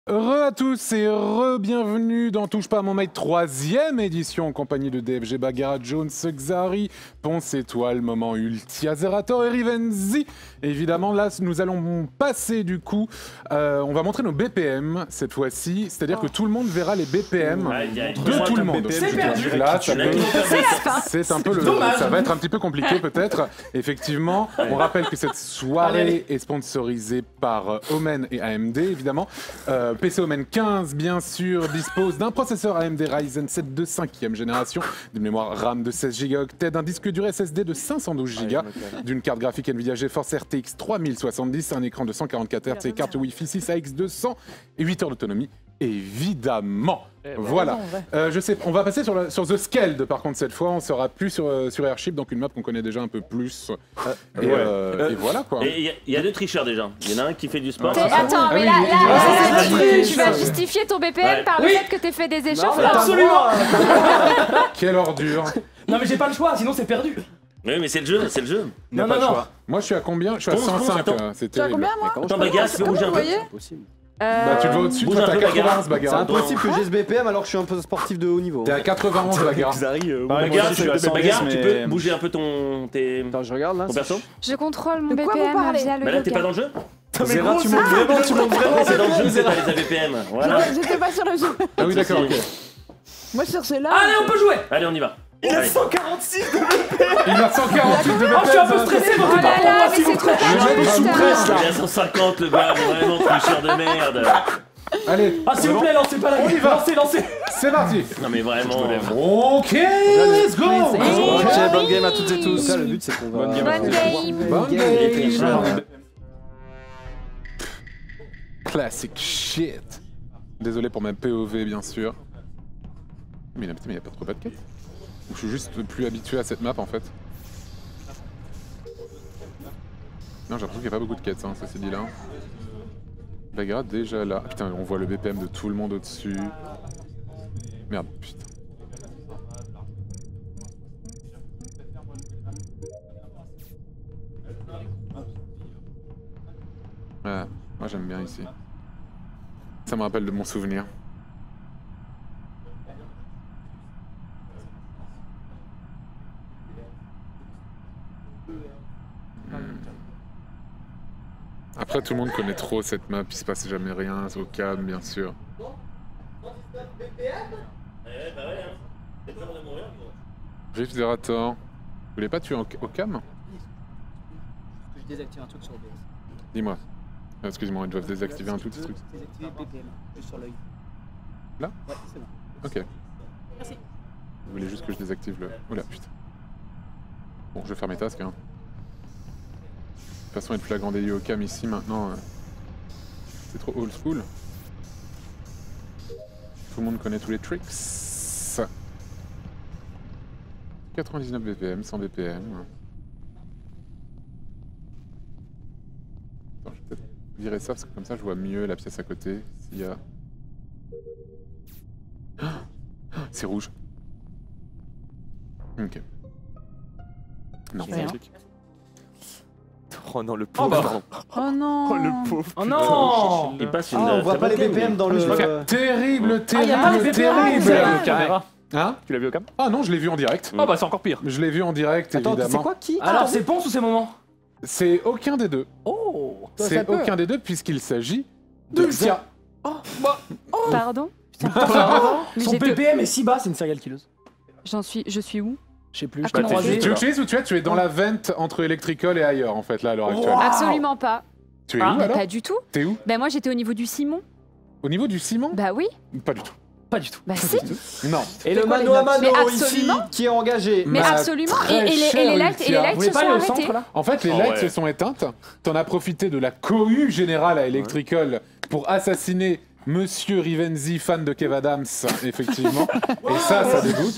Re à tous et re-bienvenue dans Touche pas à mon mate, 3e édition en compagnie de DFG, Bagheera, Jones, Xari, Ponce Étoile, Moment Ultia, Zerator et Rivenzi. Évidemment, là, nous allons passer du coup, on va montrer nos BPM cette fois-ci, c'est-à-dire que tout le monde verra les BPM de tout le monde. C'est perdu. Là, c'est un peu le, ça va être un petit peu compliqué peut-être. Effectivement, on rappelle que cette soirée est sponsorisée par Omen et AMD, évidemment. PC Omen 15, bien sûr, dispose d'un processeur AMD Ryzen 7 de 5e génération, d'une mémoire RAM de 16 Go, d'un disque dur SSD de 512 Go, d'une carte graphique Nvidia GeForce RTX 3070, un écran de 144 Hz et carte Wi-Fi 6AX200 et 8 heures d'autonomie. Évidemment. Voilà. Je sais, on va passer sur The Scaled par contre cette fois. On sera plus sur Airship, donc une map qu'on connaît déjà un peu plus. Et voilà quoi. Il y a deux tricheurs déjà. Il y en a un qui fait du sport. Attends, mais là, tu vas justifier ton BPM par le fait que t'aies fait des échappes. Absolument. Quelle ordure. Non mais j'ai pas le choix, sinon c'est perdu. Oui, mais c'est le jeu, c'est le jeu. Non. Moi je suis à combien? Je suis à 105. C'est Tu as terrible. combien, moi? Attends, Bagheera, tu peux bouger un peu. Bah tu vas au-dessus, toi t'as 91 C'est Bagheera. impossible que j'ai ce BPM alors que je suis un peu sportif de haut niveau. T'es à 91 Bagheera. Bagheera, tu peux bouger un peu ton Attends, je regarde là. perso. Je contrôle mon De quoi BPM vous parlez via le Bah là, t'es pas dans le jeu. Zera, tu montes vraiment, tu montes vraiment. C'est dans le jeu, c'est pas les AVPM. Voilà. J'étais pas sur le jeu. Ah oui d'accord, ok. Moi je cherchais là. Allez, on peut jouer. Allez, on y va. Il a Allez. 146 de Il a 148 de Oh, je suis un peu BPM. stressé, Oh votez pas là pour là, moi mais s'il vous c'est trop plaît. tard. Il a 150 le gars, vraiment tricheur de merde. Allez, Ah s'il vous plaît, lancez pas la grille. Lancez. c'est parti. Non mais vraiment. Ok, let's go. Ok, bonne game à toutes et tous. Ça, le but c'est qu'on va. Bonne game. Bonne game. game. Classic shit. Désolé pour ma POV bien sûr. Mais il y a pas trop de quêtes. Je suis juste plus habitué à cette map en fait. Non, j'ai l'impression qu'il n'y a pas beaucoup de quêtes, hein, ça c'est dit là. Bagheera déjà là. Putain, on voit le BPM de tout le monde au-dessus. Merde, putain. Ouais, moi j'aime bien ici. Ça me rappelle de mon souvenir. Après, tout le monde connaît trop cette map, il se passe jamais rien, c'est au calme, bien sûr. Rift Zerator. Vous voulez pas tuer au cam? Je désactive un truc sur OBS. Dis-moi. Excuse-moi, ils doivent désactiver un tout petit truc. Désactiver BPM, juste sur l'œil. Là? Ouais, c'est bon. Ok. Merci. Vous voulez juste que je désactive le... Oula, putain. Bon, je vais faire mes tasks, hein. De toute façon, être flagrant délit au cam ici, maintenant... c'est trop old school. Tout le monde connaît tous les tricks. 99 BPM, 100 BPM. Attends, je vais peut-être virer ça, parce que comme ça, je vois mieux la pièce à côté. S'il y a... C'est rouge. Ok. Non, c'est critique. Oh non, le pauvre. Oh non. Oh le pauvre. Oh non. Il passe une. Ah, on voit pas les BPM dans le. Terrible, y a pas les terrible, BPM, terrible. caméra. Hein? Tu l'as vu au cam? Ah non, je l'ai vu en direct. Ah bah c'est encore pire. Je l'ai vu en direct, Attends, c'est évidemment. quoi qui? Alors c'est Ponce ou c'est Moment? C'est aucun des deux. Oh. C'est aucun des deux puisqu'il s'agit de Xia. Pardon? Mais Son j'étais- BPM est si bas, c'est une serial killeuse. Je suis où? Je sais plus, Ah, je t'ai comment croisé. Tu utilises ou tu es? Tu es dans la vente entre Electrical et ailleurs en fait là à l'heure actuelle. Wow. Absolument pas. Tu es où Mais alors? pas du tout. T'es où? Ben moi j'étais au niveau du Simon. Au niveau du ciment? Bah oui. Pas du tout. Pas du tout. Bah si. Non. Et le quoi, mano à mano Mais ici absolument. qui est engagé. Mais Ma absolument. très Et chère les lights Ultia. Vous voulez se pas sont aller au arrêtés. centre là? En fait, les Oh, lights ouais. se sont éteintes. T'en as profité de la cohue générale à Electrical pour assassiner Monsieur Rivenzi, fan de Kev Adams, effectivement. Et ça dégoûte.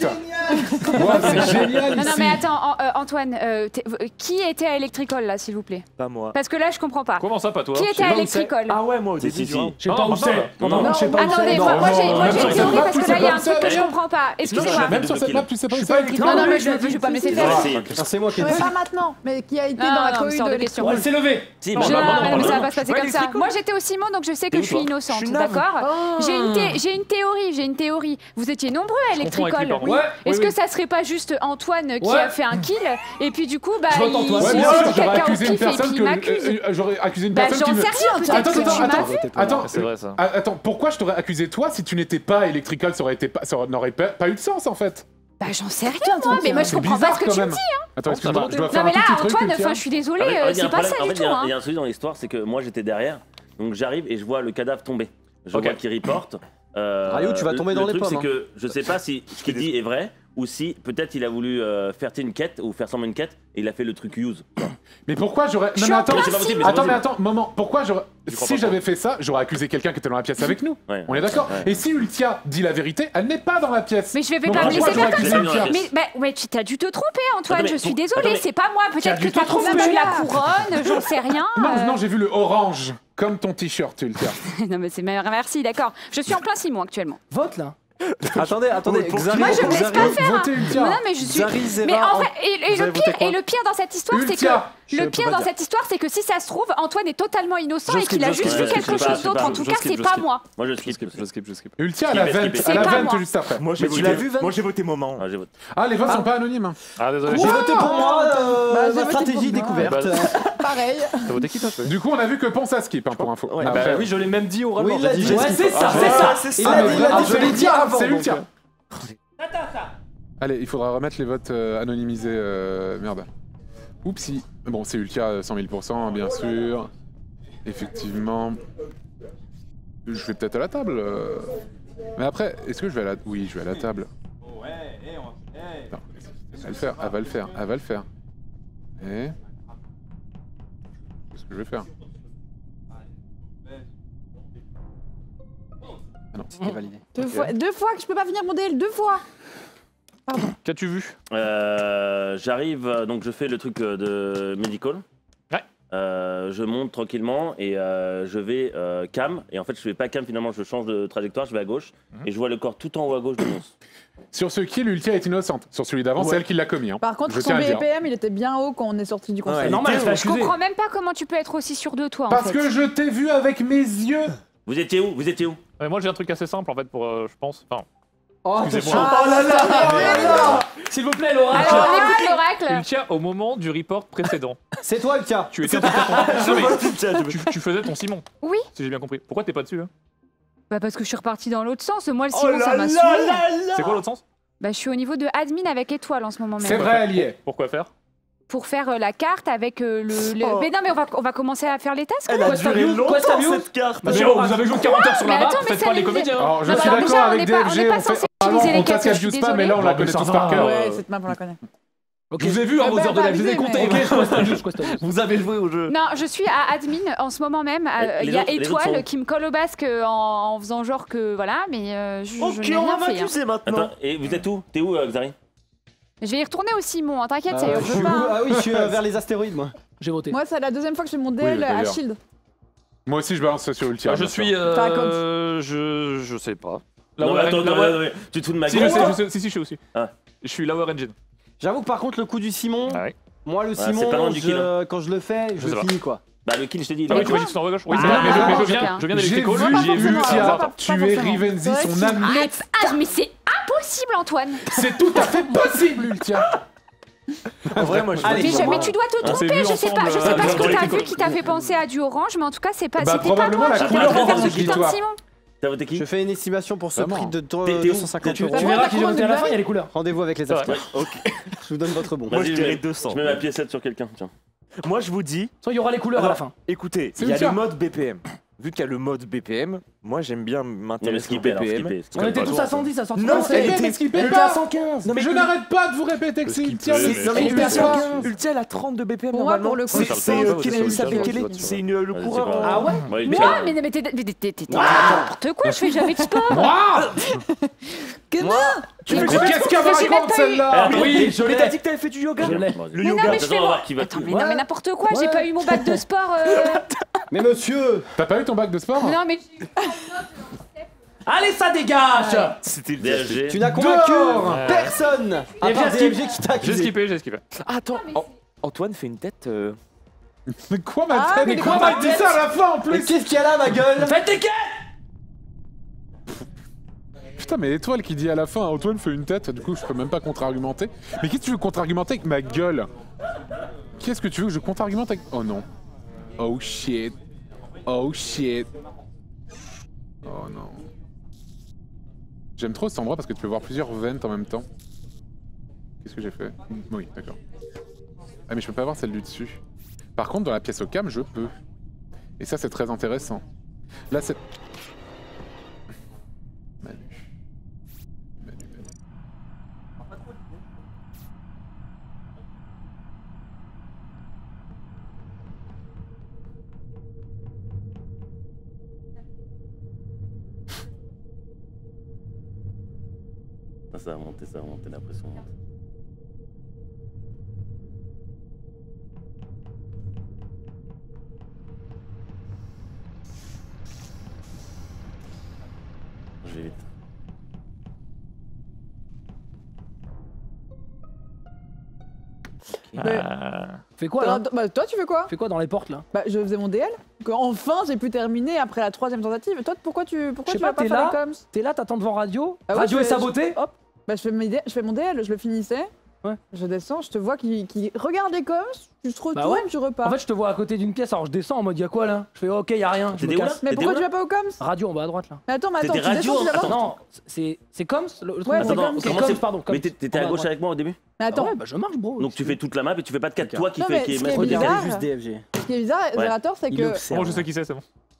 Wow, c'est génial Non, ici. mais attends, Antoine, qui était à Electricol là, s'il vous plaît? Pas moi. Parce que là, je comprends pas. Comment ça, pas toi? Qui était à pas où c'est. Electricol? Ah ouais, moi au Si, début. si, genre. si. Je sais pas où c'est. Non, Je sais pas où c'est. Attendez, Non. moi j'ai non, une sur cette théorie map, parce tu que sais là, il y a pas un où truc c'est. que je comprends pas. Excusez-moi. Même sur cette map, tu sais pas où Je suis c'est. pas électrique. Non, mais je vais pas me laisser faire. Ah, c'est moi qui ai Mais dit. pas maintenant, mais qui a été Non, dans la non, cohue c'est hors de de question. Elle s'est levée. Si, Non, mais bah, Non, bah, mais bah, ça bah, va pas se passer Ouais, comme ça. Electrico. Moi j'étais au Simon, donc je sais que T'es je où, suis toi innocente, Je suis naze. d'accord? Oh. J'ai une théorie. Vous étiez nombreux à confonds avec Electricol. lui, pardon. Ouais. Est-ce oui, que ça serait pas juste Antoine qui Ouais. a fait un kill et puis du coup bah Je vote il Antoine. Ouais, se bien dit sûr, j'aurais quelqu'un au accusé une pif et personne puis il que. m'accuse. J'aurais accusé une Bah personne qui j'en me. sais rien, peut-être Attends, que tu attends, m'as attends. vu. Attends, C'est vrai ça. attends, pourquoi je t'aurais accusé toi si tu n'étais pas Electrical? Ça n'aurait pas eu de sens en fait. Bah j'en sais rien moi, mais moi je C'est comprends pas bizarre ce que quand tu me même. dis. Attends, Oh, excuse-moi, ça je dois Non faire un mais tout là petit truc. Antoine, Lucien. enfin je suis désolée, En fait, il y a un c'est pas problème- ça en du fait, tout. il y a un truc dans l'histoire, c'est que moi j'étais derrière, donc j'arrive et je vois le cadavre tomber. Je Ok. vois qu'il reporte. Rayou, tu vas tomber dans le les truc, pommes, c'est que je sais pas si ce qu'il dit est vrai ou si peut-être il a voulu faire une quête ou faire semblant une quête et il a fait le truc use. Mais pourquoi j'aurais. Je Non, suis mais en attends, plein c'est pas possible, mais c'est attends, mais possible. attends, moment. Pourquoi j'aurais. crois Si pas j'avais fait ça, j'aurais accusé quelqu'un qui était dans la pièce avec nous. Ouais. On est d'accord. Ouais. Et si Ultia dit la vérité, elle n'est pas dans la pièce. Mais je vais Donc, pas me pourquoi laisser j'aurais faire comme accusé ça. Ultia Ultia Mais ouais, tu t'as dû te tromper Antoine, Attends, mais je suis pour- désolée, attends, mais- c'est pas moi, peut-être dû que te t'as tromper. confondu la couronne, j'en sais rien. Non, non, j'ai vu le orange, comme ton t-shirt, Ultia. Non mais c'est merci, d'accord. Je suis en plein Simon actuellement. Vote là. Attendez, Xari. Moi, je me laisse pas faire. Votez Ultia. Non mais je suis. Xari, Zera, Mais en fait, et vous le avez voté quoi pire dans cette histoire, c'est que Ultia. le pire dans cette histoire, c'est que si ça se trouve, Antoine est totalement innocent Je et qu'il a skip, juste je vu skip, quelque je skip, chose d'autre. je En tout skip, cas, je c'est skip. pas moi. Moi je skip. Je skip. Ultia à Qui la va vente, skipper à C'est la pas vente moi. juste après. Moi j'ai Mais voté, tu l'as vu, Van moi j'ai voté moment. Ah, j'ai voté. Ah, les votes sont pas anonymes. hein. Ah désolé. J'ai voté pour moi, Bah, j'ai ma voté stratégie pour moi. découverte. Pareil. T'as voté qui toi? Du coup, on a vu que Ponce a skip, hein, pour info. Ouais, Après, bah Oui, je l'ai même dit oralement. Oui, il l'a j'ai dit dit. j'ai Ouais, skip. c'est ça, Ah, c'est ça. c'est Il ça. a dit, Ah, je c'est l'ai dit avant. C'est donc, Ultia. Attends, ça. Allez, il faudra remettre les votes anonymisés. Merde. Oupsie. Bon, c'est Ultia 100 000%, bien sûr. Effectivement. Je vais peut-être à la table. Mais après, est-ce que je vais à la... Oui, je vais à la table. Non, elle va le faire, elle va le faire, elle va le faire. Et... Qu'est-ce que je vais faire? Ah non, C'était validé. Deux fois que je peux pas finir mon DL, 2 fois. Qu'as-tu vu? J'arrive, donc je fais le truc de medical. Ouais. Je monte tranquillement et je vais cam. Et en fait, je fais pas cam finalement, je change de trajectoire, je vais à gauche. Et je vois le corps tout en haut à gauche de Mons. Sur ce kill, Ultia est innocente. Sur celui d'avant, c'est elle qui l'a commis. Hein. Par contre, Je son tiens à le dire. BPM, il était bien haut quand on est sorti du Ouais, conseil. C'est normal, je l'ai Je accusé. comprends même pas comment tu peux être aussi sûr de toi en Parce fait. que je t'ai vu avec mes yeux. Vous étiez où? Vous étiez où? Moi j'ai un truc assez simple en fait pour je pense. Enfin, Oh, excusez-moi. oh là là. S'il vous plaît, Laura. Alors on écoute l'oracle. Ultia au moment du report précédent. C'est toi, Ultia. Tu étais en train de tu faisais ton Simon. Oui. Si j'ai bien compris. Pourquoi t'es pas dessus là? Bah parce que je suis repartie dans l'autre sens. Moi le Oh Simon ça là m'a là saoulé. là là. C'est quoi l'autre sens? Bah je suis au niveau de admin avec étoile en ce moment même. C'est vrai, elle y est. Pourquoi faire? Pour faire la carte avec le. Oh. Mais non mais on va commencer à faire les tasks. Elle a Questa duré View, longtemps Questa View. cette carte. Mais vous avez joué 40 heures sur Mais la map, attends, mais faites ça pas les les comédiens. hein. Alors, je Non, suis mais d'accord déjà, on avec n'est pas DFG. censé Avant, utiliser les on cartes, tasse je suis abuse pas, mais là, on la désolée. connaît Ça tous va, par cœur. Ouais, cette map, on la connaît. Je vous ai vu à vos heures de live, je les ai bah, comptés. mais- Ok, Questa View, Questa View. Vous avez joué au jeu. Non, je suis à admin en ce moment même. Les Il y a autres- les autres étoile sont- qui me colle au basque en faisant genre que voilà, mais je Ok, n'ai on rien va fait. hein. m'accuser maintenant. Attends, et vous êtes où? T'es où, Xari? Je vais y retourner au Simon, hein, t'inquiète, ça Je urge suis où pas. hein. Ah oui, je suis vers les astéroïdes, moi. J'ai voté. Moi, c'est la deuxième fois que je fais mon Oui, DL à d'ailleurs. Shield. Moi aussi, je balance ça sur Ultia. Bah, je bien sûr. suis. T'as un compte. Je sais pas. La Non, mais Lower attends, Engine- la attends, Lower- attends, tu te fous de ma Si, gueule? si, je sais aussi. Ah. Je suis Lower Engine. J'avoue que par contre, le coup du Simon, Ah ouais. moi, le c'est pas Simon, loin du kill, quand je le fais, je sais le pas. finis quoi. Bah, le kill, je t'ai dit. il Ah est oui, tu m'as là. dit que c'est en gauche. Oui, Ah, c'est vrai, mais non, je c'est viens bien. je viens J'ai d'Electrical. vu, pas j'ai vu forcément, Ultia pas tuer forcément. Rivenzi, Ouais, son si. ami. Mais c'est impossible, Antoine. C'est tout à fait possible, Ultia. En vrai, moi je Allez, Mais tu dois te On s'est tromper. vu Je sais pas ensemble, ce dans que t'as Electrical. vu qui t'a fait penser à du orange, mais en tout cas c'est pas. Bah, C'était pas probablement toi. la J'étais couleur en train de faire orange, ce putain de dis-toi. Simon. T'as voté qui? Je fais une estimation pour ce Vraiment. prix de T'es où? 258 T'es où? euros. Tu verras qui j'ai voté à la fin, il y a les couleurs. Rendez-vous avec les Ça va. acheteurs. Ok. Je vous donne votre bon. Moi Vas-y, je dirais 200. Je mets ma piécette sur quelqu'un, tiens. Moi je vous dis, Il y aura les couleurs à la fin. écoutez, C'est il y a Ultia. le mode BPM. vu qu'il y a le mode BPM, moi j'aime bien Non, mais m'intéresser au skipper alors, BPM. skipper. On était tous à 110, à 130. Non, elle elle était était à 115. Non, mais Je n'arrête pas de vous répéter que c'est Ultia. skipper, Non mais Elle était à Ultia, 115. Ultia elle a 32 BPM Pour moi, normalement. pour le coup, C'est je c'est, pense que Kelly, c'est il s'appelle Ultia. Kelly, c'est le Vas-y, coureur. c'est pas- Ah ouais Ouais, Mais Ultia. non, mais t'es n'importe quoi, je fais jamais de sport. Tu fais qu'est-ce qu'elle raconte celle-là? Oui, je Mais l'ai. t'as dit que t'avais fait du yoga. Je l'ai. Vas-y. Le Mais non, yoga. mais je fais On va moi. voir qui va Attends, plus. mais non, mais n'importe quoi, j'ai pas eu mon bac de sport. Mais monsieur, T'as pas eu ton bac de sport? Non, mais Allez, ça dégage. C'était DLG. tu n'as convaincu Dehors. personne à Et part viens, DFG qui t'a J'ai accusé. skippé. Attends, Antoine fait une tête. Mais quoi ma Ah, tête? mais Mais quoi, quoi ma m'a dit ça à la fin en Mais plus? qu'est-ce qu'il y a là, ma gueule? Faites tes quêtes. Putain, mais l'étoile qui dit à la fin, Antoine fait une tête, du coup je peux même pas contre-argumenter. Mais qu'est-ce que tu veux contre-argumenter avec ma gueule? Qu'est-ce que tu veux que je contre-argumente avec... Oh non. Oh shit. Oh shit. Oh non. J'aime trop cet endroit parce que tu peux voir plusieurs ventes en même temps. Qu'est-ce que j'ai fait? Oui, d'accord. Ah mais je peux pas voir celle du dessus. Par contre, dans la pièce au cam, je peux. Et ça, c'est très intéressant. Là, c'est... Manu. Manu. Ça va monter, la pression monte. Je vais vite. Fais quoi là? Bah, toi, tu fais quoi? Fais quoi dans les portes là? Bah, je faisais mon DL. Enfin, j'ai pu terminer après la 3e tentative. Et toi, pourquoi tu Je sais vas pas, pas t'es faire là, les coms? t'es là, t'attends devant radio. Ah ouais, Radio je est fais- sabotée. Hop. Bah, je fais mon DL, je le finissais. Ouais. Je descends, je te vois qui regarde les coms, tu te retournes, Bah ouais. tu repars. En fait, je te vois à côté d'une pièce, alors je descends en mode y'a quoi là? Je fais ok, y'a rien. Je me T'étais où là? casse. mais T'étais pourquoi où, tu là vas pas aux coms? Radio en bas à droite là. Mais attends, tu T'étais radio, descends, tu vas attends. voir. Non, c'est coms le truc Ouais, en c'est bas. coms. Ok, Comment coms, c'est- pardon. Mais coms. t'étais En à bas gauche droite. avec moi au début? Mais Ah attends, ouais, bah je marche bro. Donc tu fais toute la map et tu fais pas de 4. Ok. Toi qui Non, fais mais qui est ce qui est maître du bizarre- game. Regarde juste DFG. ce qui est bizarre, Ouais. Zerator, c'est Il que. observe. Bon, je sais qui c'est bon.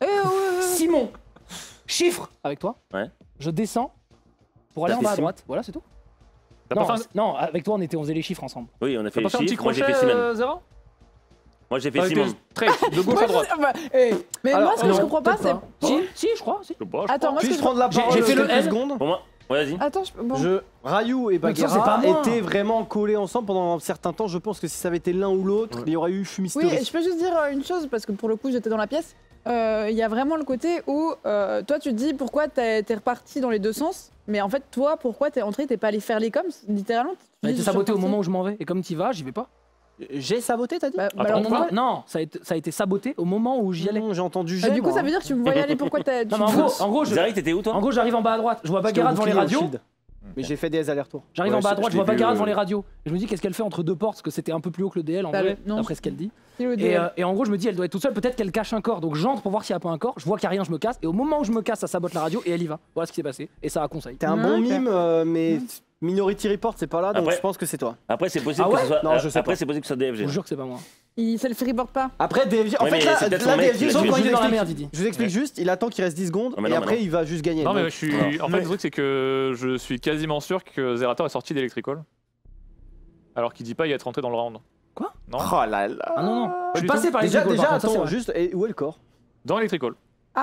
Simon, chiffre avec toi. Ouais. Je descends pour aller T'as en bas à fait Simon droite. Voilà, c'est tout. T'as Non, pas fait non, avec toi on faisait les chiffres ensemble. Oui, on a fait un les petit chiffres. Moi j'ai crochet, fait Simon. Zera? Moi j'ai fait T'as été Simon. straight, de gauche à droite. Bah, mais Alors, moi, ce que non, je comprends pas, c'est. peut-être Si, je crois, si. Je sais pas, je Attends, moi, ce que Puis-je je. prendre la J'ai parole fait le quelques L. secondes? Pour moi, ouais, vas-y. Attends, bon. Ryu et Mais ça, c'est pas Bagheera moi. étaient vraiment collés ensemble pendant un certain temps. Je pense que si ça avait été l'un ou l'autre, il y aurait eu fumisterie. Oui, et je peux juste dire une chose, parce que pour le coup, j'étais dans la pièce. Il y a vraiment le côté où toi, tu te dis pourquoi t'es reparti dans les deux sens. Mais en fait, toi, pourquoi t'es entré, t'es pas allé faire les coms, littéralement? Ça a été saboté au moment où je m'en vais. Et comme t'y vas, j'y vais pas. J'ai saboté, t'as dit? Bah, Attends, alors, non, pourquoi- non, ça a été saboté au moment où j'y allais. Non, j'ai entendu Bah, j'ai. du coup, moi. ça veut dire que tu me voyais aller, pourquoi t'as. Non, mais en gros, Zari, t'étais où toi? en gros, j'arrive en bas à droite. Je vois J'étais Bagheera au devant les bouclier, au radios. shield. Mais j'ai fait des allers-retours. J'arrive Ouais, en bas à je droite, je l'ai vois Bagheera vu, devant les radios. Et je me dis qu'est-ce qu'elle fait entre deux portes, parce que c'était un peu plus haut que le DL en Bah vrai, ouais, non. d'après ce qu'elle dit. le Et, DL. et en gros, je me dis, elle doit être toute seule, peut-être qu'elle cache un corps. Donc j'entre pour voir s'il n'y a pas un corps. Je vois qu'il n'y a rien, je me casse. Et au moment où je me casse, ça sabote la radio et elle y va. Voilà ce qui s'est passé. Et ça a conseillé. T'es un Ah, bon ok. mime, mais Minority Report, c'est pas là, donc Après- je pense que c'est toi. Après, c'est possible Ah que ouais ce soit. Non, je sais Après, pas. c'est possible que ce soit Je DFG. vous jure que c'est pas moi. Il se le reporte pas. Après, DFG. En Ouais, fait, mais là, c'est peut-être là, son mec DFG, qui l'a sauf tué. quand Quand il est dans la explique- merde, il dit. Je vous explique juste, il attend qu'il reste 10 secondes Ah, mais et non, après mais non. il va juste gagner. Non, mais donc- je suis. En fait, Mais- le truc, c'est que je suis quasiment sûr que Zerator est sorti d'Electrical. Alors qu'il dit pas y être rentré dans le round. Quoi? Non. Oh là là. Ah non, non. Je suis du passé par les Déjà, Electrical, par contre, ça, c'est attends, vrai. juste, et où est le corps? Dans Electrical.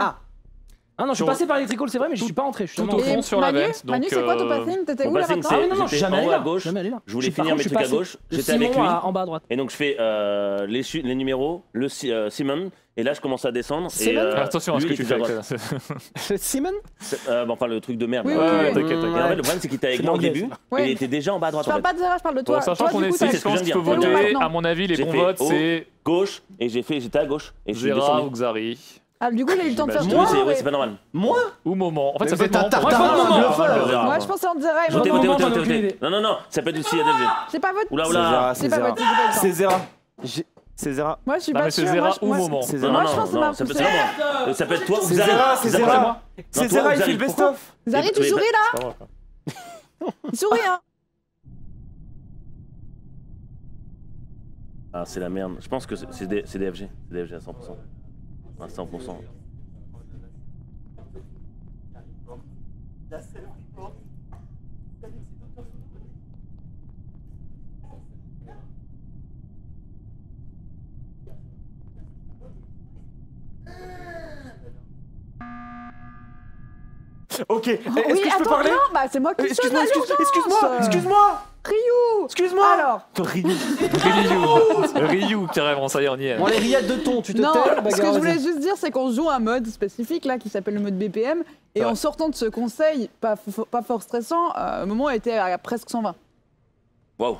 Ah non, je suis passé par Electrical, c'est vrai, mais je suis pas entré. Je suis Tout non, au non. fond sur la Manu, vente. Manu, Donc, c'est quoi ton passing? T'étais mon où là passing, maintenant? Ah oui, non, non, je suis J'étais jamais en allé haut à là. gauche. Jamais allé là. Je voulais suis- par finir contre, mes je suis trucs à passé gauche. de J'étais avec Simon lui. en bas à droite. Et donc je fais les numéros, Simon, et là je commence à descendre. Et, Simon Attention à ce lui, que il tu était fais à avec droite. ça. Simon? Enfin le truc de merde. Oui, là. oui, Ouais, oui. t'inquiète, Et en t'inquiète. fait, le problème c'est qu'il était avec C'est moi au l'anglais, début, Ouais. et il était déjà en bas à droite. Je En parle fait. pas de Zera, je parle de Bon, toi. sachant Toi, qu'on du est coup, 6, t'as- c'est je ce que je pense viens qu'il de faut dire. voter. Maintenant. À mon avis, les J'ai bons fait votes, haut, c'est Gauche, et j'étais à gauche. Et je suis Zera descendu. ou Xari. Ah, du coup, il a eu le temps de faire Oui, toi. c'est pas normal. Moi? Ou Moment. En fait, Mais ça vous peut être êtes un Moment. tartare, Moi, je pense un moment. bluffeur. Zera. Moi, je pensais en Zera et moi. Votez, Moment, votez, j'en ai votez, aucune votez. idée. Non, non, ça peut être aussi ADFG. C'est pas votre. Oula, C'est oula. Zera, C'est c'est pas Zera. votre. j'ai pas eu le temps. C'est Zera. C'est Zera. Moi, je suis Non, pas mais c'est sûre. Zera moi, ou moi- Moment. C'est Non, Zera. Moi, non, je pense que ça non, m'a ça peut poussé. être moi. Ça peut être toi ou C'est Zari. Zera, c'est Zara, Zera. moi. C'est Non, toi Zera, ou il fait Zari, le pourquoi best-of. Zari, tu Mais- souris là? C'est pas vrai. Il sourit, hein? Ah, c'est la merde. Je pense que c'est DFG. C'est DFG à 100%. À 100%. Ok, est-ce Oui, que je peux attends, parler non, bah c'est moi qui sonne à l'urgence. Excuse-moi Ryu. Excuse-moi Alors. Ryu, carrément, ça y est, on y est. Bon, les rillettes de ton, tu te Non, tais, ce que bagarre, je voulais vas-y. juste dire, c'est qu'on joue un mode spécifique là qui s'appelle le mode BPM. Et en sortant de ce conseil, pas fort stressant, le moment était à presque 120. Waouh.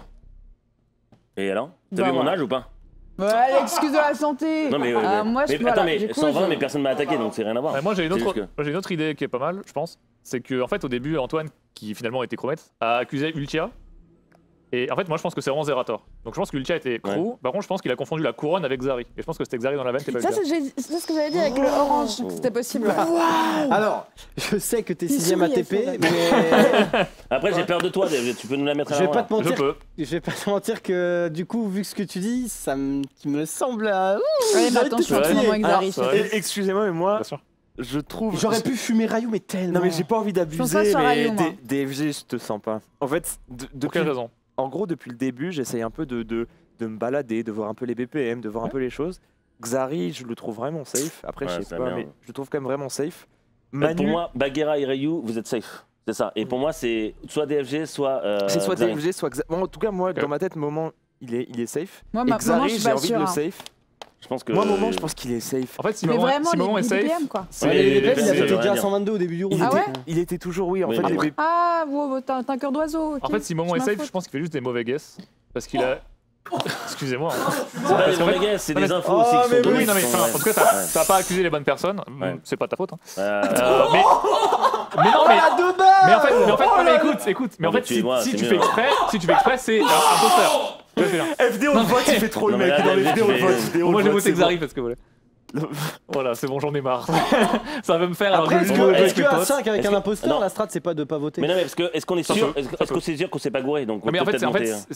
Et alors T'as Bah, vu mon voilà. âge ou pas? Ouais, l'excuse de la santé. Non mais, Moi, je attends, voilà, mais du coup, 120, je- mais personne m'a attaqué, donc c'est rien à voir. Ouais, moi j'ai une, C'est autre... juste que- moi, j'ai une autre idée qui est pas mal, je pense. C'est que en fait au début Antoine, qui finalement était Chromette, a accusé Ultia. Et en fait moi je pense que c'est vraiment Zerator. Donc je pense qu'Ultia était crew. Ouais. Par contre je pense qu'il a confondu la couronne avec Zari. Et je pense que c'était Zari dans la veine, c'est pas Ça, Ultia. c'est ce que j'avais dit avec le orange, que c'était possible. Alors, je sais que t'es Il 6ème sourit, ATP, elle mais Après, j'ai peur de toi, Dave. Tu peux nous la mettre à je vais l'envers. pas te Je mentir. peux. Je vais pas te mentir que du coup, vu ce que tu dis, ça me semble. Allez, j'ai maintenant, je suis en Ouais. train avec Zari. Alors, c'est vrai. Excusez-moi, mais moi, Bien sûr. je trouve... J'aurais pu fumer Ryu, mais tellement. Non mais j'ai pas envie Je pense pas d'abuser, sur mais Rayou, moi. DFG, je te sens pas. En fait, Pour depuis, quelle raison? en gros, depuis le début, j'essaye un peu de me balader, de voir un peu les BPM, de voir un peu les choses. Xari, je le trouve vraiment safe. Après, Ouais, je c'est sais la pas, merde. mais je le trouve quand même vraiment safe. Pour Manu, moi, Bagheera et Ryu, vous êtes safe. C'est ça. Et pour moi, c'est soit DFG, soit. c'est soit Xari. DFG, soit Xari. Bon, en tout cas, moi, Ok. dans ma tête, Moment, il est safe. Moi, Et Moment, Xari, je suis j'ai pas envie de sûre. le hein. safe. Je pense que. Moi, Moment, je pense qu'il est safe. En fait si Mais Moment, vraiment, si Moment est les safe. BPM, quoi. c'est- Ouais, les BPM, ça il avait veut été rien déjà à dire. 122 au début du round. Il, Ah était, ouais il était toujours, oui, en Oui, fait, mais les après- BP Ah, wow, t'as un cœur d'oiseau. ok. En fait si Moment C'est est ma safe, faute. je pense qu'il fait juste des mauvais guesses. Parce qu'il a. Excusez-moi. hein. C'est pas Parce des qu'en fait- mauvais guesses, c'est Non, des mais- infos Oh, aussi qui mais sont oui, données. Oui, non mais qui enfin, sont- en tout cas t'as pas accusé les bonnes personnes. Ouais. C'est pas ta faute. Hein. Euh, Mais non mais. deux balles. Mais en fait, non, mais écoute, mais en Non, mais fait, tu vois, si c'est tu mieux, fais hein. exprès, c'est un imposteur. Tu vois ce que je veux dire FD, on le vote, il fait trop le Non, mais mec. là, Dans les David, FD, on le tu vote. fais- FD, on Moi le j'ai vote, voté c'est Xari parce que voilà. Voilà, c'est bon, j'en ai marre. Ça va me faire. alors Après, que est-ce je joue que, avec est-ce mes que à potes. 5 avec Est-ce un que- imposteur, non. la strat, c'est pas de pas voter Mais non, mais est-ce qu'on est Ça sûr peut, ça Est-ce que c'est sûr qu'on s'est pas gouré donc on Mais peut en fait, peut-être monter, hein.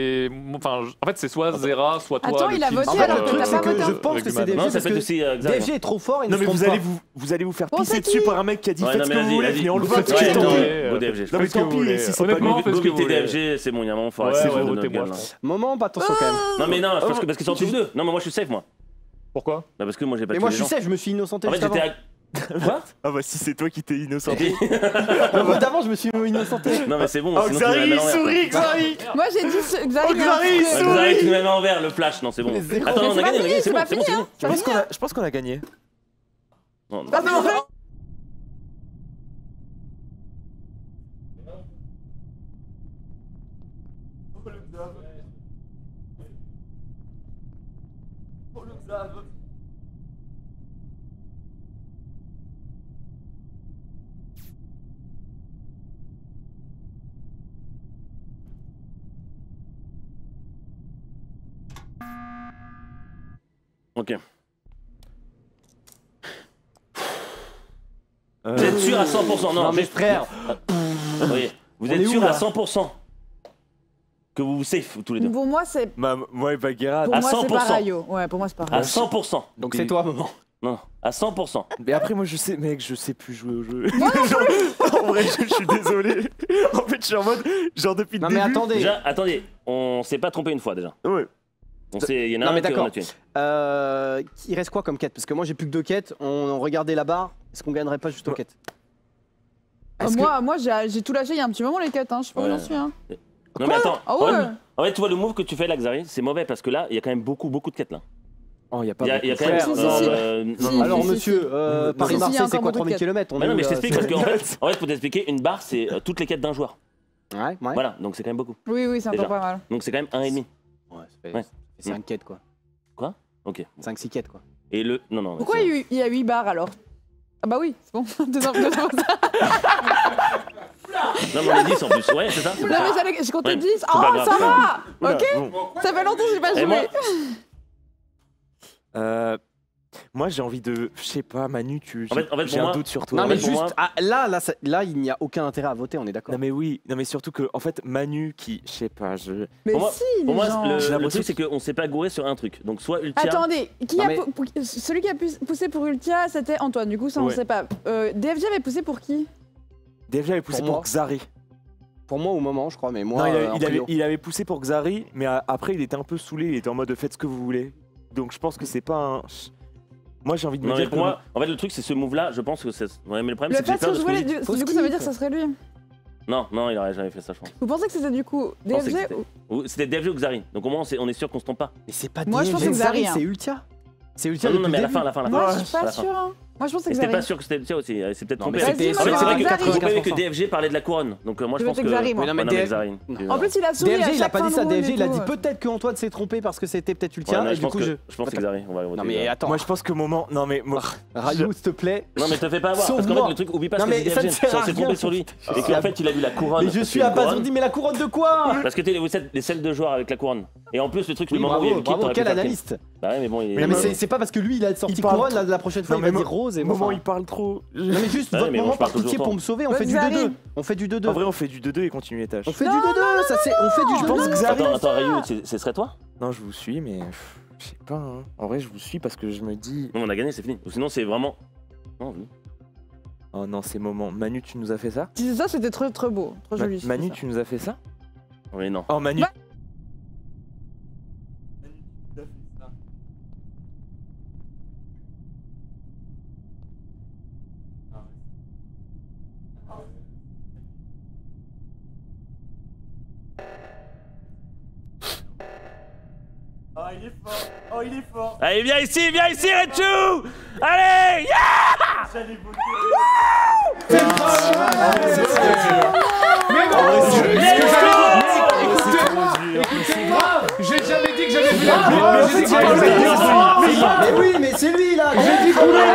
c'est soit Zera, soit toi. Attends, le il a kill. voté En fait, alors le que truc, t'as c'est pas que voté. je pense Avec que du c'est mal. DFG Non, ça parce peut être que aussi Xari. DFG est trop fort, il ne Non, se mais trompe vous pas. allez vous faire Bon, pisser c'est dessus qui par un mec qui a dit Ouais, faites non, ce mais que vous vas-y, voulez, vas-y. mais on le Ouais, vote. ouais, qui est non, tombé. mais go DFG. Non, mais tant pis, si c'est pas Honnêtement, lui. faites ce que Go vous voulez. DFG, c'est bon, il y a un moment, faut Ouais, arrêter ouais, de notre votez-moi. gueule, là. Moment, pas attention quand même. Non, mais non, parce qu'ils sont tous deux. Non, mais moi je suis safe, moi. Pourquoi? Bah, parce que moi j'ai pas Mais tué moi, les je suis gens. safe, je me suis innocenté En fait, juste j'étais avant. à. Quoi Ah bah si c'est toi qui t'es innocent. Le vote d'avant, je me suis innocenté. Non, mais c'est bon, Oh, sinon tu nous la Xari, mets il à l'envers, sourit, quoi. Xari. Moi, j'ai dit Xari. Oh, Xari, il Ouais, sourit. Xari, tu nous la mets à l'envers, le flash, non, c'est bon. Mais zéro. Attends, Mais on c'est a pas gagné, fini, c'est c'est bon, pas c'est bon, fini, c'est hein. bon. C'est pas fini, hein. Je pense qu'on a gagné. Non, non. Ah, mais en fait- Ok. Vous êtes sûr à 100%? Non, mais juste- frère. Oui. Vous On est êtes où, sûr là à 100% que vous vous safe tous les deux? Pour moi, c'est Moi et Bagheera. pour À moi, c'est 100%. pas Rayo. Ouais, pour moi, c'est pas À Rayo. 100%. Donc c'est toi, moment. Non, à 100%. Mais après, moi, je sais, mec, je sais plus jouer au jeu. Genre, en vrai, je suis désolé. En fait, je suis en mode, genre depuis le Non, début. mais attendez. Déjà, attendez, on s'est pas trompé une fois déjà. Ouais. Il y en a Non, mais un qu'on d'accord. a tué. Il reste quoi comme quête? Parce que moi, j'ai plus que 2 quêtes. On regardait la barre. Est-ce qu'on gagnerait pas juste aux quêtes? Est-ce que- Moi, j'ai tout lâché il y a un petit moment, les quêtes. Hein. Je sais pas où Ouais. j'en suis. Hein. Non mais attends, Ah ouais. en fait tu vois le move que tu fais là Xari, c'est mauvais parce que là il y a quand même beaucoup de quêtes là. Oh, y a pas Il y a beaucoup. quand même... Si, si, si. Si, Alors, si, monsieur, si. Si, Paris-Marseille, si, il y a c'est quoi encore 3000 beaucoup de km? Mais non mais je t'explique parce qu'en fait, pour t'expliquer, une barre c'est toutes les quêtes d'un joueur. Ouais, ouais. Voilà, donc c'est quand même beaucoup. Oui, oui, c'est Déjà. encore pas mal. Donc c'est quand même 1,5. Ouais, ça Ouais. fait 5 quêtes, quoi. Ok. 5-6 quêtes, quoi. Et le... Non, non. Pourquoi c'est- il y a 8 barres alors? Ah bah oui, c'est bon. Deux ans, Non mais on est 10 en plus, ouais c'est ça. Non, mais je comptais Ouais, 10. c'est Oh, pas grave, ça c'est pas va! Ok? Bon. Ça fait longtemps que j'ai pas Et moi, joué. Moi, j'ai envie de. Je sais pas, Manu, En fait, j'ai pour un moi- doute sur toi. Non, en mais fait, pour juste, moi- là, il n'y a aucun intérêt à voter, on est d'accord. Non, mais oui. Non, mais surtout que, en fait, Manu qui. Je sais pas, je. Mais Pour moi- si, pour moi les gens. le J'ai l'impression truc c'est qu'on s'est pas gouré sur un truc. Donc soit Ultia... Attendez, qui Non, a mais- celui qui a poussé pour Ultia, c'était Antoine. Du coup, ça on Ouais. sait pas. DFG avait poussé pour qui? DFG avait poussé Pour pour moi. Xari. Pour moi, au moment, je crois, mais moi. Non, en prio. il avait poussé pour Xari, mais après, il était un peu saoulé. Il était en mode faites ce que vous voulez. Donc, je pense que c'est pas un. Moi, j'ai envie de me Non, mais dire pour que. moi, en fait, le truc, c'est ce move-là, je pense que c'est. Ouais, mais le problème, Le c'est que j'ai fait peur de que ce que jouer je dis. du coup, ça veut dire que ça serait lui. Non, non, il aurait jamais fait ça, je pense. Vous pensez que c'était du coup Je pense que DFG c'était- ou... C'était DFG ou Xari. Donc au moins, on est sûr qu'on se trompe pas. Mais c'est pas Moi, je pense que DFG, Xari, hein. c'est Ultia. C'est Ultia Non, non, depuis mais à le la fin, à début. la fin, à la Moi, fin. je suis À pas la fin. sûre. Hein. Moi, je pense que c'est Et c'était Xari. pas sûr que c'était le tien aussi. C'est peut-être Non, mais trompé. c'était- Vas-y, moi, En fait, je c'est vrai vais que Xari. vous avez vu que DFG parlait de la couronne. Donc moi, je Je vais pense que. être Xari, moi. Oui, non, mais Ouais, non, mais DF Xari. En plus, il a souri à DFG, il a chaque pas dit fin ça. de round DFG, et il a tout. dit peut-être qu'Antoine s'est trompé parce que c'était peut-être Ouais, Ultia. non, Et je du pense coup, que je. c'est Xari. On va voter Non, mais Xari. attends. Moi, je pense que moment. Non, mais. Moi... Rayou, s'il te plaît. Non, mais te fais pas avoir. Parce qu'en Sauve-moi. fait, le truc, oublie pas ce Non, que mais dit ça ne DFG. sert à On s'est rien. trompé sur lui. Et qu'en fait, il a vu la couronne. Mais je parce suis que une couronne- abasourdi, mais la couronne de quoi? Parce que vous êtes les seuls deux joueurs avec la couronne. Et en plus, le truc, Oui, le moment où il y a bravo, le kit, bravo, t'aurais pu quel faire kill. analyste. Bah ouais, mais bon, il est. Non, mais c'est pas parce que lui, il a sorti il parle couronne, trop. la prochaine fois, Non, il va mais dire rose et moi. Moment, il parle trop. Non, mais juste, Ouais, votre mais bon, moment je par parle pitié toujours pour pas. me sauver, on Ouais, fait du Xari. 2-2. On fait du 2-2. En vrai, on fait du 2-2 et continue les tâches. On fait du 2-2, ça c'est. On fait du. Je pense que Xari. Attends, Ryu, ce serait toi? Non, je vous suis, mais. Je sais pas. Hein. En vrai, je vous suis parce que je me dis. Non, on a gagné, c'est fini. Ou sinon, c'est vraiment. Non, oui. Oh non, c'est moment. Manu, tu nous as fait ça? Si c'est ça, c'était trop trop beau, trop joli. Manu, c'était ça. tu nous as fait ça? Oui, non. Oh, Manu. Ouais. Allez, viens ici, Rechou! Allez! J'ai jamais dit que j'avais vu la couronne. J'ai dit que j'avais vu la couronne. Mais oui, mais c'est lui là. J'ai dit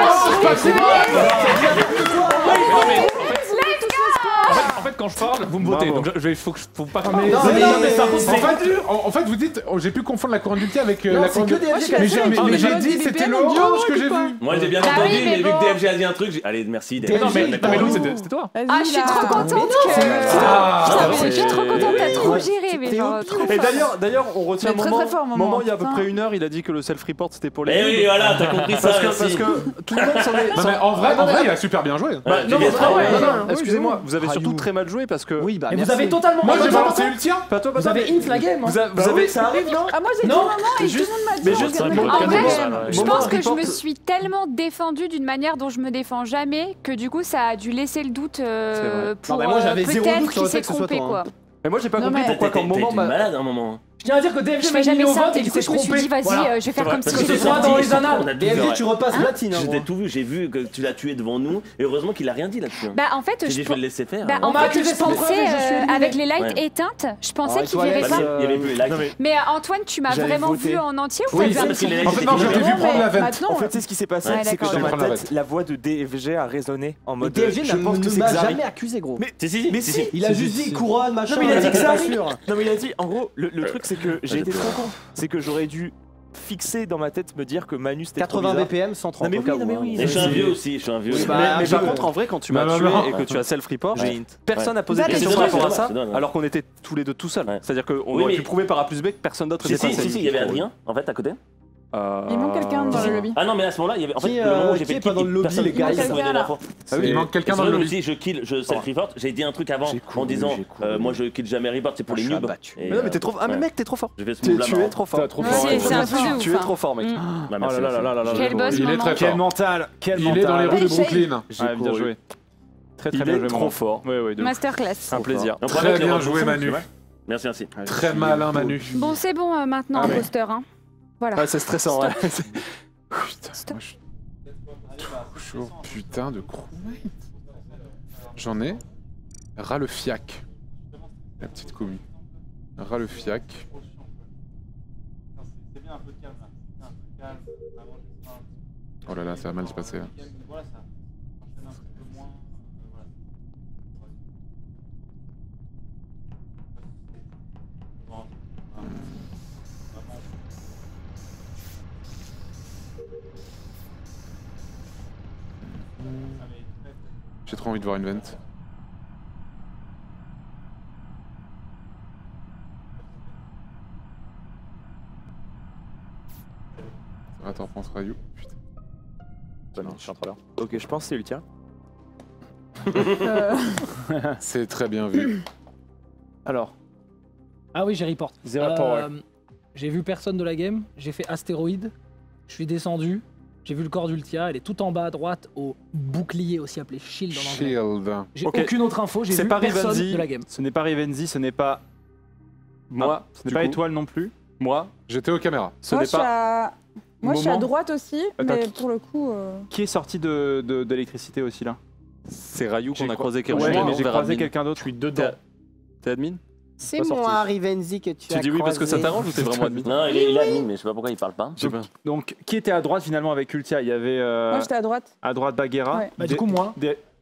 En fait, quand je parle, vous me votez. Donc, faut pas que En fait, vous dites, oh, j'ai pu confondre la couronne d'Ultia avec Non, la c'est couronne que de. DFG qui a Mais fait. j'ai dit, c'était le orange que j'ai vu. Moi, j'ai bien Bah entendu, oui, mais mais vu bon. que DFG a dit un truc, j'ai. Allez, merci, DFG. Non, mais D'accord. Louis, c'était toi. Vas-y, Ah, je suis là. trop contente que. Je suis trop contente, t'as trop géré, mais genre trop Et fort. d'ailleurs, on retient Mais très, moment. très fort, Moment. Moment, il y a à peu Putain. près 1 heure, il a dit que le self-report c'était pour les. Eh oui, voilà, t'as compris ça, Parce merci. que tout le monde s'en est. Non, mais en vrai, il a super bien joué. Ouais, Non, j'ai bien trouvé. excusez-moi, vous avez surtout Rayou. très mal joué parce que. Oui, bah. Mais vous merci. avez totalement. Moi, j'ai raison. balancé Ultia. Pas toi, pas Vous toi, avez mais- int la game. Vous Hein. avez, ça arrive, non? Ah, moi j'ai dit Non, maman et tout juste- le monde m'a dit. mais juste- regarde, mais regarde. En Moment, fait, je moment, pense que je me report. suis tellement défendue d'une manière dont je me défends jamais que du coup ça a dû laisser le doute vrai. pour Non, mais moi, j'avais zéro doute peut-être sur le qu'il fait s'est que ce soit trompé toi, quoi. Mais moi j'ai pas Non, compris mais- pourquoi T'as quand moment été m'a. malade à un moment. Je tiens à dire que Je DFG fais m'a jamais mis au ça vote et et qu'il du coup s'est je me suis dit trompé. vas-y Voilà. je vais faire vrai, comme parce si que ce j'ai soit sorti, dans les ils sont- annales. on a tout DFG, vu, tu repasses platine. hein, J'ai gros. tout vu, j'ai vu que tu l'as tué devant nous, et heureusement qu'il a rien dit là-dessus. Bah en fait J'ai je dit, je vais le laisser faire. bah, On en m'a fait, accusé je sans preuve pensais et je suis éliminé. avec les lights Ouais. éteintes, je pensais Ah, qu'il toi, verrait Alex, pas. Il y avait plus les likes. Non, mais Mais Antoine, tu m'as J'avais vraiment voté. vu en entier ou Oui, pas c'est parce qu'il est En fait, non, je t'ai vu prendre la vente. Maintenant, en fait, c'est ce qui s'est passé, Ouais, c'est que d'accord. dans Je vais ma prendre la tête, la voix de DFG a résonné en Mais mode. DFG je pense que c'est ne m'a Xari. jamais accusé, gros. Mais Si, Mais si. Il a juste dit couronne, machin. Non, mais il a dit j'étais pas Xari. sûr. Non, mais il a dit, en gros, le truc c'est que j'ai été trop con. C'est que j'aurais dû fixer dans ma tête, me dire que Manu c'était trop 80 bizarre. BPM, 130 Non, mais au oui, cas non, où, mais hein. oui. Et je suis un vieux aussi, je suis un vieux. Oui, aussi. bah, Mais par je- contre, en vrai, quand tu m'as Non, tué non, et que tu as self-report, Ouais. personne n'a posé de Ouais. question C'est par dommage, rapport à c'est ça, dommage, ouais. alors qu'on était tous les deux tout seuls. Ouais. C'est-à-dire qu'on Oui, aurait mais- pu prouver par A plus B que personne d'autre Si, était si, passé. il y avait Adrien, en fait, à côté. Il manque quelqu'un dans le lobby. Ah non, mais à ce moment-là, il y avait. En fait, Qui, le moment où j'ai qui fait est le pas kill, dans le lobby, personne- les gars, personne il m'avait manque donné l'info. Ah oui, il manque quelqu'un dans le lobby. Si je kill, je self-report, j'ai dit un truc avant en disant moi je kill jamais report, c'est pour les Je suis noobs. abattu. Et, Mais non, mais t'es trop. Ah, mais ouais. mec, t'es trop fort. Je vais ce Tu move-là es marrant. trop fort. trop Ouais, fort. c'est un truc de ouf. Tu es hein. trop fort, mec. Mm. Bah, Oh merci, là là là là là là. Quel boss, Il est maman. très Quel fort. mental, quel Il est dans les rues de Brooklyn. Ouais, bien joué. Très très Il bien est joué. trop Maman. fort. Oui, oui, de ouf. Masterclass. Un plaisir. On pourrait Très mettre les bien rôles joué, de fond, Manu. tu vois. Merci, merci. Très malin, Manu. Bon, c'est bon maintenant, Ah ouais. imposteur. Hein. Voilà. Ouais, c'est stressant, ouais. Putain, Stop. moi, je suis toujours putain de crewmate. J'en ai. Ras le fiac. La petite commu. Ras le fiac. Oh là là, ça va mal se passer là. J'ai trop envie de voir une vente. Attends, pense Rayou. Putain. Je suis en train. Ok, je pense que c'est Ultia. C'est très bien vu. Alors, Ah oui, j'ai report. Zerator, ouais. J'ai vu personne de la game, j'ai fait astéroïde, je suis descendu, j'ai vu le corps d'Ultia, elle est tout en bas à droite au bouclier, aussi appelé shield en anglais. Shield. J'ai Ok. aucune autre info, j'ai c'est vu pas personne Rivenzi, de la game. ce n'est pas Rivenzi, ce n'est pas moi, ce n'est du pas coup Étoile non plus. Moi, J'étais aux caméras. ce Moi, n'est pas. Moi, je suis à Moment. droite aussi, Attends, mais qui- pour le coup. Qui est sorti de l'électricité aussi là? C'est Rayou qu'on a J'ai croisé qui est Ouais, rejoint mais j'ai vers croisé admin. quelqu'un d'autre. Je suis dedans. T'es admin? C'est Pas sorti. moi, Rivenzi, que tu as Tu dis oui parce que ça croisé. t'arrange ou t'es vraiment admin? Non, il est admin, mais je sais pas pourquoi il parle pas. Je sais pas. Donc, qui était à droite finalement avec Ultia? Il y avait Moi, j'étais à droite. à droite Bagheera. Ouais. Bah du coup moi,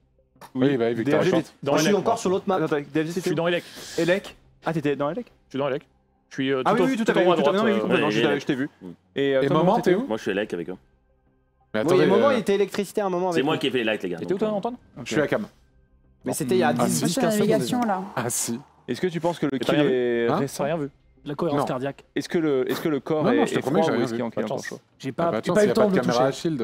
Oui, bah, vu que t'as DFG, raison. Dans Moi, je suis Elec, encore moi. sur l'autre map. Attends, DFG, Je c'était suis où? dans Elec. Elec. Ah, t'étais dans Elec? Je suis dans Elec. Je suis Ah oui, oui, tout à fait. en haut à tout à fait. droite. Non, mais oui, complètement, ouais, je Elec. t'ai vu. Mm. Et, Et toi, Moment, t'es où? Moi, je suis Elec avec eux. Mais Oui, attendez, il y a un moment, il était électricité à un moment. C'est avec moi nous. qui ai fait les lights, les gars. Et t'es où toi, Antoine? je suis à cam. Mais c'était il y a Ah, 10 Moi, je suis à 15 la secondes. navigation là. Ah si. Est-ce que tu penses que le Et t'as kill rien vu est Hein J'ai récent? rien vu. la cohérence Non. cardiaque. Est-ce que le corps Non, non, est je te est promets, froid j'ai ou rien est-ce vu. qu'il est en Pas de encore chance. chaud? J'ai Ah, pas, bah, j'ai attends, pas eu s'il y le a temps pas de de le caméra à toucher.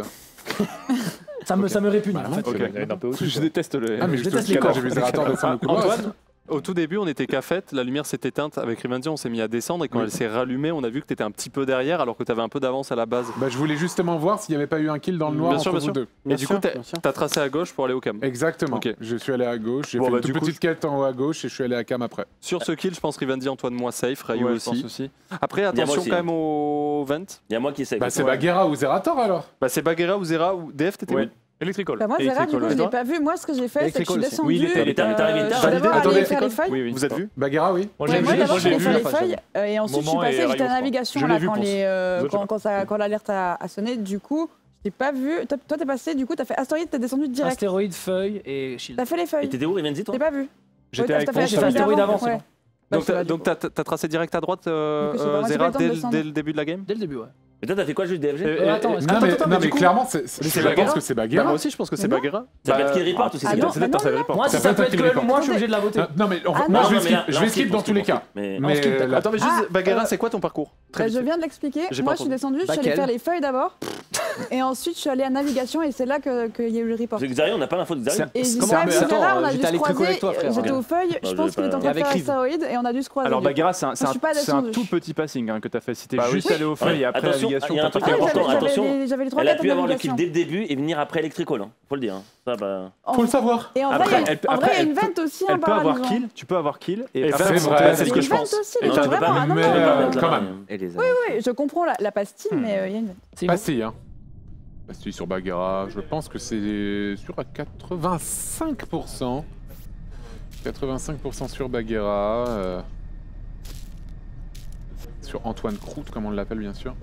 shield. Ça me répugne. Bah, en fait. ok. Il y en a un peu aussi. Je déteste le. Ah mais Je je déteste te les j'ai corps. vu Zerator descendre le couloir. Antoine, au tout début, on était qu'à fête, la lumière s'est éteinte avec Rivenzi, on s'est mis à descendre et quand Oui. elle s'est rallumée, on a vu que t'étais un petit peu derrière alors que t'avais un peu d'avance à la base. Bah je voulais justement voir s'il n'y avait pas eu un kill dans le noir Bien sûr, entre bien vous deux. Et du coup, bien sûr. t'as tracé à gauche pour aller au cam. Exactement. Ok. Je suis allé à gauche, j'ai Bon, fait bah, une du toute coup, petite quête en haut à gauche et je suis allé à cam après. Sur ce kill, je pense Rivenzi, Antoine, moi safe, Rayou Ouais, je pense aussi. aussi. Après, moi attention aussi, quand hein. même au vent. Il y a moi qui sais. Bah c'est Bagheera ou Zerator alors. Bah, c'est Bagheera ou Zera ou DF, t'étais Ouais. où? Electrical. Bah, moi, Et Zera, du coup, Electrical, je l'ai ouais. pas vu. Moi, ce que j'ai fait, c'est que je suis Electrical aussi. descendue. Oui, il était t'es arrivé tard. Je suis d'abord Attendez, allée faire les feuilles. Oui, oui. Vous êtes vu? Bagheera oui. Moi, Ouais, j'ai moi vu, d'abord moi, je j'ai suis allée vu. faire les feuilles et ensuite je suis Moment et passée, j'étais Rayo, à je navigation crois. là, Je l'ai vu quand pour les, ça. quand l'alerte a sonné. Du coup, je t'ai pas vu. Toi t'es passé, du coup t'as fait astéroïde, t'es descendu direct. Astéroïde, feuille et shield. T'as fait les Et feuilles. t'étais où, Rivenzi, toi T'es pas vu. J'étais Ouais, avec t'as toi, fait j'ai fait astéroïde avant, c'est ouais. bon. Bah, Donc je sais pas, t'as tracé direct à droite Donc, je sais pas, moi, j'ai Zera pas eu le temps de dès descendre. le début de la game? Dès le début, ouais. Et toi, t'as fait quoi juste DFG Attends, Non mais du coup, clairement je Bagheera pense que c'est Bah, Bagheera. moi aussi, je pense que c'est Mais non. Bagheera. Ça peut être kill report aussi, Ah c'est non, bien. bah non, non, non. moi si Ça ça peut peut être être un que kill report. moi, je suis obligé de la voter. Non mais Ah, moi non, je vais mais là, skip, je là, vais on skip skip, dans on tous les skip, cas. mais- Mais skip, d'accord. Attends, mais juste, Ah, Bagheera, c'est quoi ton parcours? Très Bah, vite je viens de l'expliquer. J'ai Moi pas je suis descendue, je suis allée Laquelle faire les feuilles d'abord. Et ensuite je suis allée à navigation et c'est là qu'il y a eu le report. Parce que Xari, on n'a pas l'info de Xari. Et Comment- Zera, mais Zera, attends, on a dû j'étais à se l'électrico croiser. avec toi, frère. J'étais aux feuilles, Bah, je je pense vais qu'il était pas- en Et train de avec faire Rive. astéroïde et on a dû se croiser. Alors du coup. Bagheera, c'est un je suis pas descendue. tout petit passing hein, que t'as fait. Si t'es Bah juste oui. allé aux feuilles et après Attention, navigation, il y a un t'as truc pas Ah oui, fait important, attention. j'avais les trois Elle a quêtes pu de avoir le kill navigation. dès le début et venir après Electrical. Hein. Faut le dire. Hein. Ça, bah... faut le savoir. Et en Après, vrai, elle peut- en vrai, il y a après, une vente aussi, Elle hein, peut par avoir exemple. kill, tu peux avoir kill Et et c'est après vrai, c'est ce que je Il y a une pense. vente aussi, Et non, tu peux vraiment, pas- ah non, mais, non, quand même. Et les oui, je comprends la pastille, mais il y a une vente. C'est Pastille hein. Pastille sur Bagheera, je pense que c'est sur à 85%. 85% sur Bagheera. Sur Antoine Croûte, comme on l'appelle bien sûr.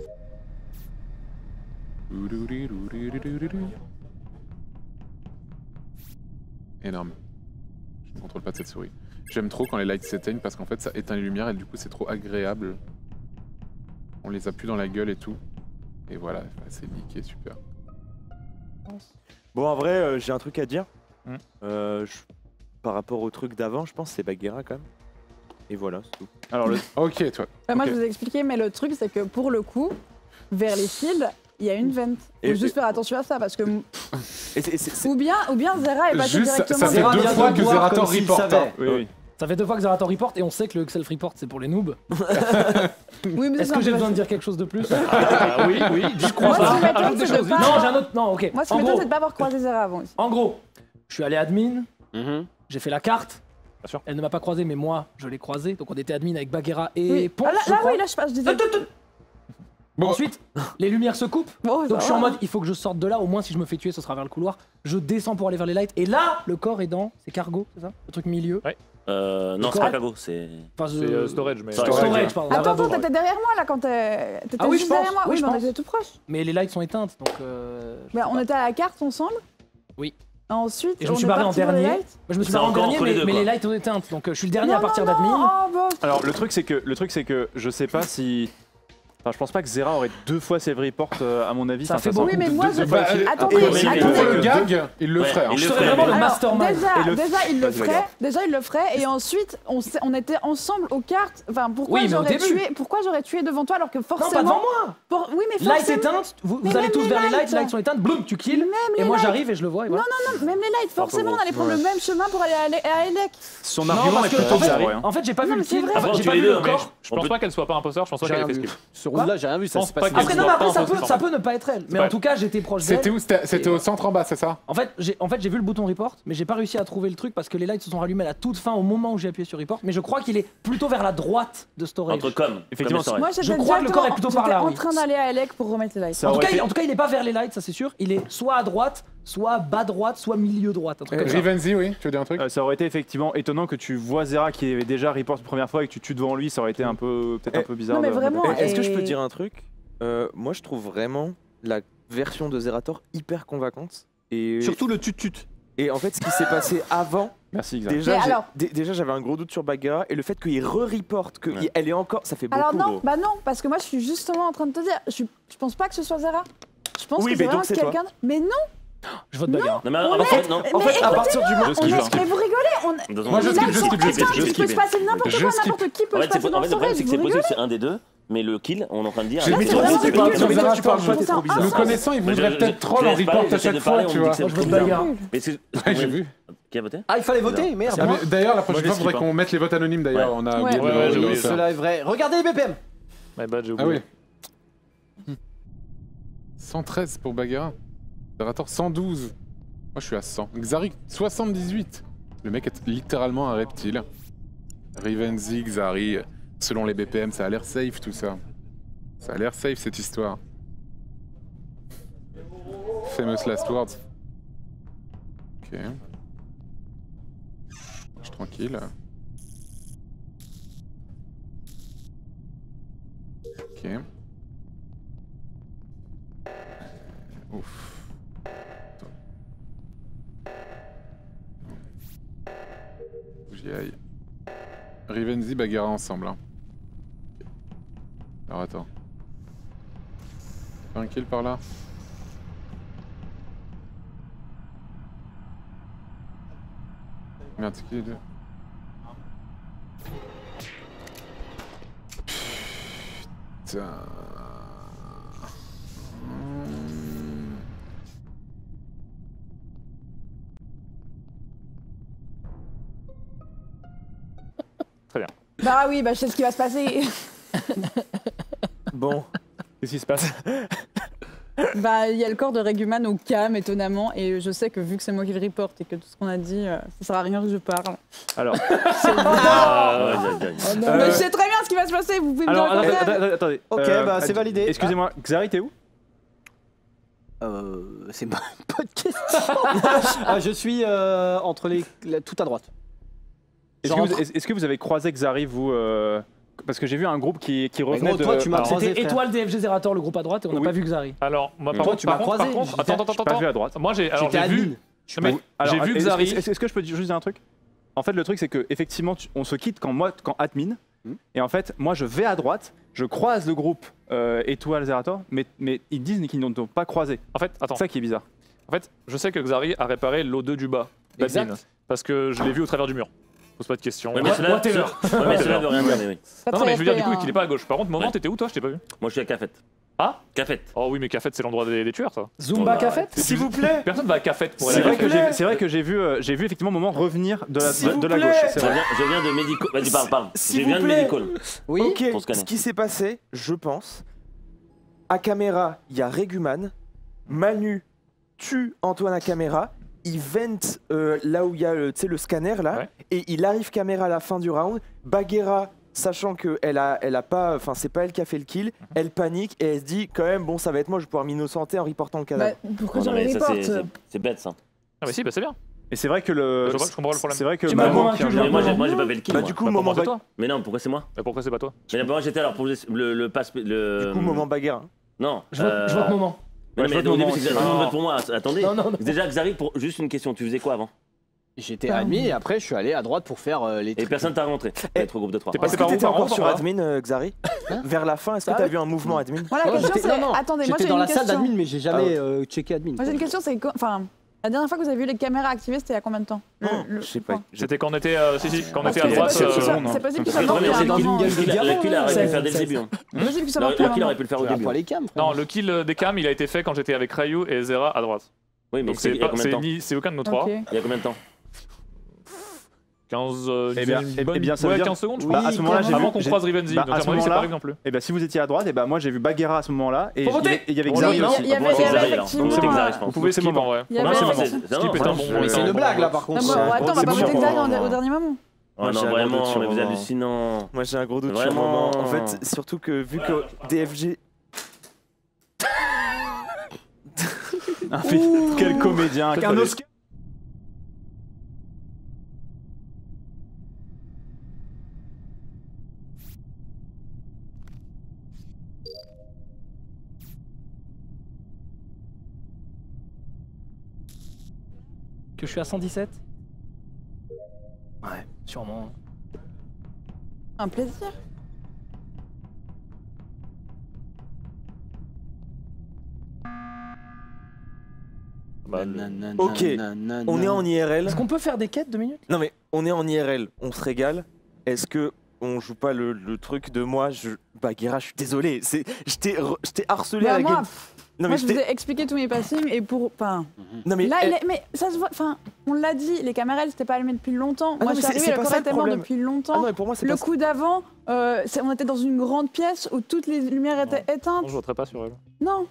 Énorme. Je ne contrôle pas de cette souris. J'aime trop quand les lights s'éteignent parce qu'en fait ça éteint les lumières et du coup c'est trop agréable. On les a plus dans la gueule et tout. Et voilà, c'est niqué, super. Bon, en vrai, j'ai un truc à dire. Hmm. Par rapport au truc d'avant, je pense que c'est Bagheera quand même. Et voilà, c'est tout. Alors le Ok, toi. Moi, Ok. je vous ai expliqué, mais le truc, c'est que pour le coup, vers les shields, il y a une vente. Et- Faut juste faire attention à ça, parce que Et c'est- ou bien Zera est passé Juste, directement. ça fait Zera deux vient fois de que voir Zerator comme s'il reporte. savait. oui, oui. Ça fait 2 fois que Zerator report et on sait que le self report c'est pour les noobs. Oui, mais Est-ce c'est que j'ai un peu besoin de facile. dire quelque chose de plus Oui, oui. Je crois Moi, ce pas. qui m'étonne, Ajoute des c'est de choses. pas- Non, j'ai un autre. Non, ok. Moi, ce qui En m'étonne, gros, c'est de pas avoir croisé Zera avant aussi. en gros, je suis allé admin, Mhm. j'ai fait la carte. Bien sûr. Elle ne m'a pas croisé, mais moi, je l'ai croisé. Donc on était admin avec Bagheera et Oui. Ponce. Ah, je là, crois. oui, là, je disais. Bon, Ensuite, les lumières se coupent. Bon, Donc je suis ça en va. mode, il faut que je sorte de là. Au moins, si je me fais tuer, ce sera vers le couloir. Je descends pour aller vers les lights. Et là, le corps est dans. C'est cargo, c'est ça? Le truc milieu. Non, c'est Quoi pas cargo, c'est. Enfin, C'est storage, mais. storage, pardon. Attends, Lavabo. t'étais derrière moi là quand t'étais Ah oui, juste je pense. derrière moi. Oui, Oui, je mais on pense. était tout proche. Mais les lights sont éteintes, donc. je Bah, sais on pas. était à la carte ensemble. Oui. Ensuite, Et je me on suis est barré en parti pour les dernier. lights. Je me suis C'est barré en encore dernier, entre les deux, mais quoi. les lights ont éteintes. Donc je suis le dernier à Non, partir non, d'admin. non, oh, bon. Alors le truc c'est que Enfin, je pense pas que Zera aurait 2 fois save report à mon avis. Ça Enfin, fait sent beaucoup. Oui, mais deux- moi, deux je- fois- Attendez, mais Pour attendez. le gag, il le Ouais, ferait. hein. il Je le serais ferait, vraiment mais- le Alors, mastermind. déjà, il le Vas-y, Bagarre. ferait. Déjà, il le ferait. Et ensuite, on était ensemble aux cartes. Enfin, pourquoi Oui, mais au j'aurais début. tué Pourquoi j'aurais tué devant toi alors que Non, forcément. pas devant moi. Oui, mais Light forcément. éteinte, vous Mais allez même tous les vers les lights. lights sont éteintes, boum, tu kills. Et les moi lights. j'arrive et je le vois. Et voilà. Non, même les lights, forcément, on allait prendre le même chemin pour aller à Elec. Son Non, argument parce est que, plutôt en fait, Zera, hein. en fait, j'ai pas Non, vu le mais c'est kill. vrai. Enfin, Avant, j'ai tu pas les vu deux, le mais corps. Je pense pas qu'elle soit pas imposteur, je pense pas J'ai qu'elle ait rien fait vu. skip. Ce round-là, j'ai rien vu. Je pense s'est pas passé qu'il Après, soit non, mais après, pas ça imposteur, peut, en ça peut ne pas être elle. Mais pas en tout cas, j'étais proche d'elle. C'était au centre en bas, c'est ça? En fait, j'ai vu le bouton report, mais j'ai pas réussi à trouver le truc parce que les lights se sont rallumés à la toute fin au moment où j'ai appuyé sur report. Mais je crois qu'il est plutôt vers la droite de storage. Entre com. Effectivement, comme et Moi, Sorel. j'étais crois que le corps est plutôt par là, en oui. train d'aller à Elec pour remettre les lights. Ça En tout, aurait cas, été- en tout cas, il est pas vers les lights, ça c'est sûr. Il est soit à droite, soit bas droite, soit milieu droite. Un truc comme ça. Rivenzi, oui, tu veux dire un truc? Ça aurait été effectivement étonnant que tu vois Zera qui avait déjà report la première fois et que tu tues devant lui, ça aurait été un peu peut-être un peu bizarre. Non, mais de- vraiment, Est-ce que je Et- peux dire un truc Moi, je trouve vraiment la version de Zerator hyper convaincante. Et, Surtout le tut-tut. et en fait, ce qui s'est passé avant, Merci Xav. déjà, Mais j'ai- alors- déjà j'avais un gros doute sur Bagheera et le fait qu'il re-reporte, qu'elle Ouais. est encore, ça fait beaucoup. Alors non, gros. bah non, parce que moi je suis justement en train de te dire, je pense pas que ce soit Zera. Je pense Oui, que mais c'est vraiment donc c'est toi. quelqu'un. Mais non, Je vote bagarre. Non, mais en fait, non. En fait, à partir du moment Je skip, où je skip. mais vous rigolez, Moi, je les skip, lights je sont skip, je skip, éteints, je il peut skip. se passer n'importe Je quoi, skip. n'importe qui peut En se fait, passer dans le le problème, c'est que c'est storage, vous possible que rigolez. c'est un des deux, mais le kill, on est en train de dire. J'ai Là, mis c'est trop vraiment de ridicule. skip. Mais Zera, tu tu parles, parles t'es trop trop bizarre. Le connaissant, il voudrait peut-être troll en report à chaque fois, tu vois. Moi, je vote bagarre. Mais c'est. Ouais, j'ai vu. Qui a voté? Ah, il fallait voter, merde. Ah, mais d'ailleurs, la prochaine Moi, fois, je il faudrait skip, qu'on mette les votes anonymes d'ailleurs. Ouais. On a Ouais. oublié de Ouais, le- j'ai de le oublié. faire. Cela est vrai. Regardez les BPM. My bad, j'ai Ah oublié. oui. 113 pour Bagheera. Zerator 112. Moi je suis à 100. Xari 78. Le mec est littéralement un reptile. Rivenzi, Xari. Selon les BPM, ça a l'air safe tout ça. Ça a l'air safe cette histoire. Famous last words. Ok. Je suis tranquille. Ok. Ouf. Faut que j'y aille. Rivenzi, Bagheera ensemble. Hein. Ok. Alors attends. Pas un kill par là? Merde, c'est qui les deux? Putain. Bah oui, bah je sais ce qui va se passer. Bon, Qu'est-ce qui se passe? Bah il y a le corps de Reguman au cam étonnamment et je sais que vu que c'est moi qui le reporte et que tout ce qu'on a dit, ça sert à rien que je parle. Alors, Ah, ouais, Mais je sais très bien ce qui va se passer, vous pouvez me dire alors le contraire. attendez. Ok, bah c'est validé. Excusez-moi, Xari, t'es où? C'est une bonne question. Ah, je suis entre tout à droite. Est-ce Genre que, est-ce que vous avez croisé Xari, vous parce que j'ai vu un groupe qui revenait gros, de. toi, tu m'as alors, croisé. C'était frère. Étoile DFG Zerator, le groupe à droite, et on n'a Oui. pas vu Xari. Alors, moi, par Toi, contre, tu m'as croisé, attends, j'étais- attends, pas vu à droite. Moi, j'ai J'étais vu. admin. Non, mais Alors, j'ai vu est-ce- Xari. Est-ce que je peux juste dire un truc? En fait, le truc, c'est que effectivement, on se quitte quand admin. Et en fait, moi, je vais à droite, je croise le groupe Étoile Zerator, mais ils disent qu'ils n'ont pas croisé. En fait, attends. C'est ça qui est bizarre. En fait, je sais que Xari a réparé l'O2 du bas d'admin. Exact. Parce que je l'ai vu au travers du mur. Pose pas de questions. Ouais, mais cela veut rien dire, mais oui. Non, mais je veux dire, du coup, hein. qu'il est pas à gauche. Par contre, moment, Ouais. t'étais où toi? Je t'ai pas vu. Moi, je suis à Cafette. Ah Cafette. Oh oui, mais Cafette, c'est l'endroit des tueurs, ça. Zumba Café. s'il vous plaît. Personne va à Cafette pour C'est aller à vrai que Cafette. c'est vrai que j'ai vu effectivement un moment revenir de S'il vous la plaît. gauche. C'est Je vrai. viens de Medical. Vas-y, parle. S'il Je vous viens de plaît. Medical. Oui. Ok, Pour scanner. ce qui s'est passé, je pense, à caméra, il y a Reguman, Manu tue Antoine à caméra, il vente là où il y a le scanner là, Ouais. et il arrive caméra à la fin du round, Bagheera, sachant que elle a pas, enfin c'est pas elle qui a fait le kill, elle panique et elle se dit quand même bon ça va être moi, je vais pouvoir m'innocenter en reportant le Bah, cadavre. pourquoi Non, j'en mais les ça, reporte c'est bête, ça. Ah, mais si, bah c'est bien. Et c'est vrai que le. Je vois, je comprends le problème. C'est vrai que Tu m'as Maman convaincu, qui a- je Mais moi, Non. j'ai pas fait le kill. Bah moi. du coup Bah, pour moment moi, c'est toi. Mais non, pourquoi c'est moi? Mais pourquoi c'est pas toi? Mais moi, j'étais alors pour le passe. du coup moment Bagheera. Non. Je vote moment. Mais, Ouais, je mais vote au début, moment c'est que aussi. tout le monde vote pour moi. Attendez. Non, non, non. Déjà, Xari, pour juste une question, tu faisais quoi avant? J'étais admis et après je suis allé à droite pour faire les Et trucs. personne t'a rencontré. Être au groupe de 3. T'es Est-ce passé que par où, t'étais par encore où, sur par où admin Xari? Vers la fin, est-ce que t'as vu un mouvement admin? Voilà, la question c'est. Attendez, moi j'ai dans une la salle question. d'admin, mais j'ai jamais checké admin. Moi j'ai une question, c'est. Enfin, la dernière fois que vous avez vu les caméras activées, c'était il y a combien de temps? Je sais pas. C'était quand on était, quand on était à C'est droite. possible que ça soit Le moment. kill aurait pu le faire dès le début. C'est possible que ça Le kill aurait pu le faire au début. Pas les cams. Non, le kill des cams, il a été fait quand j'étais avec Ryu et Zera à droite. Oui, mais Donc c'est aucun de nous trois. Ok. Il y a combien de temps? 15 Eh bien, ça veut ouais, dire- 15 secondes, je Oui, pense. à ce moment-là, j'ai Avant vu- qu'on j'ai- croise Rivenzi. bah, Donc à à ce mon avis, c'est pas moment-là, non plus. Et ben si vous étiez à droite, et ben moi j'ai vu Bagheera à ce moment-là et Faut voter. il y avait Bon, Xari il y a- aussi. Il y avait Bon, c'est Xari, alors. effectivement. Donc c'est Xari, je pense. Vous pouvez skip en vrai. Il y avait- Non, c'est Non, bon. c'est- Skip non, est un bon. franchement, Mais c'est une blague là par Non, contre. mais attends, on va c'est pas bon, voter bon, Xari bon. au dernier moment. Oh Moi, j'ai non, un gros vraiment, doute sur mais vous le êtes moment. hallucinant. Moi j'ai un gros doute sur le Vraiment. moment. En fait, surtout que vu que DFG. Quel comédien, Faites un pas Oscar. Que je suis à 117? Ouais. Sûrement. Un plaisir. Ok, on est en IRL. Est-ce qu'on peut faire des quêtes 2 minutes? Non mais on est en IRL, on se régale. Est-ce que on joue pas le truc de moi Bagheera, je suis désolé, je t'ai harcelé à la Moi, game. Non moi mais je vous ai expliqué tous mes passings et pour. Enfin. Non mais Là, elle- mais ça se voit. Enfin, on l'a dit, les caméras elles s'étaient pas allumées depuis longtemps. Ah Moi non, je mais suis c'est arrivée, pas le ça corps le était mort problème. depuis Ah longtemps. non mais pour moi c'est Le pas coup d'avant, on était dans une grande pièce où toutes les lumières étaient éteintes. Non, je voterai pas sur elle. Non.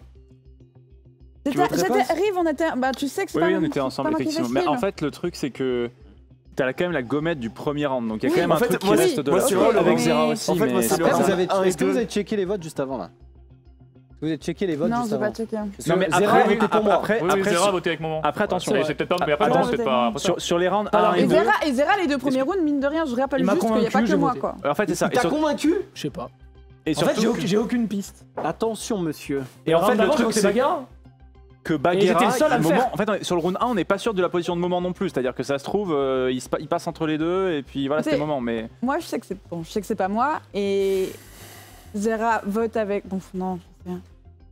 Tu voterais J'étais pas Rive, on était. Bah tu sais que c'est Oui, pas oui, moi- on était c'est ensemble pas moi qui effectivement. vais Mais en kill. fait, le truc c'est que t'as quand même la gommette du premier round, donc il y a Oui, quand même en un fait, truc qui moi, reste oui, de moi, la c'est soirée vrai, avec mais- Zera aussi. en fait, moi, mais c'est c'est le pas round. grave. Un et Est-ce que vous deux. avez checké les votes juste avant là? Vous avez checké les votes Non, juste j'ai avant? pas checké. Non mais Zera après, a voté pour moi. après, Oui, oui, après, Zera a voté avec moment. après, attention, Et c'est peut-être pas, mais après, Attends, non, c'est pas. sur les rounds 1 et Et 2. Zera, les deux premiers rounds, mine de rien, je rappelle Il m'a juste qu'il n'y a pas convaincu, que j'ai moi voté. quoi. En fait, c'est ça. Et T'as sur- convaincu? Je sais pas. et En fait, surtout, j'ai aucune piste. Attention monsieur. et en fait, le truc c'est c'est Bagheera. que j'étais Bagheera, le seul à le moment- faire. en fait, sur le round 1, on n'est pas sûr de la position de moment non plus. C'est-à-dire que ça se trouve, il passe entre les deux et puis voilà, C'est- c'était le moment. Mais Moi, je sais que c'est pas moi et Zera vote avec. Bon, non, je sais rien.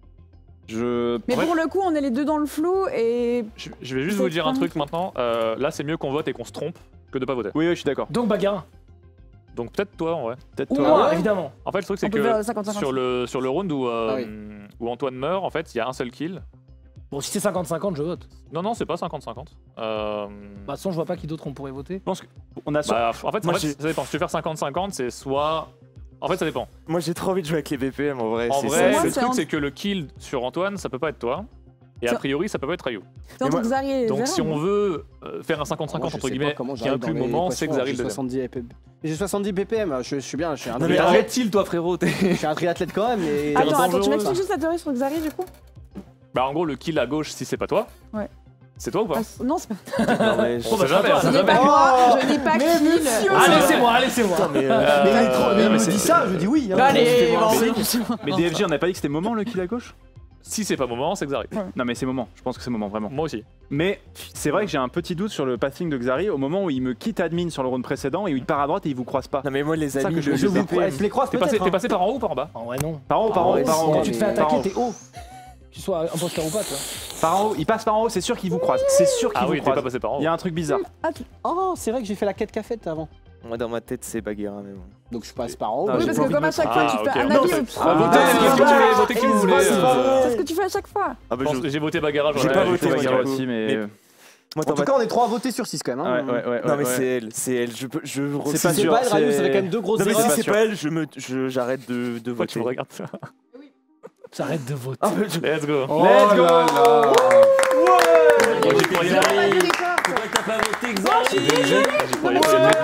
Mais Ouais. pour le coup, on est les deux dans le flou et. Je vais juste C'est vous dire un pas truc maintenant. Là, c'est mieux qu'on vote et qu'on se trompe que de pas voter. oui, oui, je suis d'accord. Donc Bagheera. Donc peut-être toi en vrai. Peut-être Ou toi. moi, évidemment. En fait, le truc, c'est On peut faire que 50-50. sur le round où, Ah oui. où Antoine meurt, en fait, il y a un seul kill. Bon, si c'est 50-50, je vote. De Non, non, c'est pas 50-50. toute façon, je vois pas qui d'autre on pourrait voter. On a Bah, en fait, Moi, ça dépend. Si tu veux faire 50-50, c'est soit. En fait, ça dépend. Moi j'ai trop envie de jouer avec les BPM en vrai. En c'est vrai, moi, le c'est truc, en- c'est que le kill sur Antoine, ça peut pas être toi. Et a Ça- priori, ça peut pas être Ryu. C'est entre moi- Xari et Donc Zera. si on veut faire un 50-50 Moi, je entre sais guillemets, pas comment qui j'arrive inclut le dans les moment, c'est équations, Xari j'ai le deuxième. 70 BPM. J'ai 70 BPM, je suis bien, je suis un Non, mais triathlète. arrête-il toi frérot. Je suis un triathlète quand même. Et... Attends, tu dangereux. m'expliques juste la théorie sur Xari du coup? Bah en gros, le kill à gauche, si c'est pas toi, Ouais. c'est toi ou pas Ah, non, c'est pas. Non mais On sait jamais, on Ce sait n'est jamais. pas moi, je n'ai pas kill. Allez, c'est moi, allez, c'est moi. Mais il est trop- mais il me c'est- dit ça, je dis oui. hein. Allez, Mais DFG, on n'a pas dit que c'était moment le kill à gauche? Si c'est pas moment, c'est Xari. Non, mais c'est moment. Je pense que c'est moment vraiment. Moi aussi. Mais c'est vrai que j'ai un petit doute sur le passing de Xari au moment où il me quitte admin sur le round précédent et où il part à droite et il vous croise pas. Non mais moi les ça amis, que je Je vous BPM. je les croise T'es peut-être. passé par en haut ou par en bas? En vrai, non. Par en haut, par en haut, par en haut. Quand tu te fais Par en attaquer, haut. t'es haut. Que tu sois imposteur ou pas, toi. Par en haut, il passe par en haut, c'est sûr qu'il vous croise. C'est sûr qu'il Ah vous oui, t'es pas croise. passé par en Il y haut. a un truc bizarre. Oh, c'est vrai que j'ai fait la quête cafette avant. Moi dans ma tête c'est Bagheera mais bon. Donc je passe par en haut. Non, Oui, j'ai parce pas que envie comme de à chaque me- fois, Ah, tu fais ok, un non, avis c'est- au Ah, votez ce que vous voulez, votez qui vous voulez. C'est ce que tu fais à chaque fois. Ah bah Je pense que j'ai voté Bagheera. J'ai j'aurais- pas j'ai voté fait Bagheera Bagheera. aussi, mais. Mais- Moi En dans tout ma cas, on est 3 à voter sur 6 quand même. hein. Ouais. Non mais c'est elle, je peux je C'est Si pas c'est sûr, pas elle, Rayou, c'est- ça fait quand même 2 grosses Non mais erreurs. si pas c'est sûr. pas elle, j'arrête de Pourquoi tu voter. me regardes ça? J'arrête de voter. Ah, mais je- Let's go. Oh Let's go. là là. Moi, j'y croyais. Pourquoi t'as pas voté Xari? J'y croyais.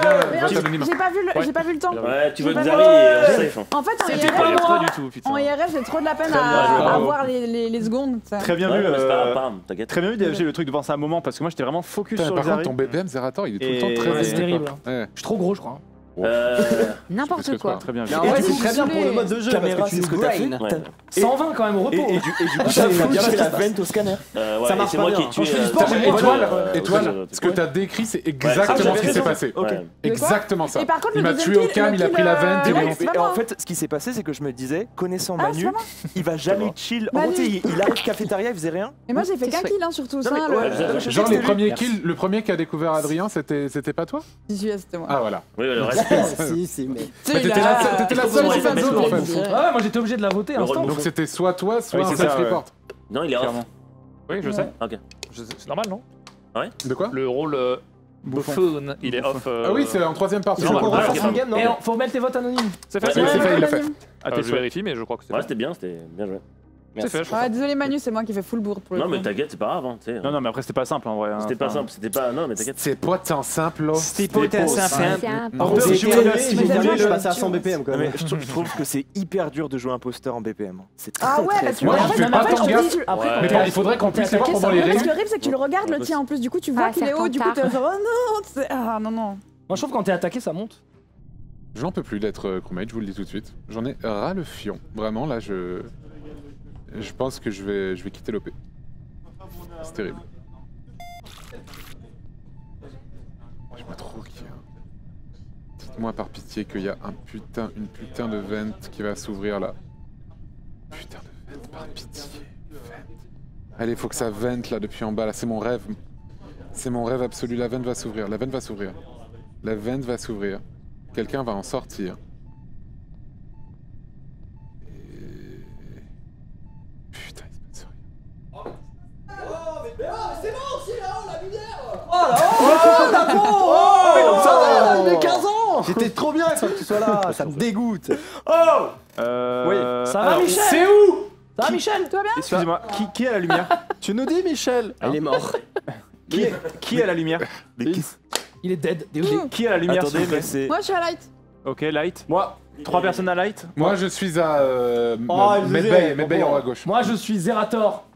J'ai pas vu le temps. Ouais, tu veux J'ai pas Xari vu- et safe. En fait, en C'était IRL, pas du tout, putain. en IRL, j'ai trop de la peine Très bien à joué, bravo. voir les secondes. ça. Très bien Ouais, vu. mais c'est pas grave, t'inquiète. Très bien vu DFG le truc de penser à un moment parce que moi j'étais vraiment focus Putain, sur Par contre, Xari. ton BPM Zerator, il est tout le Et- temps très Ouais, élevé, c'est terrible, quoi. Ouais. Je suis trop gros, je crois. N'importe quoi. Très bien. Mais en vrai, c'est très bien pour le mode de jeu parce que tu nous brain. Ouais. 120 quand même au repos. Et du coup, ça a bien fait la vente au scanner. Ça marche c'est pas moi bien. qui ai tué. je fais du sport, j'ai Étoile, ce que t'as décrit, c'est exactement j'avais ce qui s'est raison. passé. Ok. Exactement ça. Et par contre, Il le m'a deuxième tué au kill, cam, le il a kill, pris la vente. ouais, et c'est Et pas en moi. fait, ce qui s'est passé, c'est que je me disais, connaissant Ah, c'est Manu, pas moi. il va jamais chill. En Manu. gros, tu sais, il arrive cafétéria, il faisait rien. Et moi, j'ai fait qu'un kill, hein, surtout. Ça, mais le- ouais, le- je- Genre je- les je- premiers Merci. kills, le premier qui a découvert Adrien, c'était pas toi? C'était moi. Ah voilà. Oui, le reste. Si, mais. Mais t'étais la seule Ouais, sur cette mais zone en c'est fait. Ouais, moi j'étais obligé de la voter instant. rôle Donc c'était soit toi, soit Oui, un c'est ça, self-report. Non, il est off. Clairement. Oui, je sais. Ok. C'est normal, non? De quoi? Le rôle buffoon, il est off. Ah oui, c'est en troisième partie. C'est normal. On refasse Ouais, une game, non? Et faut mettre les votes anonymes. C'est fait, Ouais, c'est c'est fait, il l'a fait. Ah, t'es Je sûr. vérifie, mais je crois que c'est Ouais, fait. c'était bien joué. C'est fait, je crois. Ouais, désolé Manu, c'est moi qui fais full bourre pour le Non, coup. mais t'inquiète, c'est pas grave. Hein, tu sais. Non, mais après, c'était pas simple en vrai. hein. C'était pas Enfin, simple, c'était pas. Non, mais t'inquiète. C'est pas tant simple là. C'était pas tant simple. C'est un Par On contre, peut j'ai jouer joué le- le si j'ai vous gagné, voulez je le- passe à 100 BPM quand Non, même. mais je trouve que c'est hyper dur de jouer imposteur en BPM. C'est très, Ah ouais, très parce que dur. Moi, en je fait, fais en pas fait, tant je gaffe. me dis- Après, Ouais. quand Mais t'es- il faudrait qu'on quand t'es puisse les voir attaqué, pendant ça les va. En fait, ce réunions. qui est horrible, c'est que tu le regardes le tien en plus. Du coup, tu vois Ah, qu'il est ça haut. Du coup, compte t'es genre, oh non ah non, non. Moi je trouve que quand t'es attaqué, ça monte. J'en peux plus d'être crewmate, je vous le dis tout de suite. J'en ai ras le fion. Vraiment là, je pense que je vais quitter l'OP. C'est terrible. Je me trouve qu'il y a... Dites-moi par pitié qu'il y a une putain de vente qui va s'ouvrir là. Putain de vente, par pitié. Vente. Allez, faut que ça vente là depuis en bas. Là, c'est mon rêve. C'est mon rêve absolu. La vente va s'ouvrir. La vente va s'ouvrir. La vente va s'ouvrir. Quelqu'un va en sortir. Et... Putain, il se passe rien. Mais 15 ans. J'étais trop bien que tu sois là, ça me dégoûte. Oui. Ça va alors, Michel? C'est où? Ça va, Michel? Toi bien? Excusez-moi, qui est à la lumière? Tu nous dis, Michel? Il est mort. Qui est à la lumière? Il est dead. DOD. Qui est à la lumière? s'il Attendez, vous plaît mais c'est. Moi, je suis à light. Ok, light. Moi, 3 personnes à light. Moi, je suis à il Medbay en haut à gauche. Moi je suis Zerator.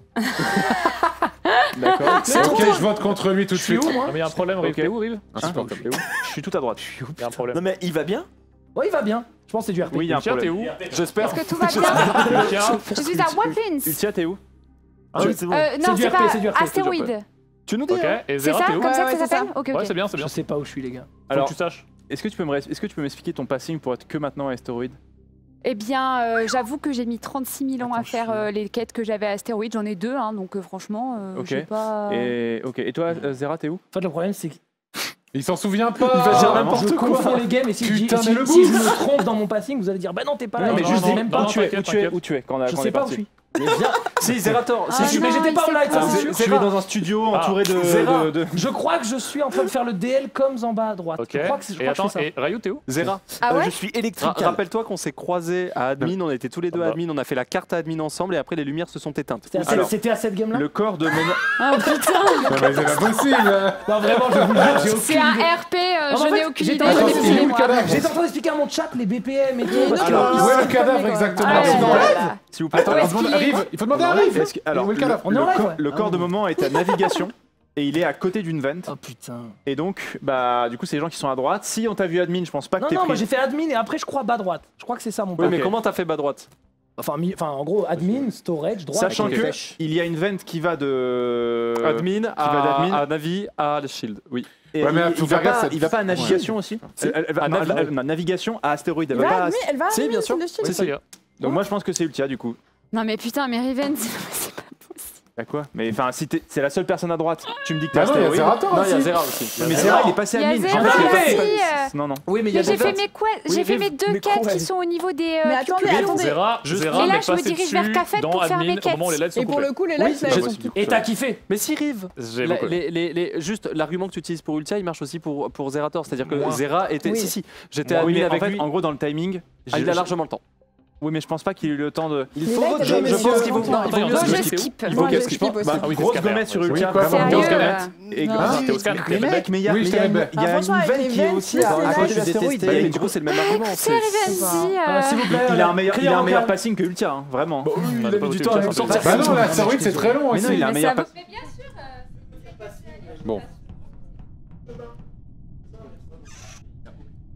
D'accord. Ok, je vote contre lui tout de Je suis suite. où moi? Non, mais il y a un problème, Rive. Ok. T'es où, Rive? Insupportable. Je suis tout à droite. Il y a un problème. Non, mais il va bien? Ouais, il va bien. Je pense que c'est du RP. Oui, il y a un Tiens, t'es problème. où? J'espère. Est-ce que tout va bien? Tiens. Je suis à Weapons. Ultia, t'es où? Ah oui, c'est bon. Non, C'est du c'est RP, pas c'est du RP, c'est du astéroïde. Tu nous dis, Ok, hein. et C'est Zera, ça, t'es où? comme ça Ouais, que ça c'est ça. s'appelle? Ok, Ouais, ok. c'est bien, c'est bien. Je sais pas où je suis les gars. Faut Alors, que tu saches. est-ce que tu peux m'expliquer ton passing pour être que maintenant à Astéroïde? Eh bien, j'avoue que j'ai mis 36 000 ans à faire les quêtes que j'avais à Astéroïde. J'en ai 2, hein, donc franchement, Ok. j'ai pas... Et ok. Et toi, Zera, t'es où? En fait, le problème c'est que Il s'en souvient pas. Il va dire je n'importe quoi. confonds les games et si, Putain, si- mais le si bouffe. je me trompe dans mon passing, vous allez dire bah non, t'es pas là. Non, mais Et juste je sais dis même non, pas non, où tu es. t'inquiète. Où tu es quand Je sais pas où je suis. Mais viens. Si, Zerator. Ah Si je suis non, j'étais pas il au live, sait ça, pas. c'est sûr. je suis dans un studio entouré Zera. de. Je crois que je suis en train de faire le DL comme en bas à droite. Ok. Je crois que Et je fais attends, ça. et Rayou, t'es où? Zera. Ah ouais? Je suis électrique. Rappelle-toi qu'on s'est croisés à admin, on était tous les deux Ah bah. admin, on a fait la carte à admin ensemble et après les lumières se sont éteintes. C'était à cette game là. Le corps de mon. Oh putain! Non, mais c'est pas possible. Non vraiment, je vous le jure, j'ai aucune C'est un idée. RP, Non, je en n'ai fait, aucune j'étais idée. en train je de- l'ai il est fait, où le moi. cadavre J'étais en train d'expliquer à mon chat les BPM et tout. parce que- Alors, où est le cadavre quoi. exactement? Ah, C'est dans là, le live. là. S'il vous plaît. Attends, Où on est-ce demande qu'il à est Rive. Il faut demander à Rive. Alors, Où est le cadavre? On est en live, ouais. le corps de moment est à navigation et il est à côté d'une vente. Oh putain. Et donc, bah, du coup, c'est les gens qui sont à droite. Si on t'a vu admin, je pense pas que Non, t'es non, moi pris. j'ai fait admin et après je crois bas droite. Je crois que c'est ça mon Oui, plan. mais Ok. comment t'as fait bas droite? Enfin, en gros, admin, storage, droite. Sachant ok. que il y a une vente qui va de Admin va d'admin. à Navi à Shield, oui. Et Ouais, mais il faut va faire gaffe, pas, cette- il va pas à navigation aussi. Elle va À non, Navi. navigation à astéroïde. Elle Elle va va pas. admin, elle va Si, admin, bien sûr. c'est le style. Si, si. Donc moi je pense que c'est Ultia du coup. Non mais putain, mais Riven, c'est pas possible. Bah quoi? Mais enfin, si c'est la seule personne à droite, tu me dis que t'es Bah non, il y a astéroïde. Zerator Non, il y a aussi. Zera aussi. Mais Zera, il est passé Il y a admin. Zera J'en ai aussi, fait. Non, non. Oui, mais il y a Mais j'ai des fait ventes. mes quoi? Oui, J'ai fait Rive, mes 2 mais quêtes quoi, qui sont au niveau des. Mais attendez, cubes. attendez. Zera Juste- Zera Et là, m'est je me passé dirige vers dessus Cafette dans pour faire admin mes au moment où les quêtes. LED sont Et pour coupées. le coup, les Oui, lives, ça j'ai- sont tout. Et t'as kiffé. Mais si Rive, J'ai beaucoup. juste l'argument que tu utilises pour Ultia, il marche aussi pour Zerator. C'est-à-dire que Moi. Zera était. Oui. Si, j'étais Oui, admin mais en avec fait, lui. en gros, dans le timing, Il a largement le temps. Oui, mais je pense pas qu'il ait eu le temps de. Il Les faut lives, voter, t'as jamais messieurs. dit longtemps. Attends, il y en a Moi, qui je disent qu'il skip. faut- Moi, je qu'est-ce skip qu'il faut- aussi. Bah, oui, Grosse Scanner, gommette sur oui. Ultia. quoi, vraiment Sérieux, grosse gommette. Et Non. grosse- T'es au scan, Mais mec, mais il y a Oui, mais je il y a t'aimais une bien. il y a franchement, une avec veine les qui est veines, aussi c'est à vrai. côté Je d'astéroïde. détestais. Mais du coup, c'est le même argument. C'est Rivenzi. S'il vous plaît. Il a un meilleur criez en meilleur calme. passing que Ultia, hein, vraiment. On a pas voté temps à Ultia, nous ça me sortir. fait- Bah non, l'astéroïde c'est très long Mais non, aussi. il a un Mais meilleur ça passing. Mais bien sûr. Bon.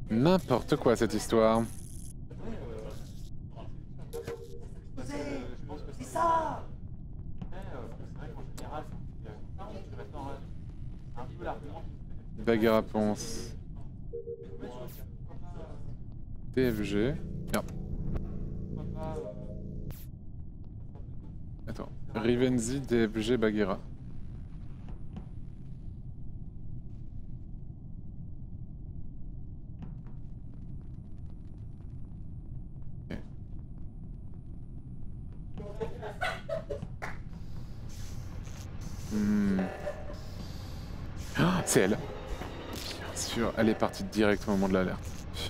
N'importe quoi cette histoire. C'est ça. Bagheera pense. DFG. Merde. Attends. Rivenzi, DFG, Bagheera. Ok. Oh, c'est elle. Bien sûr, elle est partie direct au moment de l'alerte.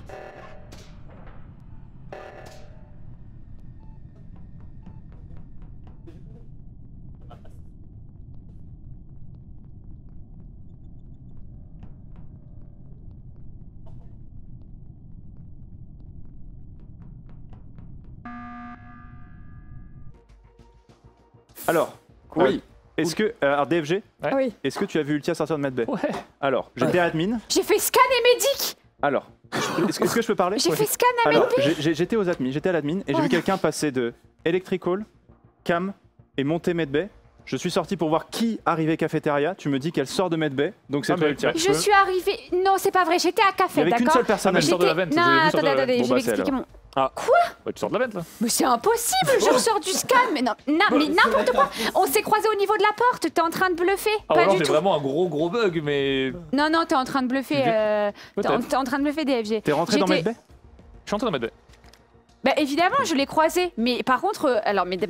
Alors, Oui. est-ce que. Alors, DFG, Ouais. Oui. est-ce que tu as vu Ultia sortir de Medbay? Ouais. Alors, j'étais admin. J'ai fait scan et médic. Alors, est-ce que je peux parler? J'ai fait scan à Alors, médic. j'étais aux admin, j'étais à l'admin et j'ai vu quelqu'un passer de Electrical, Cam et monter Medbay. Je suis sorti pour voir qui arrivait cafétéria. Tu me dis qu'elle sort de Medbay, donc c'est Ah, toi mais- Ultia. Je suis arrivée. Non, c'est pas vrai. J'étais à Il café, n'y avait qu'une d'accord. seule personne. Ah, mais je sors de la J'étais- vente, Non, je l'ai vu sortir de la attendez, vente. je Bon, vais bah, c'est expliquer mon. Ouais, tu sors de la vente là. Mais c'est impossible, je ressors du scan. Mais non, mais n'importe quoi. On s'est croisés au niveau de la porte. T'es en train de bluffer. Ah, Pas alors du c'est tout. vraiment un gros bug, mais. Non, non, t'es en train de bluffer. Peut-être. T'es en train de bluffer DFG. T'es rentré dans J'étais- Medbay? Je suis en train de mettre. Bah évidemment, je l'ai croisé. Mais par contre, alors, mais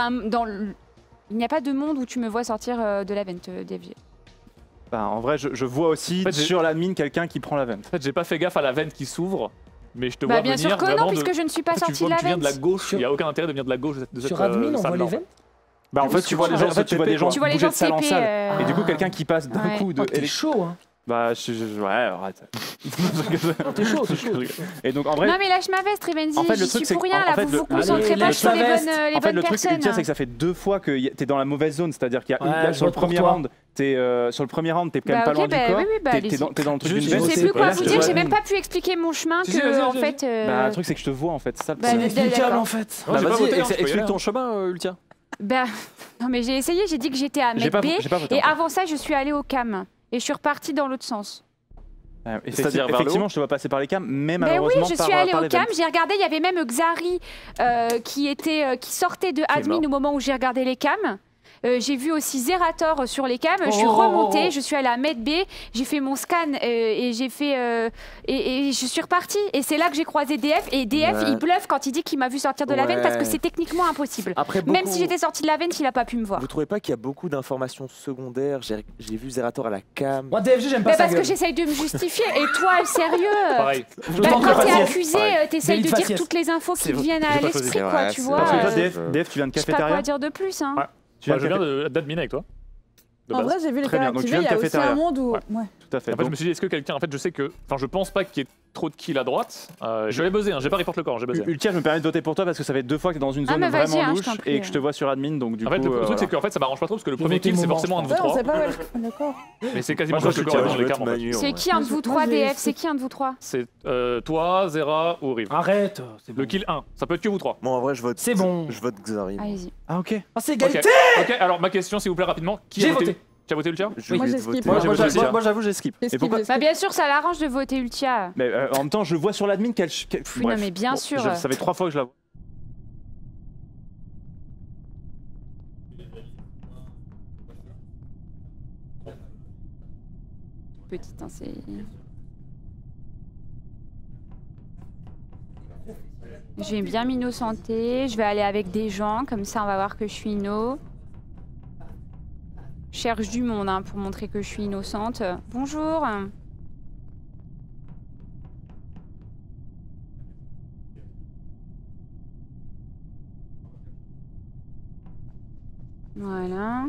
il n'y a pas de monde où tu me vois sortir de la vente DFG. Bah, en vrai, je vois aussi En fait, j'ai- sur l'admin quelqu'un qui prend la vente. En fait, j'ai pas fait gaffe à la veine qui s'ouvre, mais je te Bah vois bien venir sûr que non, vraiment puisque je ne suis pas En fait, tu sortie de vois la que tu viens de la vente. gauche, il n'y a aucun intérêt de venir de la gauche de cette Sur admin, on voit salle-là. les vents. Bah, en fait, tu vois les gens, tu vois des gens Tu vois les bouger gens de salle en TP, salle. Et du coup, quelqu'un qui passe d'un Ouais. coup de. Oh, t'es chaud, hein. Bah, ouais, arrête. Oh, t'es chaud, t'es chaud. Et donc, en vrai. Non mais lâche ma veste, Rivenzi, En fait, le j'y truc, suis pour c'est que- rien en là, fait, vous le- vous concentrez Allez, pas lâche sur ta les veste. bonnes En fait, le truc, personnes. Ultia, c'est que ça fait 2 fois que t'es dans la mauvaise zone. C'est-à-dire qu'il y a Ouais, là, je sur le vote pour premier toi. round, sur le premier round, t'es quand même Bah, pas ok, loin bah, du corps. oui, oui, bah, T'es allez-y. dans le truc Je- d'une je Je veste. sais plus Et quoi là, vous je te dire, vois- j'ai même pas pu expliquer mon chemin Si, si, vas-y, que en vas-y, fait. Bah, le truc, c'est que je te vois en fait. C'est ça le Bah, problème. C'est inexplicable d'accord. en fait. Non, Bah j'ai pas vas-y, voté, hein, je peux y explique aller, ton hein. chemin, Ultia. Bah, non mais j'ai essayé, j'ai dit que j'étais à J'ai pas Med B j'ai pas voté. et encore. avant ça je suis allée au cam et je suis repartie dans l'autre sens. C'est-à-dire vers le Effectivement, je te vois passer par les cams, mais Ben oui, malheureusement je par suis allée par au les cam, ventes. j'ai regardé, il y avait même Xari qui sortait de admin mort. au moment où j'ai regardé les cams. J'ai vu aussi Zerator sur les cams, je suis Oh, remontée, oh, oh. je suis allée à Med B, j'ai fait mon scan et j'ai fait et je suis repartie et c'est là que j'ai croisé DF et DF Ouais. il bluffe quand il dit qu'il m'a vu sortir de la veine parce que c'est techniquement impossible. Après, Même si j'étais sortie de la veine, il a pas pu me voir. Vous trouvez pas qu'il y a beaucoup d'informations secondaires? J'ai vu Zerator à la cam. Moi, DFG, j'aime pas Mais sa parce que gueule. j'essaye de me justifier et toi sérieux Pareil. Je bah, tente quand le t'es faciès. accusé, t'essayes de Délit dire faciès. toutes les infos qui C'est te vrai. viennent J'ai à pas choisi. l'esprit, C'est quoi, vrai, tu c'est vois. Parce que toi, Ouais. DF, tu viens de Je sais pas quoi cafétéria. dire de plus, hein. Ouais. Tu viens Bah, de je café- viens d'admin avec toi. De En base. vrai, j'ai vu les Très cas bien, donc tu activés, il y viens a de aussi cafétéria. un monde où. Ouais. Ouais. Tout à fait. En fait, je Donc, me suis dit, est-ce que quelqu'un. En fait, je sais que. Enfin, je pense pas qu'il y ait trop de kills à droite. Je vais buzzer, hein, j'ai pas report le corps, j'ai buzzé. Ultia, je me permets de voter pour toi parce que ça fait 2 fois que t'es dans une Ah, zone mais vas-y, vraiment hein, je louche t'en prie. et que je te vois sur admin, donc du En fait, coup. le truc, voilà. c'est qu'en fait, ça m'arrange pas trop parce que le J'ai premier voté kill, c'est moment, forcément un de vous Ouais, on trois. sait pas, ouais. D'accord. Mais c'est quasiment Moi, presque je le corps dans vais les être cams. En fait. Manu, en C'est vrai. qui un de vous Moi, trois, j'ai- DF? C'est qui un de vous trois? C'est toi, Zera ou Riv. Arrête, c'est bon. Le kill 1, ça peut être que vous trois. Moi, en vrai, je vote. C'est bon. Je vote Xari. Allez-y. Ah, ok. Ah, c'est Ok, égalité. ok, alors ma question, s'il vous plaît, rapidement. Qui J'ai a voté voté. Tu as voté Ultia Je Moi, vais j'ai voter. skip. Moi, j'ai voté Ultia. Moi, j'avoue, j'ai skip. J'ai Et skip, pourquoi j'ai Bah skip. bien sûr, ça l'arrange de voter Ultia. Mais en même temps, je le vois sur l'admin qu'elle. Oui, non, mais bien sûr. Ça fait 3 fois que je la vois. Petite, hein, c'est. Je vais bien m'innocenter, je vais aller avec des gens, comme ça on va voir que je suis inno. Je cherche du monde hein, pour montrer que je suis innocente. Bonjour. Voilà.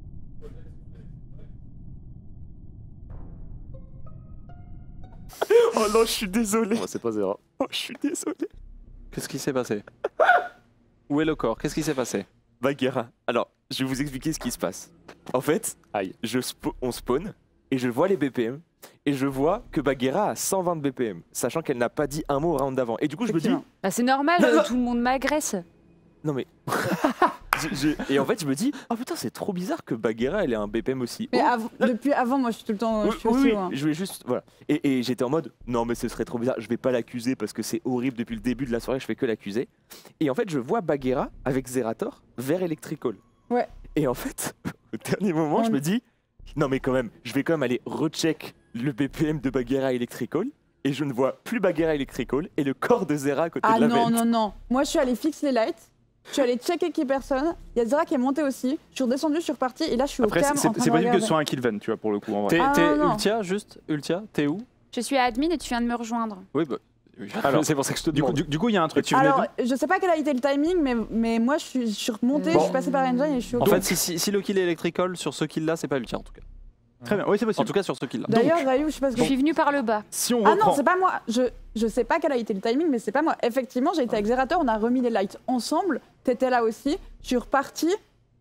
Oh non, je suis désolé. Moi, c'est pas Zera. Oh, je suis désolé. Qu'est-ce qui s'est passé? Où est le corps? Qu'est-ce qui s'est passé? Bagheera. Alors, je vais vous expliquer ce qui se passe. En fait, Aïe. on spawn et je vois les BPM. et je vois que Bagheera a 120 BPM, sachant qu'elle n'a pas dit un mot au round d'avant. Et du coup, je me dis, Bah, c'est normal, tout le monde m'agresse. non mais. Et en fait, je me dis, oh putain, c'est trop bizarre que Bagheera elle ait un BPM aussi. Mais haut. depuis avant, moi je suis tout le temps. Je suis aussi Oui, loin. je voulais juste. Voilà. Et j'étais en mode, non, mais ce serait trop bizarre, je vais pas l'accuser parce que c'est horrible depuis le début de la soirée, je fais que l'accuser. Et en fait, je vois Bagheera avec Zerator vers Electrical. Ouais. Et en fait, au dernier moment, je me dis, non, mais quand même, je vais quand même aller recheck le BPM de Bagheera Electrical. Et je ne vois plus Bagheera Electrical et le corps de Zera à côté de la vente. Non. Moi je suis allée fixer les lights. Je suis allée checker qu'il y ait personne. Il y a Zera qui est monté aussi. Je suis redescendue, je suis repartie et là je suis Après, au cam en train de c'est possible que regarder. ce soit un kill vent, tu vois, pour le coup. En vrai. Ah, non. Ultia, t'es où? Je suis admin et tu viens de me rejoindre. Oui, bah. Alors, c'est pour ça que je te demande. Du coup, il y a un truc. Tu venais Alors, je sais pas quel a été le timing, mais moi je suis remontée, je suis passée par Engine et je suis au En cam. fait, si le kill est electrical, sur ce kill là, c'est pas Ultia en tout cas. Très bien, oui, c'est possible. En tout cas, sur ce kill là. D'ailleurs, Rayou, je sais pas ce que Je suis venue par le bas. Si on Ah reprend. non, c'est pas moi. Je sais pas quel a été le timing, mais c'est pas moi. Effectivement, j'ai été avec Zerator, on a remis les lights ensemble. T'étais là aussi. Je suis repartie.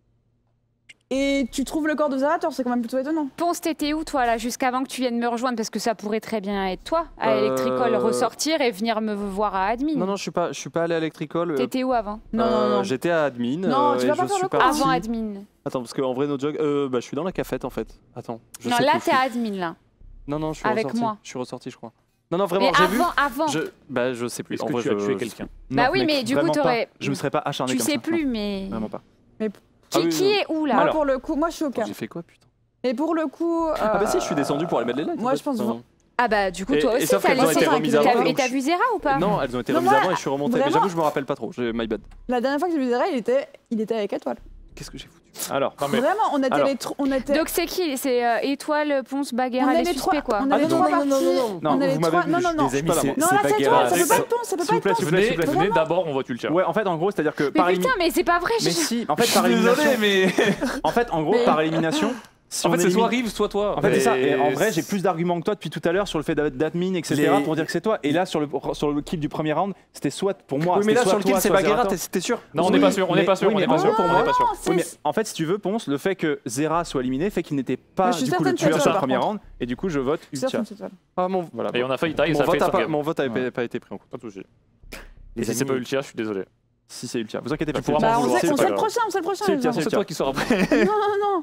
Et tu trouves le corps de Zerator, c'est quand même plutôt étonnant. Ponce, t'étais où toi là, jusqu'avant que tu viennes me rejoindre? Parce que ça pourrait très bien être toi, à Electrical, ressortir et venir me voir à admin. Non, je suis pas allé à Electrical. T'étais où avant? Non. J'étais à admin. Non, tu et vas pas je faire suis le coup. parti. Avant admin. Attends, parce qu'en vrai, no joke, je suis dans la cafette en fait. Attends. Non, là t'es admin là. Non, je suis Avec ressorti. moi. Je suis ressorti, je crois. Non, vraiment, Mais j'ai vu. avant. Je sais plus. Est-ce En que vrai, tu as tué quelqu'un? Bah Non, oui, mec, mais du coup vraiment pas. t'aurais. Je me serais pas acharné Tu comme sais ça. plus, Non, mais. Vraiment pas. Qui est où là? Moi, pour le coup, moi je suis au cam. J'ai fait quoi, putain? Et pour le coup. Ah bah si, je suis descendu pour aller mettre les lights. Moi, en fait. je pense. Non. Ah bah du coup Et- toi et aussi sauf t'as qu'elles ont laissé. été remises avant, Et donc t'as vu Zera ou pas? Non, elles ont été Non, remises moi, avant et je suis remonté. Mais vraiment- j'avoue, je me rappelle pas trop. J'ai my bad. La dernière fois que j'ai vu Zera, il était avec Étoile. Qu'est-ce que j'ai foutu? Alors, Non, mais Vraiment, on était Alors. on était. Donc c'est qui? C'est Étoile, Ponce, Bagheera, les suspects quoi. On est les trois partis. non, On est les vous m'avez trois. vu, Non, non, non. Les amis, pas là, moi. Non, là c'est toi, ça peut pas être Ponce, ça peut S'il pas vous être plaît, Ponce. s'il vous plaît, s'il vous plaît. venez d'abord, on vote Ultia. Ouais, en fait, en gros, c'est-à-dire que Mais par putain, élimination. mais c'est pas vrai. Mais si, en fait, par élimination. mais. En fait, en gros, Mais- par élimination. Si En on fait, c'est élimine- soit Rive, soit toi. En fait, c'est ça. Et en Mais vrai, j'ai plus d'arguments que toi depuis tout à l'heure sur le fait d'admin, etc. Les- pour dire que c'est toi. Et là, sur le kill du premier round, c'était soit pour moi. Oui, mais c'était là, soit sur le kill, toi, c'est soit Bagheera, Zerator. t'es sûr? Non, on Oui, n'est pas sûr, on mais- n'est pas sûr, oui, on mais n'est pas en sûr, gros, pour on moi- n'est pas sûr. Non, Oui, mais c'est. en fait, si tu veux, Ponce, le fait que Zera soit éliminé fait qu'il n'était pas Moi, je suis du coup le certaine tueur que sur c'est le toi, premier par round. Et du coup, je vote Ultia. Certaine, c'est toi. Ah, mon Et on a failli tailler, mon ça vote fait a ça. pas- mon vote avait pas été pris en compte. Pas de soucis. Les Et si c'est amis, pas Ultia, je suis désolé. Si c'est Ultia, vous inquiétez pas. Tu pourras c'est m'en Bah, on vouloir, sait c'est on pas sait le grave. prochain, on sait le prochain. C'est les gens. Ultia, C'est toi qui sors après. Non, non.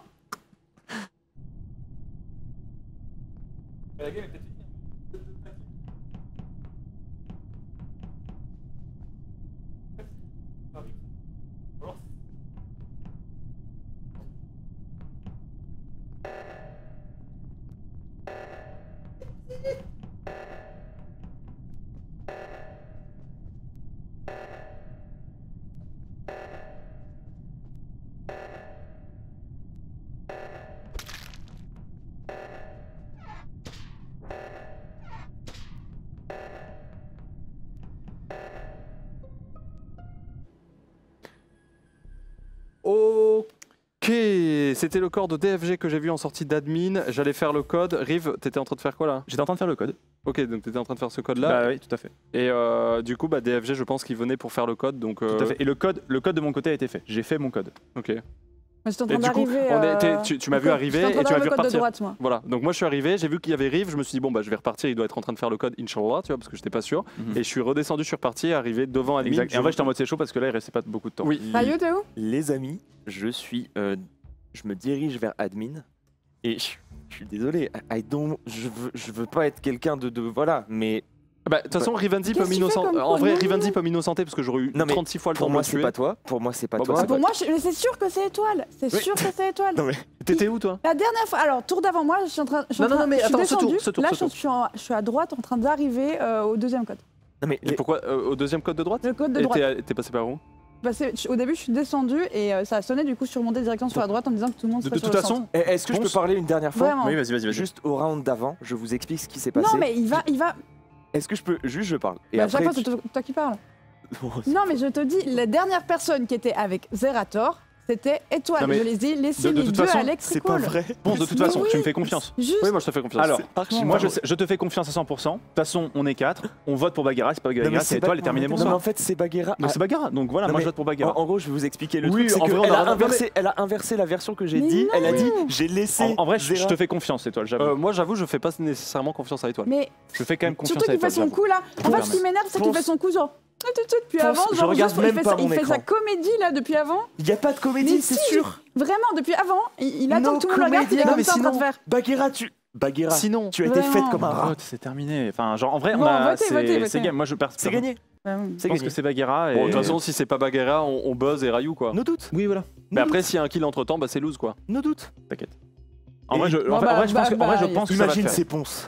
Ok, c'était le corps de DFG que j'ai vu en sortie d'admin. J'allais faire le code. Rive, t'étais en train de faire quoi là? J'étais en train de faire le code. Ok, donc t'étais en train de faire ce code là. Bah oui, tout à fait. Et du coup, DFG, je pense qu'il venait pour faire le code. Donc, Tout à fait. Et le code de mon côté a été fait. J'ai fait mon code. Ok. Mais j'étais en Et train du coup, d'arriver. tu m'as vu arriver et tu m'as vu le code de repartir. droite, moi. Voilà, donc moi je suis arrivé, j'ai vu qu'il y avait Rive, je me suis dit bon bah je vais repartir, il doit être en train de faire le code Inch'Allah, tu vois, parce que j'étais pas sûr. Et je suis redescendu, je suis reparti, arrivé devant admin. Exact. Et en vrai, j'étais en mode c'est chaud parce que là, il restait pas beaucoup de temps. Oui. Rayou, t'es où? Les amis, je me dirige vers admin et je suis désolé, je veux pas être quelqu'un de voilà, mais Bah, de toute façon, Rivenzi peut Qu'est-ce que tu fais m'innocenter. comme En vrai, quoi? Rivenzi peut m'innocenter parce que j'aurais eu Non, mais 36 fois le temps pour de moi le c'est tuer. pas toi, pour moi c'est pas Bon, bah, toi. c'est Pour moi, mais c'est sûr que c'est Étoile. C'est Oui. sûr que c'est Étoile. Non mais T'étais où toi? La dernière fois, alors tour d'avant moi, je suis en train. Non, non, mais je suis attends, ce tour, descendue. ce tour, Là, ce tour. je suis à droite en train d'arriver au deuxième code. non mais Et pourquoi au deuxième code de droite? Le code de Et droite. t'es passé par où? Au début, je suis descendue et ça a sonné, du coup, je suis remontée directement sur la droite en me disant que tout le monde De serait sur toute le centre. façon, est-ce que je peux Ponce. parler une dernière fois? Vraiment. Oui, vas-y. Juste au round d'avant, je vous explique ce qui s'est passé. Non, mais il va. Est-ce que je peux juste je parle et Bah, à chaque après fois, c'est toi qui parles. tu- Non, mais je te dis, la dernière personne qui était avec Zerator, C'était étoile. Non, mais Je les ai laissés de les toute deux façon, à C'est l'électrical. pas vrai. Bon, de toute Mais façon, oui. tu me fais confiance. Juste. Oui, moi je te fais confiance. Alors, Archi. moi je te fais confiance à 100%. De toute façon, on est 4. On vote pour Bagheera. C'est pas Non, mais Bagheera, c'est étoile et terminé, Non, mais en bonsoir. fait, c'est Bagheera. Donc c'est Bagheera. Donc voilà, Non, moi mais je vote pour Bagheera. En gros, je vais vous expliquer le Oui, truc. C'est en vrai, on qu'elle a- elle a inversé la version que j'ai Mais dit. Elle a non. dit j'ai laissé. En vrai, je Zera. te fais confiance, étoile, j'avoue. Moi j'avoue, je fais pas nécessairement confiance à Étoile. Mais Je fais quand même confiance surtout à qu'il fait étoile. son coup là. En fait, ce qui m'énerve, c'est qu'il Ponce. fait son coup genre. Puis Ponce, avant, je genre, regarde juste, même il pas fait, mon il fait écran. sa comédie là depuis avant. Il y a pas de comédie, Mais c'est si. sûr. Vraiment, depuis avant, il attend No que tout le monde le regarde, il est comédien, comme mais ça en train de sinon- faire. Bagheera, Sinon, tu as été faite Vraiment. comme un rat. Vote, c'est terminé. Enfin, genre en vrai, Bon, votez. c'est game. Moi je perds. C'est gagné. Je C'est pense gagné. que c'est Bagheera. Et... bon, de toute façon, si c'est pas Bagheera, on buzz et Rayou quoi. Nos doutes. oui, voilà. Mais après, s'il y a un kill entre temps, bah c'est lose quoi. Nos doutes. En vrai, je Bon, en fait, bah, en vrai, je pense que bah, ça va Imagine, le faire. c'est Ponce.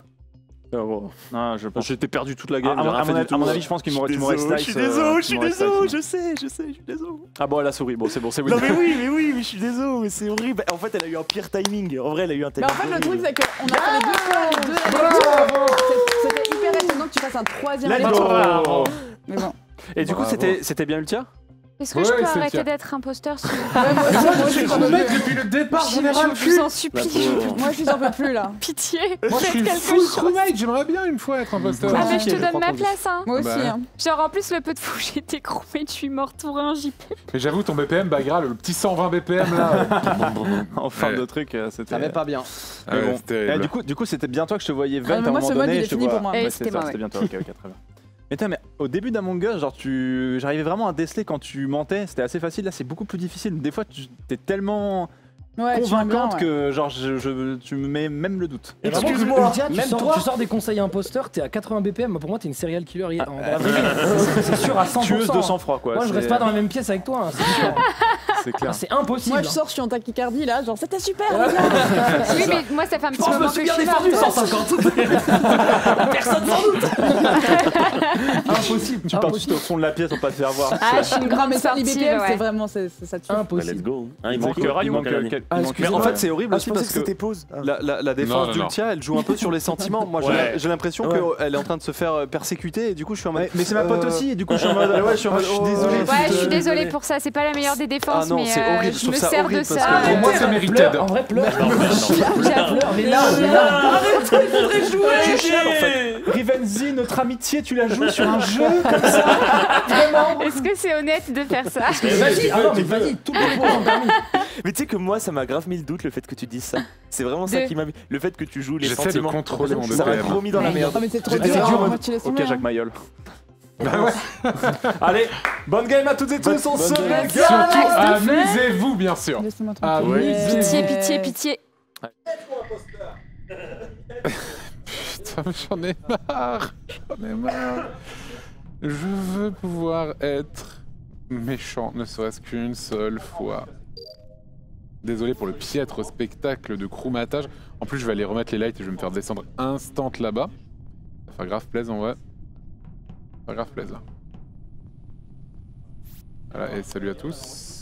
Non, je pense. J'étais perdu toute la À game. j'ai rien fait du tout. mon avis, je pense qu'il m'aurait Je suis désolé, je sais, je suis désolé. Ah bon, elle a souri. Bon, c'est bon, c'est oui. Non mais oui, mais je suis désolé, mais c'est horrible. En fait, elle a eu un pire timing. En vrai, elle a eu un Mais timing. en fait, le truc, horrible. c'est qu'on a fait les deux fois, les deux la lecture. C'était hyper étonnant que tu fasses un troisième Let's lecture. go. Mais bon. Et du coup, Bravo. c'était bien Ultia. Est-ce que Ouais, je peux c'est arrêter le d'être imposteur s'il vous Ouais, moi aussi, j'en peux plus. depuis le départ, Je vous en supplie. Moi aussi, j'en peux plus là. Pitié. Moi, je Faites suis quelque full chose. crewmate, j'aimerais bien une fois être imposteur. Ah, mais je te Je donne crois ma qu'on dit. place, hein. Moi aussi. Bah. hein. Genre, en plus, le peu de fois où j'étais crewmate, je suis morte pour un JP. Mais j'avoue, ton BPM, Bagheera, le petit 120 BPM là. En fin Ouais. de truc, c'était. Ça va pas bien. Mais bon. c'est terrible. Du coup, c'était bien toi que je te voyais Ah, vent à mais un moi, moment ce mode, donné. il est je te fini vois. pour moi. Ouais, Eh, c'était c'était ça, moi, c'était bien toi. Ok, très bien. Mais au début d'Among Us, genre j'arrivais vraiment à déceler quand tu mentais, c'était assez facile. Là, c'est beaucoup plus difficile. Des fois, t'es tellement Ouais, tu vois bien, convaincante ouais. que genre tu me mets même le doute. Excuse-moi, tu même sors, toi. tu sors des conseils imposteurs, t'es à 80 BPM. Pour moi, t'es une serial killer. Dans la vraie vie. C'est sûr à 100%. Tueuse de sang-froid quoi. Moi, je c'est- reste pas dans la même pièce avec toi. hein, c'est sûr. C'est clair. C'est impossible. Moi, je sors, je suis en tachycardie là, genre c'était super. Oui, mais moi, ça fait un petit Oh, je me moment suis que bien je suis défendu, morte. 150. Personne sans doute. Impossible. Tu pars juste au fond de la pièce pour pas te faire voir. Ah, je suis une grande mais ça, les sportive, BPM, c'est ouais. vraiment ça tue. Bah, let's Impossible. go. Hein, Il manque il Rayou, manque un dernier. Mais en fait, c'est horrible Ah, aussi je pensais parce que que c'était pause. Ah. la défense Non, non, d'Ultia, elle joue un peu sur les sentiments. Moi, Ouais. j'ai l'impression Ouais. qu'elle est en train de se faire persécuter et du coup, je suis en mode. Mais c'est ma pote aussi, et du coup je suis en mode. Ouais, je suis en mode. Je suis désolé. Ouais, je suis désolée pour ça, c'est pas la meilleure des défenses, Ah non, mais c'est horrible, je je trouve me ça sers de horrible ça. parce que Pour moi, c'est mérited. En vrai, pleure. Non, Pleure, les larmes, les larmes. Arrête, il faudrait jouer. Je chiale en fait. Rivenzi, notre amitié, tu la joues sur un jeu comme ça. Vraiment. Est-ce que c'est honnête de faire ça? Vas-y, ah non, mais vas-y, tout le monde permis. Mais tu sais que moi, ça m'a grave mis le doute le fait que tu dises ça. C'est vraiment ça De- qui m'a mis. Le fait que tu joues les J'essaie de sentiments. contrôler mon Ça m'a BPM. trop mis dans la merde. Ah, mais c'est trop J'étais dur, vraiment en on va mode, te laisser Ok, tomber, Jacques hein. Mayol. Bah ouais. Allez, bonne game à toutes et tous, on se bonne game. régale. Surtout, amusez-vous, bien sûr. Laissez-moi Ah, tranquille. oui. Pitié, pitié, pitié. Putain, j'en ai marre. J'en ai marre. Je veux pouvoir être méchant, ne serait-ce qu'une seule fois. Désolé pour le piètre spectacle de crewmatage. En plus, je vais aller remettre les lights et je vais me faire descendre instant là-bas. Ça va faire grave plaisir en vrai. Ça va grave plaisir. Voilà, et salut à tous.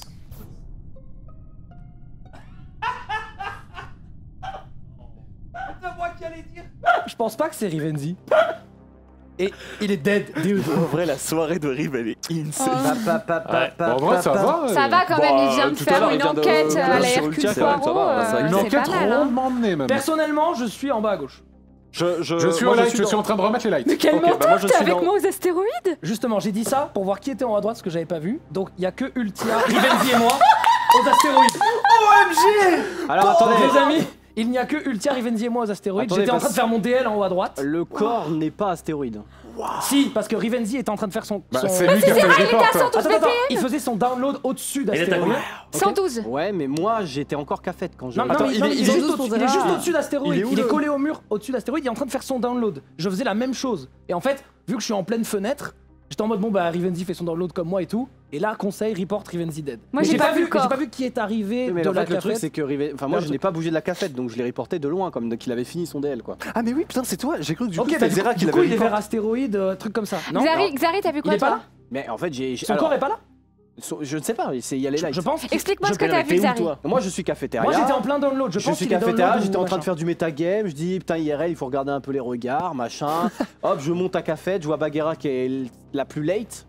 Je pense pas que c'est Rivenzi. Et il est dead. En vrai, la soirée de Rive, elle est insane. En vrai, ça va. Ça va quand même, il vient de tout à faire l'heure, il une vient de- enquête à la sur Hercule Ultia, c'est vrai que ça Poirot. va, c'est vrai que Une C'est enquête pas mal, hein. rondement menée, même. Personnellement, je suis en bas à gauche. Je suis moi, au light, je dans- suis en train de remettre les lights. Quel Ok, bah menteur, moi, je t'es suis avec dans- moi aux astéroïdes? Justement, j'ai dit ça pour voir qui était en haut à droite, ce que j'avais pas vu. Donc il y a que Ultia, Rivenzi et moi aux astéroïdes. Alors attendez, Les amis, il n'y a que Ultia, Rivenzi et moi aux astéroïdes. Attendez, J'étais en train parce- de faire mon DL en haut à droite. le corps n'est pas astéroïde. Si, parce que Rivenzi était en train de faire son. Bah, son- c'est lui qui a fait le report. Attends, il faisait son download au-dessus d'astéroïdes. 112. Ouais, mais moi j'étais encore cafette quand je. Non, Attends, non, il est juste au-dessus il est juste au-dessus d'astéroïdes. il est où, Il est le- collé au mur au-dessus d'astéroïdes. Il est en train de faire son download. Je faisais la même chose. Et en fait, vu que je suis en pleine fenêtre, j'étais en mode bon bah Rivenzi fait son download comme moi et tout. Et là, conseil, report Rivenzi dead. Moi, Mais j'ai pas vu le j'ai corps. pas vu qui est arrivé mais de en la fait, le truc cafette. c'est que moi je n'ai pas bougé de la cafette donc je l'ai reporté de loin comme qu'il avait fini son DL quoi. Ah, mais oui, putain, c'est toi. J'ai cru que du coup, Ok, c'était bah Zera qui du coup, l'avait il est report. vers astéroïde, truc comme ça. Non Xari, t'as vu Il quoi est pas toi? là. Mais en fait j'ai. Son alors, corps est pas là. je ne sais pas, il y a les lights. Je pense. Explique-moi ce que Mais t'as t'es vu, où, Xari. toi Moi je suis cafétéria. Moi j'étais en plein download. Je Je pense suis qu'il est cafétéria, download j'étais ou en train de machin. faire du metagame, je dis putain IRL il faut regarder un peu les regards, machin. Hop, je monte à cafette, je vois Bagheera qui est la plus late.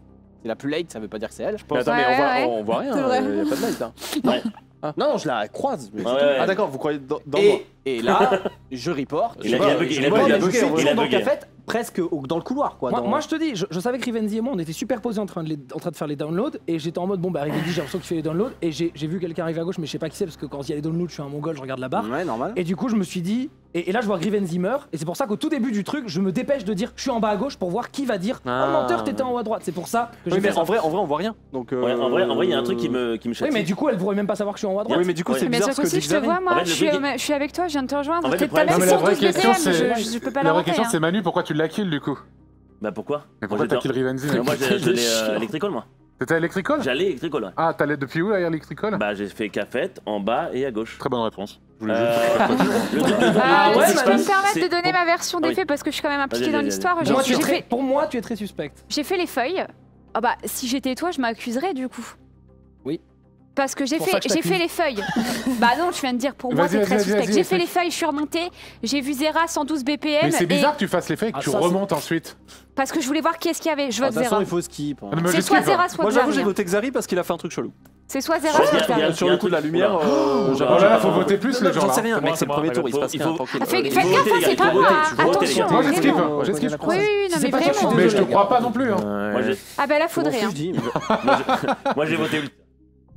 Et la plus late, ça veut pas dire que c'est elle. Mais attends, mais on voit rien, C'est vrai. il y a pas de light. Hein. Ouais. Non, je la croise. Mais Ah d'accord, vous croyez dans moi. et là, je reporte. Il a bugué, je il a reporte, bugué, mais je suis il a toujours dans le bugué. café, presque dans le couloir quoi. Moi, je te dis, je savais que Rivenzi et moi, on était superposés en train de faire les downloads, et j'étais en mode, bon, bah, Rivenzi, j'ai l'impression qu'il fait les downloads, et j'ai vu quelqu'un arriver à gauche, mais je sais pas qui c'est, parce que quand il y a les downloads, je suis un mongol, je regarde la barre. Ouais, normal. Et du coup, je me suis dit, et là, je vois Rivenzi meurt, et c'est pour ça qu'au tout début du truc, je me dépêche de dire, je suis en bas à gauche pour voir qui va dire, oh menteur, t'étais en haut à droite. C'est pour ça que j'ai Oui, fait mais ça. en vrai, on voit rien. Donc, Ouais, en vrai, il y a un truc qui me châtie. Oui, mais du coup, elle pourrait même pas savoir que je suis en haut à droite. Oui, mais du coup, c'est Mais bizarre ce surtout que si dit je te Xavi. vois, moi, En fait, je suis avec toi, je viens de te rejoindre. En fait, le T'as problème, même Non, mais la 112 vraie question, BPM, c'est. je peux pas La la vraie rentrer. question, c'est Manu, pourquoi tu la kill du coup? Bah pourquoi? Mais pourquoi t'as kill Rivenzi? Moi, je l'ai Electrical, moi. T'étais à Electrical? J'allais Electrical, ouais. Ah, t'allais depuis où à Electrical? Bah, j'ai fait cafette en bas et à gauche. Très bonne réponse. Je voulais Le truc de Ah ouais, Si je peux Manu, me permettre c'est- de donner ma version des Oui. faits parce que je suis quand même impliquée Vas-y, dans vas-y, l'histoire. vas-y. Pour moi, J'ai pour moi, tu es très suspecte. fait les feuilles. Ah bah, si j'étais toi, je m'accuserais du coup. Oui. Parce que j'ai Pour ça que je fait t'accuse. les feuilles. Bah non, tu viens de dire pour moi, Vas-y, t'es très vas-y, suspect. vas-y, J'ai fait vas-y. les feuilles, je suis remontée. J'ai vu Zera 112 BPM. Mais c'est et- bizarre que tu fasses les faits et que Ah, tu ça, c'est- remontes ensuite. Parce que je voulais voir qui est-ce qu'il y avait. Je De vote toute façon, Zera. il faut skip. hein. Ah, mais C'est je soit skip. Zera, soit Moi, j'avoue, j'ai Xavi. voté Xari parce qu'il a fait un truc chelou. C'est soit Zera, soit Il y a- Xavi. il y a- Sur le coup de la lumière, Oh là là, faut voter plus les gens J'en sais là. rien, C'est moi, mec, c'est le c'est premier moi. tour, il se passe Il rien, faut- tranquille. Faites Il faut gaffe, voter, hein, c'est il pas faut moi. voter, tu peux voter, les Attention, gars. Moi j'esquive, vraiment. moi j'esquive, je Oui, crois. oui, non, Si mais c'est pas toi, je suis vraiment. Mais je te désolé, crois pas non plus. Hein. Moi, j'ai- Ah bah là, Je m'en faudrait. fous, hein. je dis, mais- moi, j'ai voté ultra.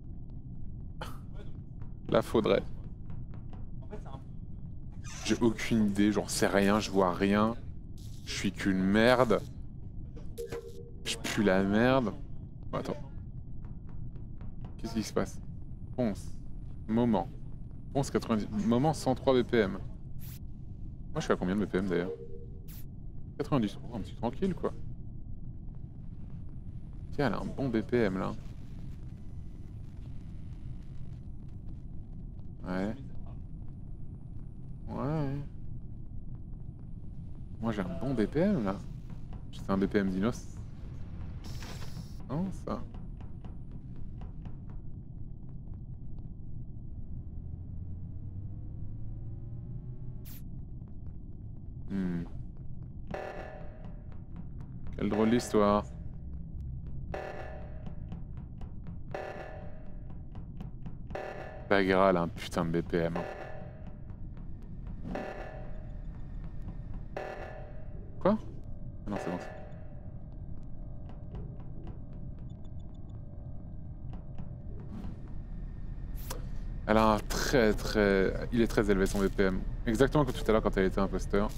Là faudrait. J'ai aucune idée, j'en sais rien, je vois rien. Je suis qu'une merde. Je pue la merde. Oh, attends. Qu'est-ce qui se passe? Ponce. Moment. Ponce 90. Moment 103 BPM. Moi je suis à combien de BPM d'ailleurs? 90. Oh, un petit tranquille quoi. Tiens, elle a un bon BPM là. Ouais. Ouais. Moi j'ai un bon BPM là. C'est un BPM d'Inos. Non, ça. Quelle drôle d'histoire. Bagra, elle a un putain de BPM. hein. Quoi? Ah non, c'est bon. Elle a un Il est très élevé son BPM. Exactement comme tout à l'heure quand elle était imposteur.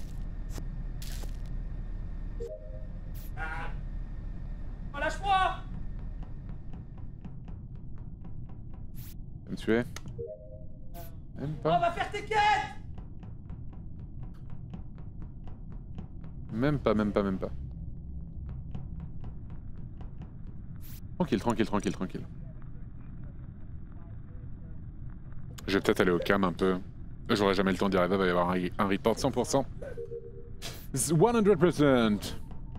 Oh, lâche-moi! Tu vas me tuer? Même On pas. va faire tes quêtes! Même pas. Tranquille. Je vais peut-être aller au cam un peu. J'aurai jamais le temps d'y arriver, il va y avoir un report 100%. 100%.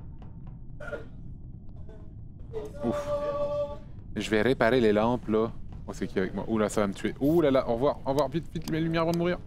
Ouf. Je vais réparer les lampes là. Oh, c'est qui avec moi? Ouh là, ça va me tuer. Ouh là là, au revoir, vite, mes lumières vont mourir.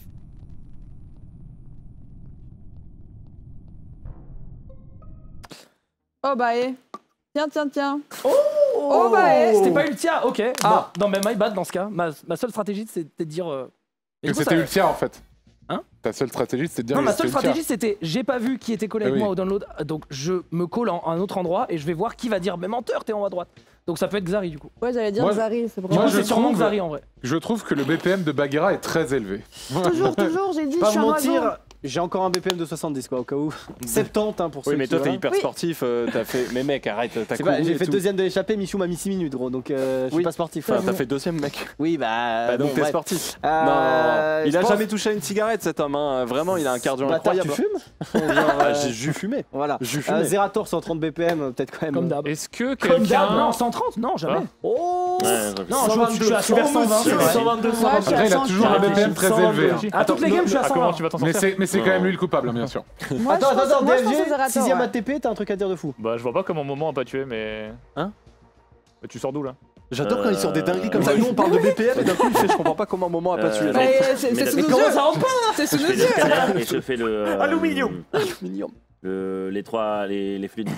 Oh bah eh. Tiens. Oh bah C'était pas Ultia, ok. Ah. Non, mais my bad dans ce cas. Ma seule stratégie, c'était de dire. Et Que du coup, c'était ça- Ultia en fait. Hein? Ta seule stratégie c'était de dire Non, que ma c'était seule Ultia. stratégie, c'était j'ai pas vu qui était collé Ah avec oui. moi au download, donc je me colle à un autre endroit et je vais voir qui va dire mais menteur, t'es en haut à droite. Donc ça peut être Xari du coup. Ouais, j'allais dire Moi, Zari, c'est Moi, vrai. je c'est sûrement trouve- Xari en vrai. Je trouve que le BPM de Bagheera est très élevé. Toujours, j'ai dit, je Pas suis vous un oiseau. mentir, j'ai encore un BPM de 70 quoi, au cas où. 70 hein, pour ceux Oui, mais qui toi, t'es voilà. hyper Oui. sportif, t'as fait. Mais mec, arrête, t'as C'est couru. pas, j'ai et fait tout. deuxième de l'échappée, Michou m'a mis 6 minutes gros, donc je suis Oui. pas sportif. Enfin, t'as fait deuxième, mec. Oui, bah. Donc bon, t'es bref. sportif. Euh, Non, il je a pense- jamais touché à une cigarette, cet homme. Hein. Vraiment, il a un cardio Bâtard, incroyable. tu fumes Ah, j'ai jus fumé. Voilà. Jus fumé. Zerator 130 BPM, peut-être quand même. Comme d'hab. Est-ce que Comme d'hab, non, quelqu'un. 130, non, jamais. Oh Ouais, Non, je suis à 120, c'est vrai. 122, Après, il a toujours un BPM très élevé. hein. À toutes les games, je suis à Ah, comment 120. tu vas t'en Mais sortir? c'est quand même lui le coupable, hein, bien sûr. Moi, Attends, je pense que DFG, Zerator, 6ème ouais. ATP, t'as un truc à dire de fou. Bah, je vois pas comment moment a pas tué, mais. Hein? Mais tu sors d'où là? J'adore quand il sort des dingueries comme ouais. ça. Nous, on parle de BPM et d'un coup, il fait je comprends pas comment un moment a pas tué. Euh, genre. Mais c'est Mais sous mais nos comment yeux. ça rentre pas C'est sous Je nos fais yeux. le scanner et je fais le. Aluminium. Mignon. Les fluides.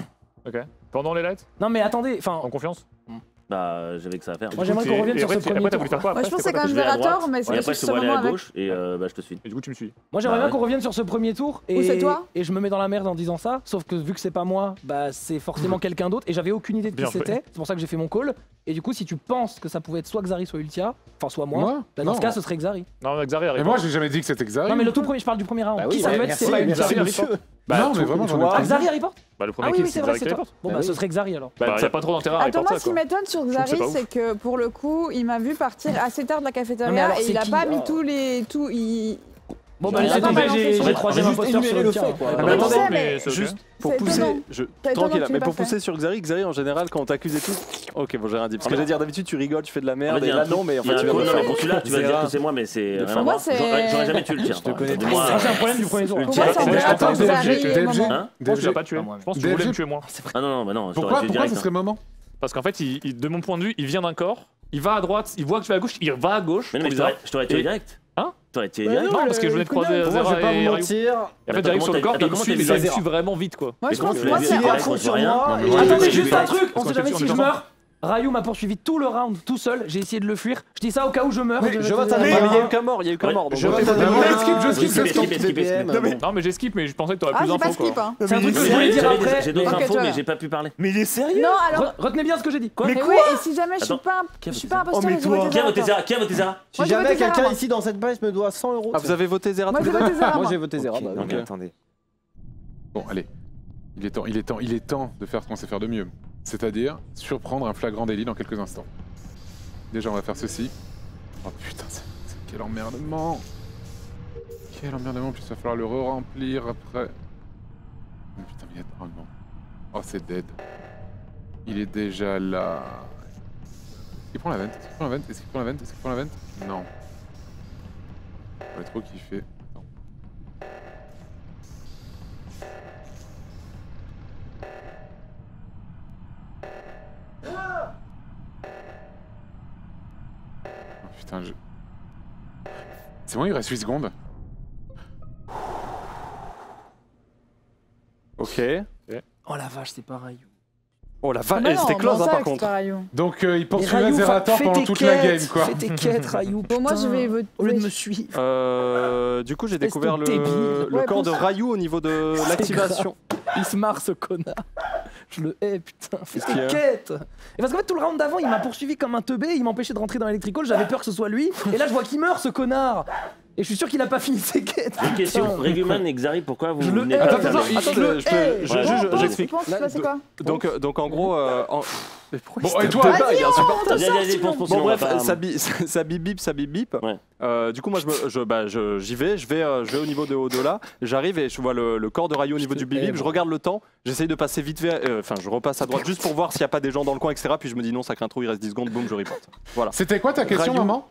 Ok. Pendant les lights Non mais attendez, enfin, En confiance Bah, j'avais que ça à faire. moi j'aimerais qu'on revienne sur ce premier Après, t'as tour. voulu faire quoi Moi, je pense que c'est quand même Je vais à Zerator, droite, mais et c'est après juste je te ce vois aller moment à avec. gauche et bah je te suis. Et du coup, tu me suis. Moi j'aimerais Bah bien ouais. qu'on revienne sur ce premier tour Où c'est toi et je me mets dans la merde en disant ça, sauf que vu que c'est pas moi, bah c'est forcément quelqu'un d'autre et j'avais aucune idée de qui Bien joué. c'était, c'est pour ça que j'ai fait mon call. Et du coup si tu penses que ça pouvait être soit Xari soit Ultia, enfin soit moi, bah dans Non. ce cas ce serait Xari. Non, Xari arrive. Et moi, j'ai jamais dit que c'était Xari. Non mais le tout premier, je parle du premier round. Bah Qui oui, ça peut être merci, c'est pas merci, Ultia. monsieur. Non, mais vraiment, j'en ai Ah pas Xari report Bah, le premier Ah oui, kill, oui c'est vrai, Xari c'est qui toi. reporte. Bon Bah bah ce oui. serait Xari alors. Bah, y a pas trop d'intérêt à Attends, reporter moi, ça, ce qui quoi. m'étonne sur trouve que c'est Xari, pas ouf. c'est que pour le coup, il m'a vu partir assez tard de la Non, mais cafétéria alors, et c'est il a qui pas mis Ah. tous les. Bon bah J'ai laissez pas tomber, balancé j'ai sur- troisième Juste imposteur sur énumérer le Ultia. fait, quoi. Ah, Ah, mais je attendez, sais, mais mais c'est ok. Juste pour C'est pousser, étonnant. je, C'est étonnant tranquille, que tu mais l'aies pour pas fait. pousser sur Xari en général, quand on t'accuse et tout. Ok, bon, j'ai rien dit. Parce que j'allais dire, d'habitude, tu rigoles, tu fais de la En merde, fait, et il y a là, un truc- non, mais en il y a fait, un tu viens truc- de non, le mais faire. pour celui-là, tu vas dire Zera. que c'est moi, mais c'est rien à Moi, voir. c'est- J'aurais jamais tué le tien. Je te connais trop. Moi, Ça c'est un problème du premier tour. Le Pour tir, moi, c'est c'est- entre Attends, Xari et DFG, Moment. Hein Je pense que tu l'as pas tué. Je pense que tu voulais me tuer moi. Ah non, non, bah non, je Pourquoi, t'aurais tué pourquoi direct. ce serait moment Parce qu'en fait, de mon point de vue, il vient d'un corps, il va à droite, il voit que tu vas à gauche, il va à gauche. Mais non, mais trop bizarre. je t'aurais tué Et- direct. Hein Je t'aurais tué Bah direct. Non, parce que je venais de croiser Moi, je Zera vais pas et vous Ryu. mentir. Et en fait, Attends, j'arrive sur le corps et il me comment suit, t'as mais vu ça me Zera suit vraiment vite quoi. Moi, je comment pense tu que l'as moi, vu c'est direct, Ryu. moi, je vois rien. Non, mais Attendez, moi, j'ai juste vu un direct. truc, on Parce sait qu'on jamais était- si on je était meurs. Ryu m'a poursuivi tout le round tout seul, j'ai essayé de le fuir. Je dis ça au cas où je meurs. Oui, je vote à Mais la il y a eu main. qu'un mort, il y a eu qu'un Ouais. mort. donc Je voilà. vote à la Non, main. mais skip, je skip, skip, skip, skip, skip, skip. Non, mais Non, mais j'ai skip, mais je pensais que t'aurais Ah, plus j'ai pas d'infos skip, quoi. hein. C'est un truc que je voulais dire après. J'ai d'autres Ok, infos, toi. mais j'ai pas pu parler. Mais il est sérieux? Non, alors. Retenez bien ce que j'ai dit. Mais Mais quoi? oui, et si jamais je suis Attends, pas qui a je suis voté pas imposteur, Oh, mais j'ai voté toi. Qui a voté Zerator. Zera? Qui a voté Zera? Si Moi, j'ai jamais voté Zera, quelqu'un moi. ici dans cette pièce me doit 100 euros. Ah, vous avez voté Zera Moi, tous j'ai les deux voté Zera. Moi, moi. j'ai voté Zera. Ok, bah, non, ok. mais attendez. Bon, allez. Il est temps de faire ce qu'on sait faire de mieux. C'est-à-dire surprendre un flagrant délit dans quelques instants. Déjà, on va faire ceci. Oh putain, quel emmerdement. Quel emmerdement, puis il va falloir le re-remplir après. Oh, putain, mais il y a... Oh non. Oh, c'est dead. Il est déjà là. Est-ce qu'il prend la vente? Est-ce qu'il prend la vente? Est-ce qu'il prend la vente? Est-ce qu'il prend la vente? Non. J'aurais trop kiffé. Attends. Oh, putain, je... C'est bon, il reste 8 secondes. Ok. Oh la vache, c'est pareil. Oh la Ah vache, bah c'était non, close non, hein, ça, par c'est contre. pas Ryu. Donc, il Et poursuivait Ryu, Zerator fais pendant tes toute la game, quêtes, quoi. Fais tes quêtes, Ryu. Bon, moi, putain. je vais voter. Au lieu de me suivre. Du coup, j'ai Espèce découvert de débile. le Ouais, corps de pousse. Ryu au niveau de C'est l'activation. Il se marre ce connard. Je le hais, putain. Fais Qu'est-ce qu'il y tes a quêtes. Et parce qu'en fait, tout le round d'avant, il m'a poursuivi comme un teubé, il m'empêchait de rentrer dans l'électrical, j'avais peur que ce soit lui. Et là, je vois qu'il meurt, ce connard. Et je suis sûr qu'il a pas fini ses quêtes. Une question, putain. Riguman et Xari, pourquoi vous Je le venez hais. pas Attends, faire attends, les- il- Attends, je le je peux- hais. je- Ouais, je- bon, j'explique. Tu penses que c'est quoi? Donc en gros, mais pourquoi Bon, il et se toi tape de bague, insupportable. Vas-y, pense pour Bon sinon, bref, on va pas- ça bip bip, ça bip bip. Ouais. Du coup moi j'y vais, je vais au niveau de au-delà, j'arrive et je vois le corps de Ryu au niveau du bip bip, je regarde le temps, j'essaye de passer vite fait, enfin je repasse à droite juste pour voir s'il n'y a pas des gens dans le coin etc. Puis je me dis non ça craint trop, il reste 10 secondes, boum je reporte. Voilà. C'était quoi ta question, Ryu. maman?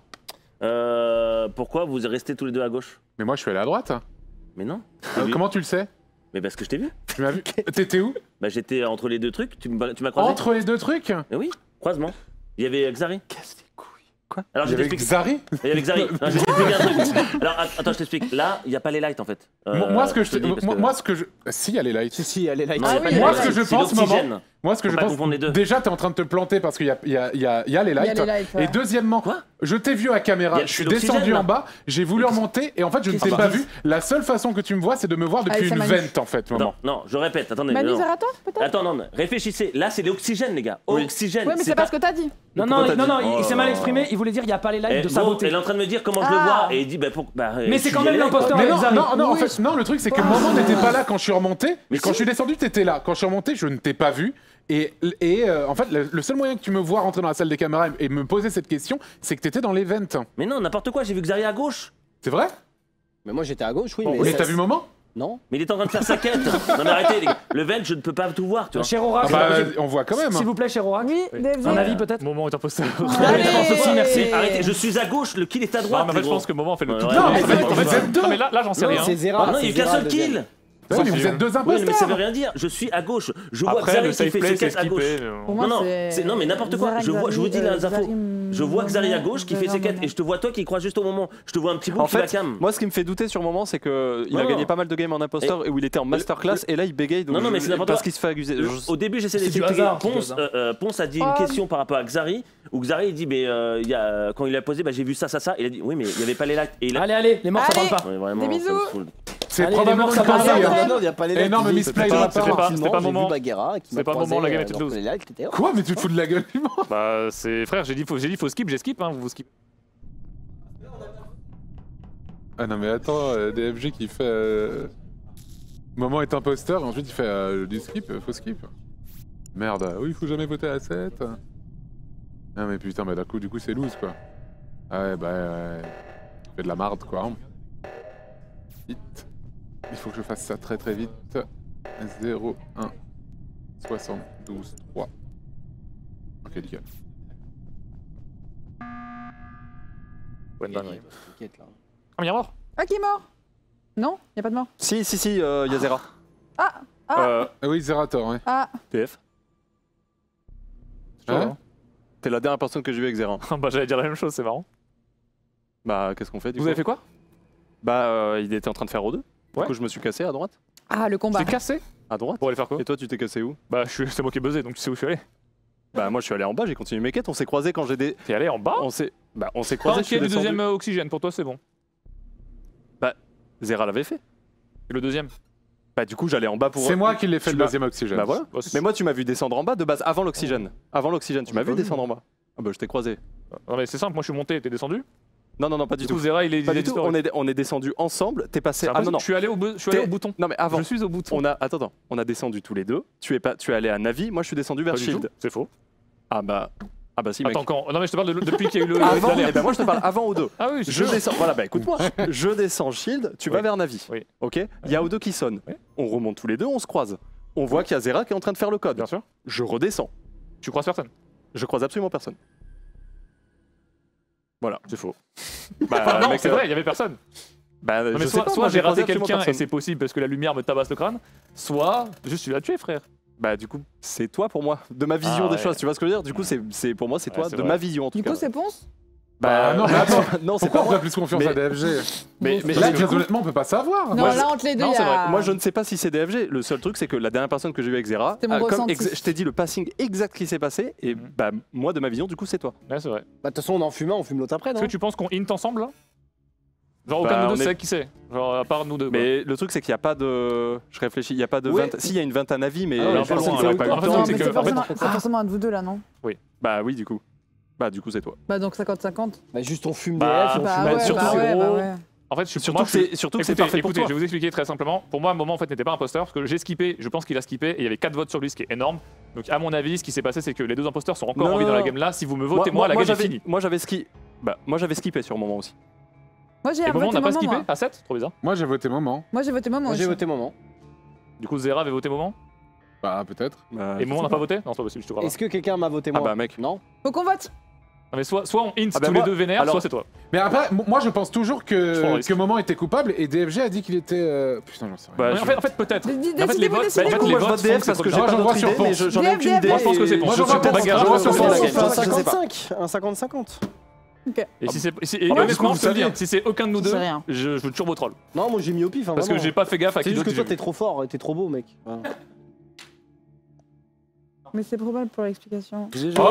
Pourquoi vous restez tous les deux à gauche? Mais moi, je suis allé à droite. Mais non. Comment tu le sais? Mais parce que je t'ai vu. Tu m'as vu? T'étais où? Bah j'étais entre les deux trucs, tu m'as croisé. Entre les deux trucs? Mais oui, croisement. Il y avait Xari. Casse les couilles. Quoi? Alors Il je y avait t'explique. Xari? Il y avait Xari. Non, je t'explique un truc. Alors attends, je t'explique. Là, il n'y a pas les lights en fait. Moi, ce que je te dis parce que- moi, ce que je... Si, il y a les lights. Si, elle est là. Non, il y a Ah pas oui, les Moi, lights. ce que je C'est pense, l'oxygène. maman... Moi, ce que Faut je pas pense... confondre les deux. Déjà, t'es en train de te planter parce qu'il y a les Il y a les lights. lights, ouais. Et deuxièmement, Quoi? je t'ai vu à Il y caméra, a- je suis c'est l'oxygène, descendu là. en bas, j'ai voulu remonter et en fait, je ne t'ai pas vu. La seule façon que tu me vois, c'est de me voir depuis Allez, c'est une Manu. vente, en fait, maman. Non, je répète, attendez. Manu non. Zerator, peut-être? Attends, non, réfléchissez. Là, c'est l'oxygène, les gars. Oxygène. Ouais, mais c'est pas ce que t'as dit. Non, Pourquoi t'as non, dit- il s'est mal exprimé, il voulait dire il n'y a pas les lights de sa Bon, beauté. elle est en train de me dire comment je le Ah. vois et il dit Mais c'est quand même l'imposteur. Mais avec non, Xari. non, en Oui. fait, non, le truc c'est que maman n'était pas là quand je suis remonté, mais quand si. je suis descendu, t'étais là. Quand je suis remonté, je ne t'ai pas vu. Et en fait, le seul moyen que tu me vois rentrer dans la salle des caméras et me poser cette question, c'est que t'étais dans l'event. Mais non, n'importe quoi, j'ai vu Xari à gauche. C'est vrai? Mais moi j'étais à gauche, oui. Mais ça- t'as vu maman? Non. Mais il est en train de faire sa quête. Non, mais arrêtez, les gars. Le vent, je ne peux pas tout voir, tu vois. Cher Ah Oracle, bah, on voit quand même. s'il vous plaît, cher Oracle. Oui, DFG. Un avis peut-être? Moment est imposteur. Allez. Je pense aussi, merci. Mais arrêtez, je suis à gauche, le kill est à Non, droite. mais en fait, je pense que moment fait le Ouais, tout. ouais, Non, ouais, mais ouais, vous êtes deux. Non, mais là, j'en sais rien. C'est Zera. Ah non, il y a eu qu'un seul kill. Ouais, mais vous êtes deux Oui, mais ça veut imposteurs. rien dire. Je suis à gauche. Je vois Après, Xari le qui safe fait play, c'est C4 à gauche. skippé. Pour moi, Non, c'est. non, mais n'importe quoi. Je vous dis les infos. Je vois Xari à gauche qui fait C4 et je te vois toi qui crois juste au moment. Je te vois un petit bout En qui va fait, cam. moi, ce qui me fait douter sur le moment, c'est qu'il a Non. gagné pas mal de games en imposteur et où il était en masterclass et là, il bégaye. Donc Non, mais c'est n'importe parce quoi. qu'il se fait accuser. Au début, j'essaie C'est du d'expliquer. hasard, c'est du Ponce, Ponce a dit une Oh. question par rapport à Xari, où Xari il dit, mais il y a, quand il a posé, bah, j'ai vu ça. Il a dit, oui, mais il n'y avait pas les lights. Et il a... Allez, les morts, ça parle Allez. pas. Ouais, vraiment, Des bisous. ça me saoule. C'est Allez, les probablement morts, une ça parle connerie. pas. hein. Non, il n'y a pas les lights. Énorme J'ai vu misplay de pas la part. C'était pas J'ai moment. vu Bagheera qui C'est m'a pas le croisé moment, la game était alors que close. les lights étaient off. Quoi, mais tu te fous de la gueule du monde. Bah, c'est frère, j'ai dit faut skip, j'ai skip, hein, vous skip. Ah non mais attends, DFG qui fait... Moment est imposteur et ensuite il fait du skip, faut skip. Merde, oui, il faut jamais voter à 7. Ah mais putain, bah du coup c'est loose quoi. Ah ouais, bah... fait de la marde quoi. Hein. Vite. Il faut que je fasse ça très très vite. 0, 1, 72, 3. Ok, nickel. Ouais, dingue. T'inquiète, là. Ah, mais il y a mort. Ah, qui est mort? Non, y a pas de mort. Si, Yazera. Ah oui, Zerator, ouais. Ah, TF. Hein T'es la dernière personne que j'ai vue avec Zera. Bah, j'allais dire la même chose, c'est marrant. Bah, qu'est-ce qu'on fait du Vous coup avez fait quoi? Bah, il était en train de faire O2. Du Ouais. coup, je me suis cassé à droite. ah, le combat. T'es cassé? À droite. Pour aller faire quoi? Et toi, tu t'es cassé où? Bah, c'est moi qui ai buzzé, donc tu sais où je suis allé. Bah, moi, je suis allé en bas, j'ai continué mes quêtes. On s'est croisés quand j'ai des. T'es allé en bas? On s'est Ah, croisés. ok, le deuxième oxygène, pour toi c'est bon. Zera l'avait fait. Et le deuxième? Bah, du coup, j'allais en bas pour. C'est moi qui l'ai fait Tu le m'as- deuxième oxygène. Bah voilà. Bah, Mais moi, tu m'as vu descendre en bas de base avant l'oxygène. Avant l'oxygène, tu m'as vu descendre en bas. Ah bah, je t'ai croisé. Non, mais c'est simple, moi je suis monté, t'es descendu? Non, pas du Du tout. coup, Zera, il Pas a du tout. disparu. On est descendu ensemble. T'es passé. C'est Ah non, non. Je suis allé au bouton. Non, mais avant. Je suis au bouton. Attends. On a descendu tous les deux. Tu es allé à Navi. Moi, je suis descendu vers Pas du Shield. tout, c'est faux. Ah bah si, mec. Attends, quand? Non, mais je te parle depuis qu'il y a eu le. Avant, l'alerte. eh ben moi je te parle avant O2. Ah oui, Je descends, voilà, bah écoute-moi. Je descends Shield, tu vas Oui. vers Navi. Oui. Ok. Il y a O2 qui sonne. Oui. On remonte tous les deux, on se croise. On voit qu'il y a Zera qui est en train de faire le code. Bien sûr. Je redescends. Tu croises personne? Je croise absolument personne. Voilà. C'est faux. Bah, non, mec, c'est vrai, il y avait personne. Bah, Non, mais je sais pas, soit moi, j'ai raté croisé absolument quelqu'un et personne. c'est possible parce que la lumière me tabasse le crâne, soit juste tu l'as tué, frère. Bah du coup, c'est toi pour moi, de ma vision Ah, des ouais. choses. Tu vois ce que je veux dire? Du coup, c'est pour moi, c'est Ouais, toi, c'est de vrai. ma vision en tout Du cas. coup, c'est Ponce? Bah non, mais attends. non, c'est Pourquoi pas on moi. a plus confiance Mais- à DFG Mais Là, du très coup- honnêtement, on peut pas savoir. Non, Moi, là, entre les deux, non, il y c'est a. vrai. Moi, je ne sais pas si c'est DFG. Le seul truc, c'est que la dernière personne que j'ai vue avec Zera, C'était mon ressenti. je t'ai dit le passing exact qui s'est passé, et bah moi, de ma vision, du coup, c'est toi. Ouais, c'est vrai. Bah, de toute façon, on en fume un, on fume l'autre après, Est-ce non? que tu penses qu'on int ensemble là? Genre Bah, aucun de nous on deux est- sait qui c'est. Genre à part nous deux. quoi. Mais le truc, c'est qu'il n'y a pas de. Je réfléchis, il n'y a pas de Oui. 20. Si, il y a une 20 à Navi, mais Ah ouais, la pas personne loin, sait là, où pas il loin. est. Non, Non, c'est mais que, c'est en fait, forcément un de vous deux là, non? Bah oui, du coup. Bah du coup, c'est toi. Bah, donc 50-50. Bah, juste on fume Bah, DF, on Bah, fume. ouais, surtout, bah, ouais, gros, bah, ouais. En fait, je suis Surtout que c'est parfait pour écoutez, toi. je vais vous expliquer très simplement. Pour moi, un moment en fait n'était pas imposteur parce que j'ai skippé. Je pense qu'il a skippé et il y avait 4 votes sur lui, ce qui est énorme. Donc à mon avis, ce qui s'est passé, c'est que les deux imposteurs sont encore Non, en vie dans la non. game là. Si vous me votez moi, la game est finie. Moi, j'avais skippé sur le moment aussi. Moi, j'ai Et moment, on voté n'a pas moment. skippé Moi, à 7, trop bizarre. Moi, j'ai voté moment. Moi, j'ai voté moment. Moi, j'ai aussi. voté moment. Du coup, Zera avait voté moment. Bah, peut-être. Bah, Et moment n'a pas voté. Non, c'est pas possible, je te crois pas. Est-ce que quelqu'un m'a voté Ah moi? bah mec. Non? Faut qu'on vote. Non, mais soit on int Ah bah tous moi- les deux vénères, alors- soit c'est toi. Mais après, moi, je pense toujours Je prends le que risque. Moment était coupable et DFG a dit qu'il était. Putain, j'en sais rien. Bah, Mais en fait, peut-être. Décidez-vous, En fait, les votes, décidez-vous. en fait, Du coup, les moi, je votes vote font DF que parce c'est que j'ai trop pas Moi, je d'autre vois sur idée, mais Ponce. j'en ai aucune idée. Moi, je pense que c'est et- Ponce. Moi, je Sur vois Bagarra, Ponce. je Moi, pense je que vois c'est Ponce. la game. 55, un 55. Et si c'est Ah, bah, honnêtement, vous je peux le dire, saviez. si c'est aucun de nous Je deux, sais rien. je turbo troll. Non, moi j'ai mis au pif. hein, Parce que vraiment. j'ai pas fait gaffe à C'est qui juste d'autre que j'ai toi, vu. t'es trop fort et t'es trop beau, mec. Voilà. Mais c'est probable pour l'explication.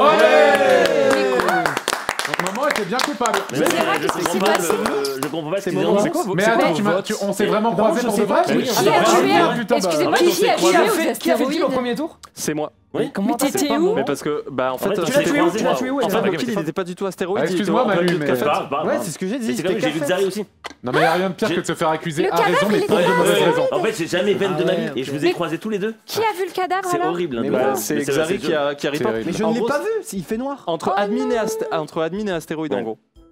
Donc, Moment était bien coupable. Mais Mais je Zera, qu'est-ce qui s'est comprends pas passé je comprends pas ce C'est qu'ils moment. ont C'est dit. quoi Mais C'est attends, quoi on s'est vraiment Non, croisés je pour sais de pas. vrai Oui, Qui a Ah, tué putain, bah. Excusez-moi, Attends, qui c'est a croisé. tué aux Qui a fait kill au astéroïdes? premier tour? C'est moi. Oui. Mais t'étais où? Mais parce que, bah en fait, En fait, Tu l'as tué où? Tu l'as tué où? en elle fait, est le kill il était pas du tout astéroïde. Ah, il était excuse-moi, en plein Manu, milieu de mais- cafette. Ouais, c'est ce que j'ai dit. C'est comme j'ai vu Xari aussi. Non, mais y a rien de pire que de se faire accuser Le à raison, cadavre, mais il pour était de mauvaises Ouais, raisons. En fait, j'ai jamais peine de ma vie Ah ouais, et je ok. vous ai croisés tous les deux. Qui a vu le cadavre C'est alors? horrible. hein, Mais de- voilà, C'est mais Xari c'est qui a report. horrible. Mais je En ne l'ai gros, pas vu, il fait noir. Entre admin et astéroïde en Ouais. gros.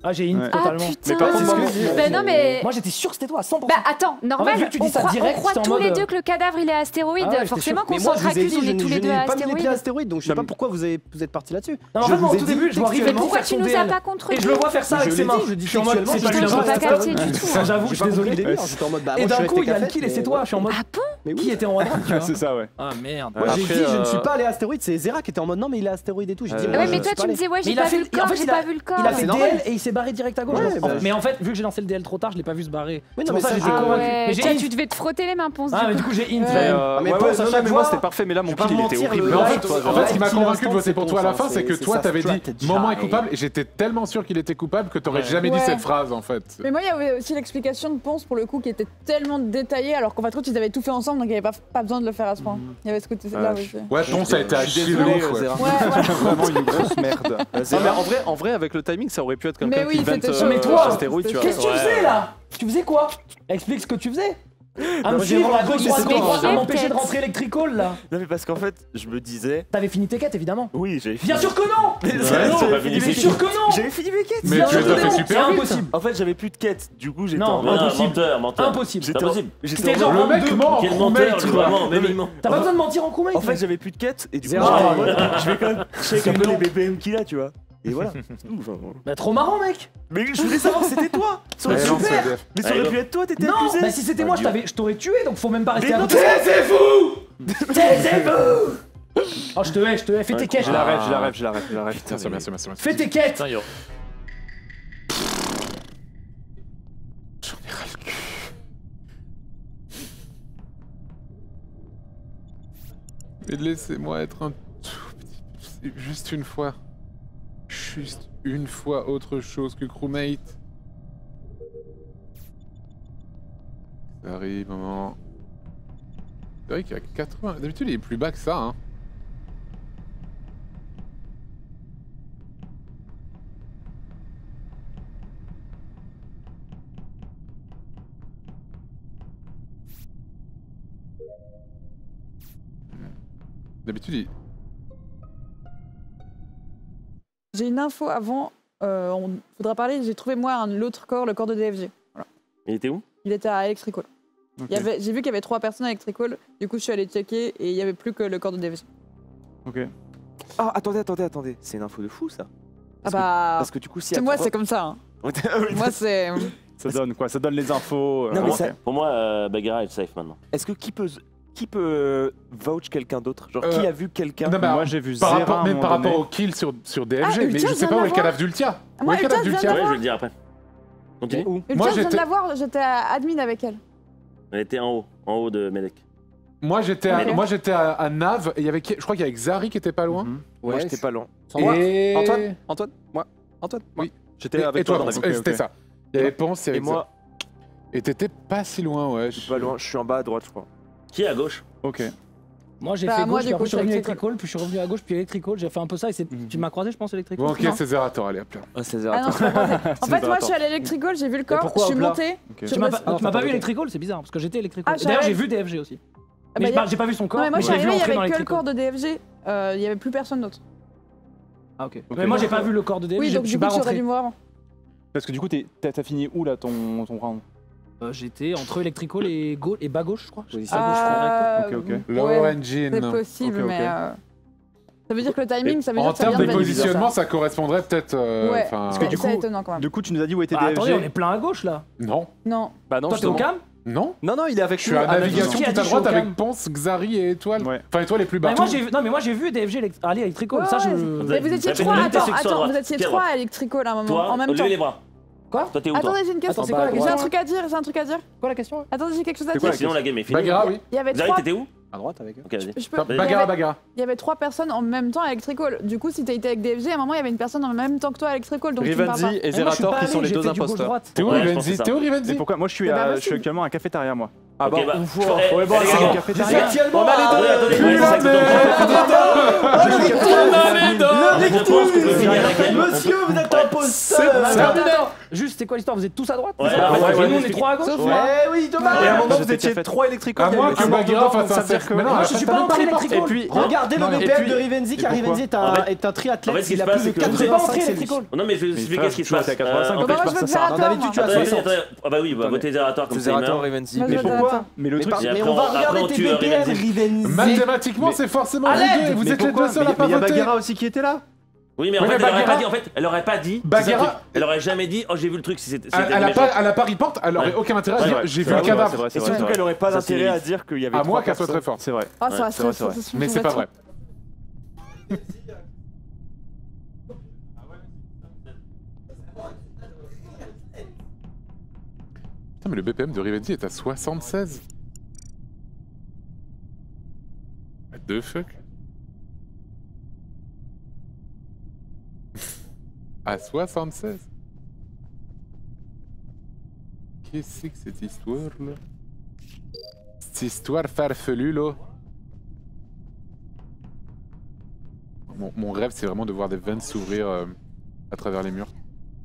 Ah, j'ai int Ouais. totalement. putain. Mais par contre, Bah non, mais. Moi, j'étais sûr que c'était toi à 100%. Bah attends, normal, vu que tu on dis ça croit, direct, on croit j'étais en tous mode, les deux que le cadavre il est à astéroïde. Ah ouais, j'étais Forcément sûr. qu'on Mais moi, je vous ai s'accuse, dit, on est tous les deux à pas mis les pieds à astéroïde. astéroïde, donc je sais pas pourquoi vous êtes parti là-dessus. Non, en Je fait, moi, vous au ai tout dit début, je vois textuellement- Riven Pourquoi faire tu son nous as DL. pas contre Et je le vois faire ça Je avec l'ai ses mains. dit, je dis Je suis en mode, textuellement, c'est pas j'ai une pas insulte, capté c'est du pas- tout. Ça, j'avoue, J'ai je pas suis compris le désolé. délire, j'étais en mode bah Et moi je d'un suis coup, avec il y a tes le kill et cafettes, c'est toi, je suis en mode. Ah bon? Mais Qui oui. était en haut à droite, tu vois. C'est ça, ouais. Ah merde. Moi j'ai Après, dit je ne suis pas allé à astéroïde, c'est Zera qui était en mode non mais il est à astéroïde et tout. J'ai dit Ah Ah moi, ouais, je mais ne toi suis pas tu me allé. disais, ouais, Mais j'ai il a pas fait- vu le en corps, fait, j'ai il a- pas vu le corps. Il a fait c'est normal. DL et il s'est barré direct à gauche. Ouais, bah, Mais en fait, vu que j'ai lancé le DL trop tard, je l'ai pas vu se barrer. Oui, C'est non, pour mais ça que ça, j'étais je- convaincu. Ouais, Mais j'ai tiens, int. tu devais te frotter les mains, Ponce. Ah, mais du coup, j'ai int. Mais ouais. pense à chaque mais moi fois- c'était parfait, mais là mon Je vais kill pas il était mentir, horrible. le Mais en light, fait, ce qui m'a light, convaincu de voter c'est pour ton toi à la sang, fin, c'est que c'est toi, sa t'avais dit stratégie. Moment est Ah, coupable, et j'étais tellement sûr qu'il était coupable que t'aurais jamais dit Ouais. cette phrase en fait. Mais moi, il y avait aussi l'explication de Ponce pour le coup qui était tellement détaillée, alors qu'en fait, ils avaient tout fait ensemble, donc il n'y avait pas besoin de le faire à ce point. Il y avait ce côté-là aussi. Ouais, Ponce a été Je suis achillé désolé, de ouf, ouais. Zera. Ouais, voilà. Vraiment une grosse merde. Non, mais en vrai, avec le timing, ça aurait pu être quelqu'un Mais oui, qui vente c'était chaud. Mais toi, astéroïde, tu vois. Qu'est-ce que tu faisais là? Tu faisais quoi? Explique ce que tu faisais. À me moi, j'ai suivre à vraiment gauche, cru droite, que c'était gauche, toi. à m'empêcher de rentrer Electrical là. Non, mais parce qu'en fait, je me disais. T'avais fini tes quêtes évidemment. Oui, j'avais fini. Bien sûr que non! Mais Ouais, c'est- non, c'est pas j'avais fini. fini Bien mes sûr quêtes. que non! J'avais fini mes quêtes. Mais Bien tu sûr les que as fait non, super c'est vite. impossible. En fait, j'avais plus de quêtes. Du coup, j'étais Non, en Mais non, impossible. menteur, menteur. Impossible. C'est pas possible. C'était genre Le mec 22. ment en Quel crewmate, menteur, tu quoi. vois. Même il ment. T'as pas besoin de mentir en crewmate. En fait, j'avais plus de quêtes et du coup, Zera. je vais quand même check un peu les BPM qu'il a, tu vois. Et voilà. C'est tout, enfin, voilà. Bah trop marrant mec. Mais je voulais savoir si c'était toi. Ça aurait Ouais, pu non, être- c'est EDF. Mais ça aurait pu être toi, t'étais Non, accusé. bah si c'était moi, je t'aurais tué, donc faut même pas rester Mais à non, côté. Taisez-vous! Taisez-vous! Oh, je te hais, fais tes quêtes. Je la rêve, je la rêve, je la rêve, je la rêve. Putain, c'est bien, c'est bien, c'est bien. Fais tes quêtes. Putain, yo. J'en ai ras le cul. Mais laissez-moi être un tout petit... Juste une fois. Juste une fois autre chose que crewmate. Ça arrive, maman. C'est vrai qu'il y a 80... D'habitude, il est plus bas que ça, hein. D'habitude, il... J'ai une info avant, on faudra parler, j'ai trouvé moi l'autre corps, le corps de DFG. Voilà. Il était où? Il était à Electrical. Ok. J'ai vu qu'il y avait 3 personnes à Electrical, du coup je suis allé checker et il n'y avait plus que le corps de DFG. Ok. Ah, attendez. C'est une info de fou, ça. Ah bah... Parce que du coup, si. c'est moi, c'est comme ça. Hein. Moi, c'est... Ça donne quoi? Ça donne les infos. Non, mais ok. ça- Pour moi, Bagheera est safe maintenant. Est-ce que qui peut vouch quelqu'un d'autre? Genre, Euh, qui a vu quelqu'un? non, mais Moi j'ai vu Par Zera rapport, à un même moment par rapport donné. au kill sur DFG, Ah, mais Ultia je sais vient pas où est le d'avoir. cadavre d'Ultia. Où Moi, est le cadavre Ultia d'Ultia? vient Ouais, je vais le dire après. Continue. Moi, Ultia, je viens de j'étais- la voir, j'étais à admin avec elle. Elle était en haut de Medek. Moi j'étais à Nav et il y avait je crois qu'il y avait Xari qui était pas loin. Mhm. Ouais, j'étais pas loin. Et Antoine, moi. Oui. J'étais avec et toi, toi. Ponce. ok, Et c'était ok. ça. Il y avait Ponce, il y Et avait moi, Et t'étais pas si loin, ouais. je suis pas loin. Je suis en bas à droite, je crois. Qui est à gauche? Ok. Moi j'ai Bah, fait moi, gauche, du puis après coup, je suis revenu je suis Electrical, puis je suis revenu à gauche, puis Electrical, j'ai fait un peu ça et tu m'as croisé je pense Electrical. Bon, ok, Non. c'est Zerator, allez, hop là. Ah, c'est Ah non, je suis pas croisée. En fait, moi, je suis allé à Electrical, j'ai vu le corps, pourquoi je suis hop là montée. Ok. Tu m'as pas, Ah, tu m'as pas ok. vu Electrical, c'est bizarre parce que j'étais Electrical. Ah, je D'ailleurs j'ai savais. vu DFG aussi. Ah, Mais bah, j'ai pas vu son corps, Non, mais moi, je je suis l'ai vu arrivée, il y entrer dans avait que le corps Electrical. de DFG, il y avait plus personne d'autre. Ah ok. Mais moi j'ai pas vu le corps de DFG, Oui, je donc suis du pas coup, tu aurais rentré. dû me voir avant. Parce que du coup, t'as fini où là ton round? J'étais entre Electrical et bas gauche je crois. Position. Ok, ok. Lower ouais, engine. c'est possible, Ok, ok. mais... ça veut dire que le timing, ça veut En dire que ça vient termes de de Venise, positionnement, ça. ça correspondrait peut-être. Ouais, Enfin, Parce que du c'est coup- étonnant quand même. Du coup, tu nous as dit où était Ah, attendez, on est DFG. plein à gauche là. Non, Non. Bah non, Toi t'es au justement. cam? non. Non, non, il est avec Je suis nous. à navigation qui a tout dit à droite Showcam avec Ponce, Xari et Étoile. Ouais. Enfin, Étoile est plus bas. Mais moi j'ai vu, non mais moi j'ai vu DFG aller Electrical, Ouais, ça je. ouais. Mais vous étiez Ouais, mais 3, une unité, attends, c'est que sur la vous droite. étiez Qui à 3 droite à Electrical à un moment, Toi, en même temps. levez les bras. Quoi? Toi, t'es où toi? Attendez, j'ai une question. Attends, c'est quoi la J'ai question? un truc à dire, j'ai un truc à dire. Quoi la question? Attendez, j'ai quelque chose à C'est quoi dire. Sinon, la game est finie. Bagheera, oui. Il y avait Zari, 3... t'étais où? À droite avec eux. Ok, vas-y. Je peux... Vas-y. Bagheera, Bagheera. Il y avait 3 personnes en même temps à Electrical. Du coup, si t'as été avec DFG, à un moment, il y avait une personne en même temps que toi à Electrical, donc tu me parles pas. Rivenzi et Mais moi, je suis Zerator pas qui allé, sont les j'ai deux fait du imposteurs. gauche-droite. T'es où, Ouais, je pense Rivenzi? que c'est T'es où, Et Rivenzi? pourquoi? Moi je suis C'est pas je suis possible. actuellement à la cafétéria moi. Ah bah, Ok, bah, ouf, eh, Ouais, bon, les c'est gars, une cafétéria. on a les deux. Attendez, ouais, c'est ça, exactement. Je propose que vous finiez la game. Monsieur, vous êtes imposteur. Attends, juste, c'est quoi l'histoire? Vous êtes tous à droite? Ouais, Et nous, on est 3 à gauche? Oui, Thomas. Et à un moment, vous étiez 3 électricals. À moins que Bagheera fasse un cercle. Mais non, Moi, je suis pas entré électrical. Et puis, Regardez le Non, BPM et de Rivenzi, car Rivenzi est un triathlète. En fait, ce qui Il se a passe, plus de c'est que vous J'ai pas entré 85 c'est lui. électrical. Non, mais je vais vous expliquer ce qui se passe. à 85, Bah, moi, je veux Zerator. D'habitude, tu as Attendez, 60. attendez. Ah bah oui, bah, votez Zerator comme ça. il Zerator meurt. Rivenzi. Moi, je Mais veux pourquoi? Zerator. Mais le truc, Et Mais après, on va après, regarder on tes tue BPM, Rivenzi. Rivenzi. Mathématiquement, c'est forcément vous Arrête. deux. Vous êtes les deux seuls à pas il y a voter. Bagheera aussi qui était là. Oui, mais en Oui, fait, mais elle aurait Bagheera- pas dit. En fait, elle aurait pas dit. Bagheera- c'est ça le truc. Elle aurait jamais dit. Oh, j'ai vu le truc. Si c'était. Elle a pas report, elle aurait Ouais. aucun intérêt à Ouais, dire ouais. j'ai C'est vu le vrai, c'est cadavre. vrai, Et c'est vrai, surtout c'est vrai. qu'elle aurait pas Ça, c'est d'intérêt à limite. dire qu'il y avait À trois moins qu'elle soit personnes. très forte. C'est vrai. Ah, ça c'est vrai, c'est vrai. Mais c'est pas vrai. Putain, mais le BPM de Rivenzi est à 76. What the fuck? À 76? Qu'est-ce que c'est que cette histoire là? Cette histoire farfelue là? Mon rêve c'est vraiment de voir des veines s'ouvrir à travers les murs.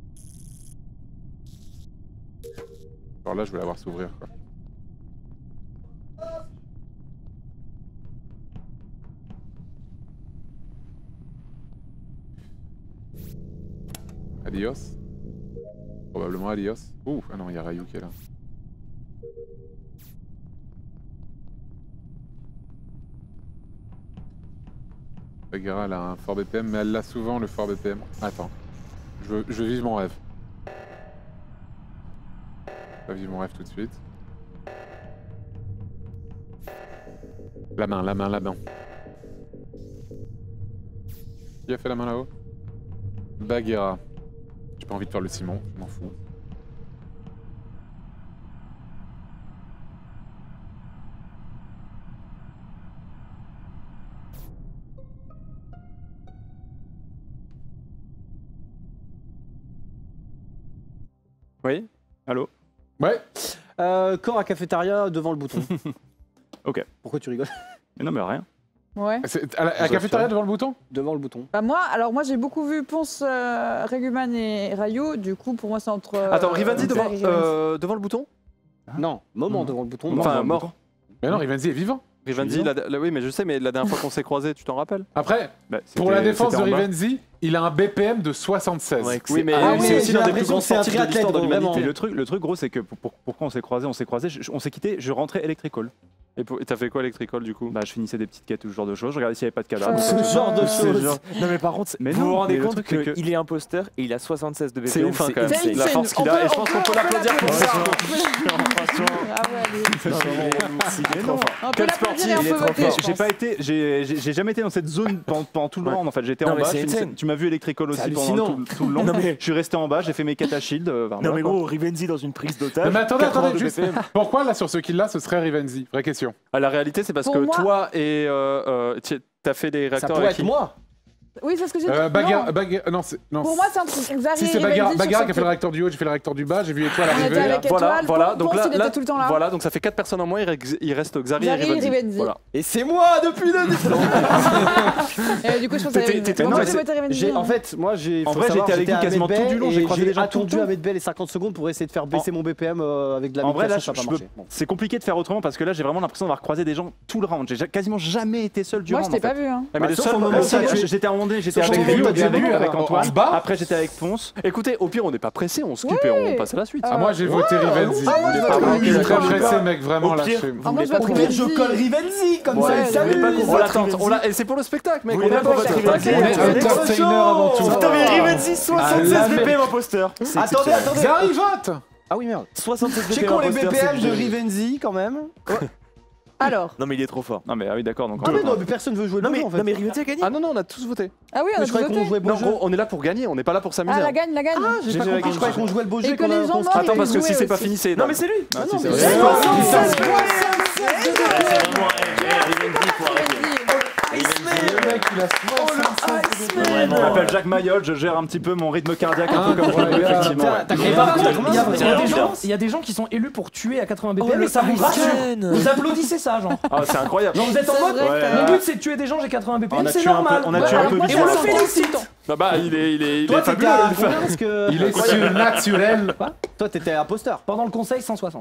Alors là je veux la voir s'ouvrir quoi. Adios. Probablement adios. Ouh, ah non, il y a Ryu qui est là. Bagheera, elle a un fort BPM, mais elle l'a souvent le fort BPM. Attends, je vise mon rêve. Je vais vivre mon rêve tout de suite. La main, la main, la main. Qui a fait la main là-haut? Bagheera. J'ai pas envie de faire le Simon, je m'en fous. Oui. Allô. Ouais. Corps à cafétéria devant le bouton. Ok. Pourquoi tu rigoles? Mais non, mais rien. Ouais. À la cafétéria devant le bouton? Devant le bouton. Bah moi j'ai beaucoup vu Ponce, Reguman et Ryu. Du coup, pour moi, c'est entre. Attends, Rivenzi Fer et Rivenzi. devant le bouton? Non, moment devant le bouton. Enfin, devant le mort. bouton. Mais non, Rivenzi est vivant. Rivenzi, oui, mais je sais, mais la dernière fois qu'on s'est croisés, tu t'en rappelles? Après, Bah, pour la c'était- défense de c'était en bas. Rivenzi, il a un BPM de 76. Oui, mais Ah oui, c'est aussi j'ai l'un des plus l'impression grands que c'est un sportifs de l'histoire de triathlète, l'humanité. vraiment. Le truc gros, c'est que pourquoi on s'est croisés, on s'est quittés, je rentrais Electrical. Et t'as fait quoi, Electrical, du coup? Bah, je finissais des petites quêtes ou ce genre de choses, je regardais s'il n'y avait pas de cadavre. Ce genre de C'est choses. genre- Non mais par contre, Mais vous non, vous rendez mais le compte truc, c'est que- qu'il est imposteur et il a 76 de BPM. C'est ouf, hein, quand même. C'est La force qu'il a, et je pense qu'on peut l'applaudir pour ça. Ah ouais, allez. Mais non. On peut Quel l'applaudir sportif, et on il est peut trop voter, fort. je J'ai pense. pas été, j'ai jamais été dans cette zone pendant tout le round. En fait, j'étais Non, en mais bas. c'est je finissais- insane. Tu m'as vu Electrical aussi C'est pendant hallucinant. tout le long. Non, mais- Je suis resté en bas, j'ai fait mes quêtes à shield. Non mais gros, Rivenzi dans une prise d'otage. Mais attendez, 80 de juste. BPM. Pourquoi là sur ce kill là ce serait Rivenzi? Vraie question. Ah, la réalité, c'est parce Pour que moi- toi et t'as fait des Ça réacteurs pourrait avec être qui? moi. Oui, c'est ce que j'ai dit. Bagheera, Non. non, non. Pour moi, c'est entre Xari Si et c'est Rivenzi. Bagheera sur qui a fait ce le réacteur du haut, j'ai fait le réacteur du bas, j'ai vu Étoile On était arriver. avec Étoile, Voilà, donc Ponce, là, il était tout le temps là. voilà, donc ça fait 4 personnes en moins, il reste Xari et Xari et Rivenzi. Rivenzi. Voilà. Et c'est moi depuis le début. Et du coup, je pense que T'étais- Moi, non, mais j'ai c'est- voté Rivenzi. En fait, moi, En vrai, j'étais avec lui quasiment tout du long, j'ai croisé des gens tout le attendu temps. à Medbell les 50 secondes pour essayer de faire baisser mon BPM avec de la En vrai, là, méditation, ça a pas marché. Bon. c'est compliqué de faire autrement parce que là, j'ai vraiment l'impression d'avoir croisé des gens tout le round. J'ai quasiment jamais été seul du Moi, round. je t'ai en pas fait. vu. Hein. Ah, mais Bah, le sauf seul au moment moment, où t'as tué. J'étais à un moment donné, j'étais Sauf avec au moment où lui, t'as tué, avec en Antoine. bas. Après, j'étais avec Ponce. Écoutez, au pire, on n'est pas pressé, on skip et on passe à la suite. Ah, moi j'ai voté Rivenzi. Ah, moi, j'ai voté Je suis Rivenzi. très pressé, mec, vraiment Au là. pire, je- Ah, moi, je vote Au pire, Rivenzi. je colle Rivenzi comme Ouais, ça, il j'avais s'amuse. pas On l'attend, et c'est pour le spectacle, mec. Vous On est voulez là pour pas votre voter spectacle. On est entertainer avant tout. Putain mais Rivenzi 76 Ah, la BPM imposteur. Attendez, attendez. Xari, vote. Ah oui, merde. 76 BPM Checkons les imposteur. BPM de c'est- Rivenzi quand même. Alors. Non mais il est trop fort. Non, mais ah oui, d'accord. Donc, Ah mais non, mais personne veut jouer le Non mais, jeu en fait. non mais Rivenzi a gagné. Ah non, non, on a tous voté. Ah oui, on Mais a je croyais qu'on voté. jouait beau Non, jeu. gros, on est là pour gagner, on n'est pas là pour s'amuser. Ah, la hein. gagne, la gagne. Ah, j'ai pas compris, je croyais qu'on jouait le beau jeu. Et que les gens morts, Attends, parce que jouer si c'est pas aussi. fini, c'est. Non mais c'est lui. Ah, non, si, mais c'est c'est vrai. 76 C'est vraiment Rivenzi, faut arrêter. Le mec, il a 65. Je m'appelle Jacques Mayol, je gère un petit peu mon rythme cardiaque un peu comme je veux, effectivement. ouais. Et par contre, Tiens, il y a des gens qui sont élus pour tuer à 80 Oh, BPM et ça vous rassure. Vous applaudissez ça, genre. Ah, c'est incroyable. Genre vous êtes en C'est mode, vrai que Ouais. t'as- mon but c'est de tuer des gens, j'ai 80 On BPM, a c'est tué un peu- normal. on a tué un peu Et Michel on le Sardou. félicite. Bah, il est Toi, t'étais fabuleux. à combien parce que... Il est surnaturel. Toi, t'étais imposteur. Pendant le conseil, 160.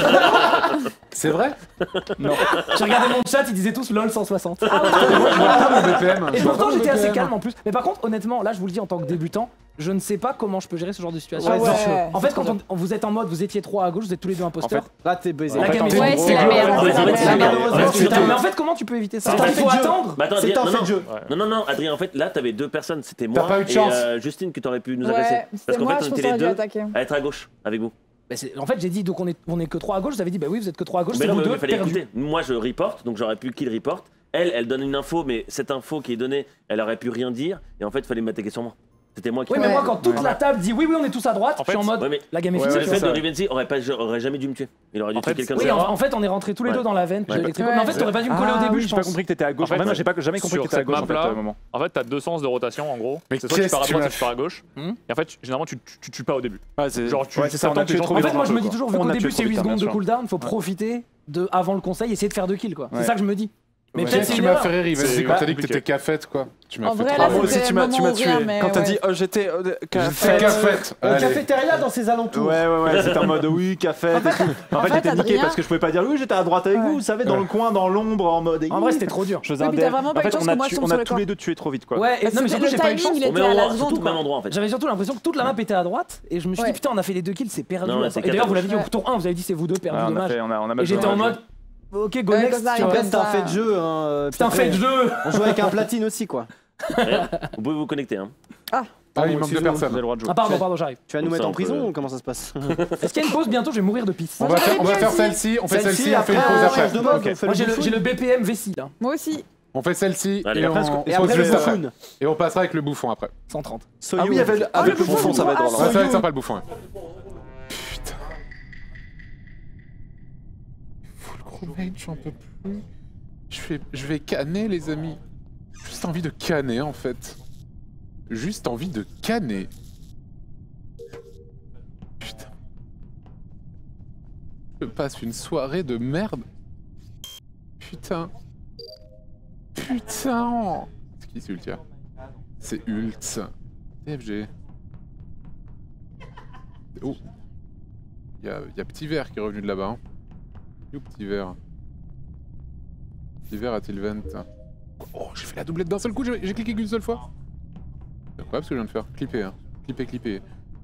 C'est vrai? J'ai regardé mon chat, ils disaient tous LOL 160. Moi, je vois pas mon BPM. Et Je vois pourtant pas mon j'étais assez BPM. calme en plus. Mais par contre honnêtement là je vous le dis en tant que débutant, je ne sais pas comment je peux gérer ce genre de situation. Ah ouais. Genre, en fait quand vous êtes en mode vous étiez 3 à gauche, vous êtes tous les deux imposteurs. Là, t'es baisé. La game est Ouais, finie. c'est la merde. Ouais, c'est la merde. Mais en fait comment tu peux éviter ça? C'est un Il fait faut de jeu. attendre. Bah attends, C'est un non, fait non. de jeu. Non, Adrien, en fait, là, t'avais deux personnes, c'était moi pas eu de et chance. Justine que t'aurais pu nous agresser. Ouais, Parce c'était qu'en moi, fait, je on pense était qu'on les aurait dû deux attaquer. à être à gauche avec vous. Bah, en fait j'ai dit donc on est que 3 à gauche, vous avez dit bah oui vous êtes que 3 à gauche, Mais c'est non, vous mais deux il fallait perdus. écouter. Moi, je reporte, donc j'aurais pu kill report. Elle donne une info, mais cette info qui est donnée, elle aurait pu rien dire. Et en fait, il fallait m'attaquer sur moi. C'était moi qui. Oui mais Ouais. moi quand toute la table dit oui on est tous à droite, En je suis en fait, mode ouais, mais la game est Ouais, finie. le c'est fait ça. de Rivenzi aurait jamais dû me tuer. Il aurait dû En tuer fait, quelqu'un de Oui zéro. en fait on est rentrés tous les deux dans la vente Ouais. électrique. Mais en fait t'aurais pas dû me coller au début je J'ai pas pense. compris que t'étais à gauche. En fait, Même, j'ai jamais compris que sur t'étais à cette gauche en fait, map-là, à un moment. En fait, t'as deux sens de rotation en gros. Mais C'est soit tu qu'est-ce pars à que tu droite, m'as soit tu pars à gauche. Et en fait, généralement, tu tues pas au début. Ouais, c'est Genre, tu Ouais, c'est ça, on a t'attends que tué les gens trop te En vite. fait, moi je me dis quoi. toujours, vu On qu'au a début tué c'est trop 8 vite, secondes de bien sûr. cooldown, faut profiter de avant le conseil, essayer de faire 2 kills quoi. C'est Ouais. ça que je me dis. Mais Ouais. peut-être c'est Tu une m'as erreur. fait rire, Yves, C'est c'est quand t'as dit que compliqué. t'étais cafette, quoi. Tu m'as En fait vrai, trop là, rire. moi aussi, c'était tu le m'as moment où tué. rien, mais Quand t'as ouais. dit, j'étais. J'étais cafette. Allez. Cafétéria dans ses alentours. Ouais, c'était en mode oui, café. En fait, j'étais niqué Adrien- parce que je pouvais pas dire oui, j'étais à droite avec Ouais. vous, vous savez, dans le coin, dans l'ombre, en mode. En vrai c'était trop dur. Je faisais Oui, un puis t'as dev. vraiment pas En eu de fait, chance on a que moi, je tué- tombe on sur a le tous corps. les deux tué trop vite quoi. Ouais, non mais surtout Le j'ai pas eu de chance. timing, il Au était même à la endroit, seconde. surtout au même endroit en fait. J'avais surtout l'impression que toute la map était à droite et je me suis dit Ouais. putain on a fait les 2 kills, c'est perdu. Non, c'est Et d'ailleurs vous l'avez dit au Ouais. tour 1, vous avez dit c'est vous deux Ouais, perdus, on a dommage. fait, on a mal Et j'étais joué, en on a mode ok go Ouais, next. comme ça, tu vois. comme C'était un fait de jeu. C'est un fait de jeu. On jouait avec un platine aussi, quoi. Vous pouvez vous connecter. Hein. Ah, il manque de Vous avez personnes. le droit de jouer. Ah pardon j'arrive. Tu vas nous Comme mettre ça, en on prison peut- ou comment ça se passe Est-ce qu'il y a une pause bientôt? Je vais mourir de pisse. On va faire celle-ci, on fait celle-ci, on fait une pause après. Moi j'ai le BPM vessie là, Moi aussi. On fait celle-ci Allez, et après, on Et pose après le juste après. buffoon. Et on passera avec le bouffon après. 130. Ah oui, avec le bouffon, ça va être Ouais, drôle. ça va être sympa le bouffon. Ouais. Putain. Full chromate, j'en peux plus. Je vais canner les amis. Juste envie de canner en fait. Juste envie de canner. Putain. Je passe une soirée de merde. Putain. Putain. C'est qui c'est Ultia? C'est Ult. TFG. Oh. Il y a Petit Vert qui est revenu de là-bas. Hein. Où Petit Vert? Petit Vert a-t-il vent? Oh, j'ai fait la doublette d'un seul coup, j'ai cliqué qu'une seule fois. C'est incroyable ce que je viens de faire. Clipper, hein. Clipper.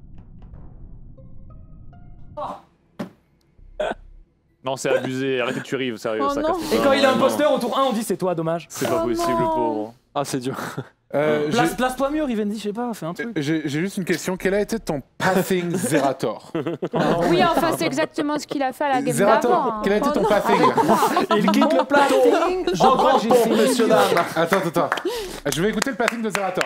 Non, c'est abusé. Arrêtez de tuer Rive, sérieux. Oh Ça non. casse Et tout. quand il est non. imposteur au tour 1 on dit c'est toi, dommage. C'est pas Oh possible, le non. pauvre. Ah, c'est dur. Place-toi mieux Rivendi, je sais pas, fais un truc. J'ai juste une question. Quel a été ton pathing Zerator? Oui, enfin, c'est exactement ce qu'il a fait à la game d'avant. Zerator, hein. quel a été ton pathing? Il quitte le plateau. Je crois que j'ai fait monsieur dame. Attends. Je vais écouter le pathing de Zerator.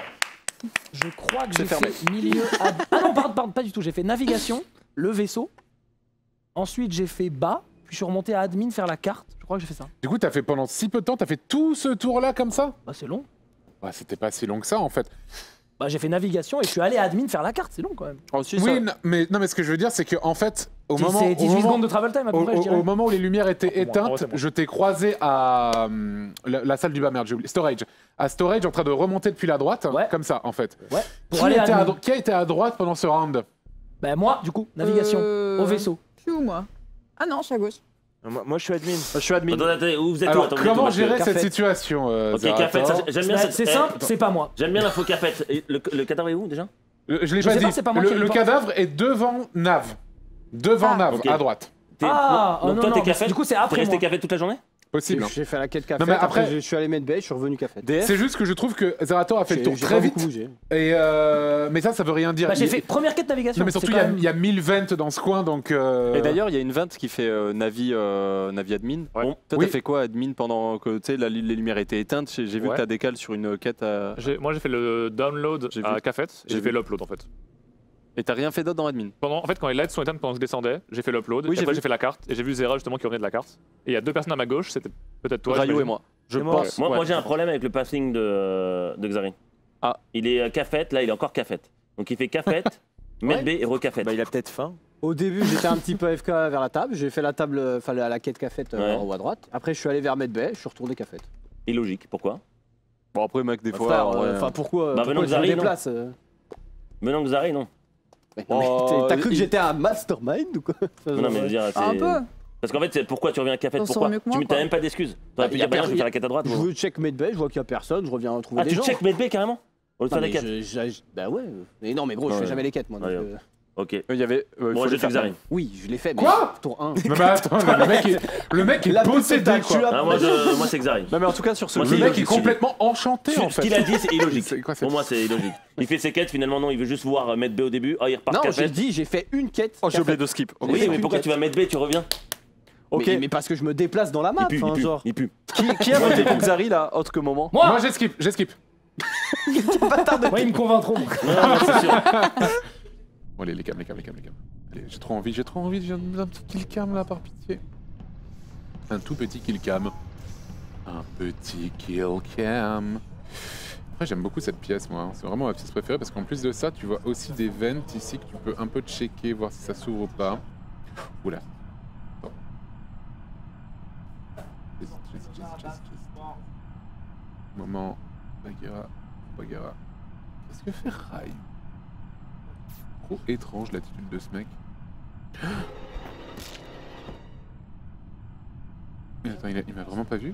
Je crois que C'est j'ai fermé. fait milieu. Ah non, pardon, pas du tout. J'ai fait navigation, le vaisseau. Ensuite, j'ai fait bas. Puis je suis remonté à admin faire la carte. Je crois que j'ai fait ça. Du coup, t'as fait pendant si peu de temps, t'as fait tout ce tour-là comme ça? Bah, c'est long. Bah, c'était pas si long que ça en fait. Bah, j'ai fait navigation et je suis allé à admin faire la carte. C'est long quand même. Ensuite, Oui, non, mais ce que je veux dire, c'est que en fait, C'est 18 secondes de travel time à peu près, je dirais. au moment où les lumières étaient Bon, en vrai, éteintes, c'est bon. je t'ai croisé à la salle du bas, merde, j'ai oublié. Storage. À Storage, en train de remonter depuis la droite, Ouais. comme ça, en fait. Ouais. Pour Qui, aller à était admin. qui a été à droite pendant ce round? Bah, moi, du coup, navigation. Au vaisseau. Je suis où, moi? Ah non, je suis à gauche. Moi, je suis admin. Je suis admin. Attendez, où vous êtes Alors, où? Attends, comment parce que- gérer cette Cafette. situation, Ok, Zerator? Cafette, ça, j'aime bien cette. C'est eh, simple, c'est pas moi. J'aime bien l'info Cafette. Et le cadavre est où déjà? Je l'ai Je pas sais dit. pas, c'est pas moi qui le reporte. cadavre est devant Nav. Devant Ah. Nav, Ok. à droite. Ah, Donc non, toi, non, t'es mais Cafette? du coup, c'est T'es après resté moi. Cafette toute la journée? Possible. J'ai fait la quête café. Non, mais après- je suis allé mettre baie, je suis revenu café. C'est juste que je trouve que Zerator a fait le tour J'ai très pas vite. beaucoup bougé. Et mais ça veut rien dire. Bah, j'ai Il- fait première quête navigation. Non, mais surtout, c'est il y, quand a, même- il y a 1000 ventes dans ce coin, donc. Et d'ailleurs, il y a une vente qui fait Navi admin. Ouais. Toi, Oui. t'as fait quoi admin pendant que tu sais, les lumières étaient éteintes? J'ai vu Ouais. que t'as décalé sur une quête à... Moi, j'ai fait le download J'ai à vu. Cafette et J'ai j'ai fait vu. l'upload en fait. Et t'as rien fait d'autre dans admin? En fait, quand les lights sont éteintes pendant que je descendais, j'ai fait l'upload. Oui, Et j'ai après, vu. j'ai fait la carte. Et j'ai vu Zera justement qui revenait de la carte. Et il y a deux personnes à ma gauche, c'était peut-être toi. Rayo j'imagine. et moi. Je Et moi, pense. Moi, ouais. moi j'ai un problème avec le passing de Xari. Ah. Il est Cafette, là il est encore Cafette. Donc il fait Cafette, Med B et recafette. Bah, il a peut-être faim. Au début, j'étais un petit peu AFK vers la table. J'ai fait la table, enfin la quête café Ouais. en haut à droite. Après, je suis allé vers Medbay, je suis retourné café. Illogique, pourquoi? Bon, après, mec, des fois. Frère, ouais. enfin pourquoi, Bah, pourquoi venons je me Xari, non. déplace Maintenant Xari, non. Mais non, mais Oh, t'as cru que il- j'étais un mastermind ou quoi? Non, mais je veux dire, Un c'est. peu. Parce qu'en fait, pourquoi tu reviens à Café? T'en sors Pourquoi mieux que moi, Tu quoi. n'as même pas d'excuses. T'aurais pu y a dire, bah non, je vais personne- faire la quête à droite. Je veux check Medbay, je vois qu'il y a personne, je reviens trouver Ah, des tu gens. check Medbay carrément au lieu de Non, faire la mais quête. bah ouais. Mais non, mais gros, je Ouais, fais ouais. jamais les quêtes, moi. donc, Ouais, Ok. Il y avait. Moi, j'ai fait Xari. Oui, je l'ai fait, mais Quoi tour 1. Non mais attends, le mec est La possédé possède, quoi. tu as- Ah, moi c'est Xari. Non, mais en tout cas, sur ce Moi, jeu, c'est Le mec est illogique. complètement enchanté en Ce fait. qu'il a dit, c'est illogique. C'est quoi, cette- Pour moi, c'est illogique. Il fait ses quêtes, finalement, non, il veut juste voir Medbay au début. Ah, il repart Non, Café. j'ai dit, j'ai fait une quête. Oh, j'ai oublié de skip. Ok. Oui, J'ai mais fait pourquoi une tu vas Medbay, tu reviens? Ok. Mais parce que je me déplace dans la map, Il pue, enfin, genre. il pue. Qui a voté pour Xari là, autre que moment? Moi, Moi j'ai skip. Moi, ils me convaincront. Non, non, c'est sûr. Bon allez les cams. Allez, j'ai trop envie, j'ai un petit kill cam là par pitié. Un tout petit kill cam. Un petit kill cam. Après j'aime beaucoup cette pièce moi, hein. C'est vraiment ma pièce préférée parce qu'en plus de ça tu vois aussi des vents ici que tu peux un peu checker, voir si ça s'ouvre ou pas. Oula. Bon. J'hésite. Moment. Bagheera. Qu'est-ce que fait Rai? Trop étrange l'attitude de ce mec. Mais attends, il m'a vraiment pas vu?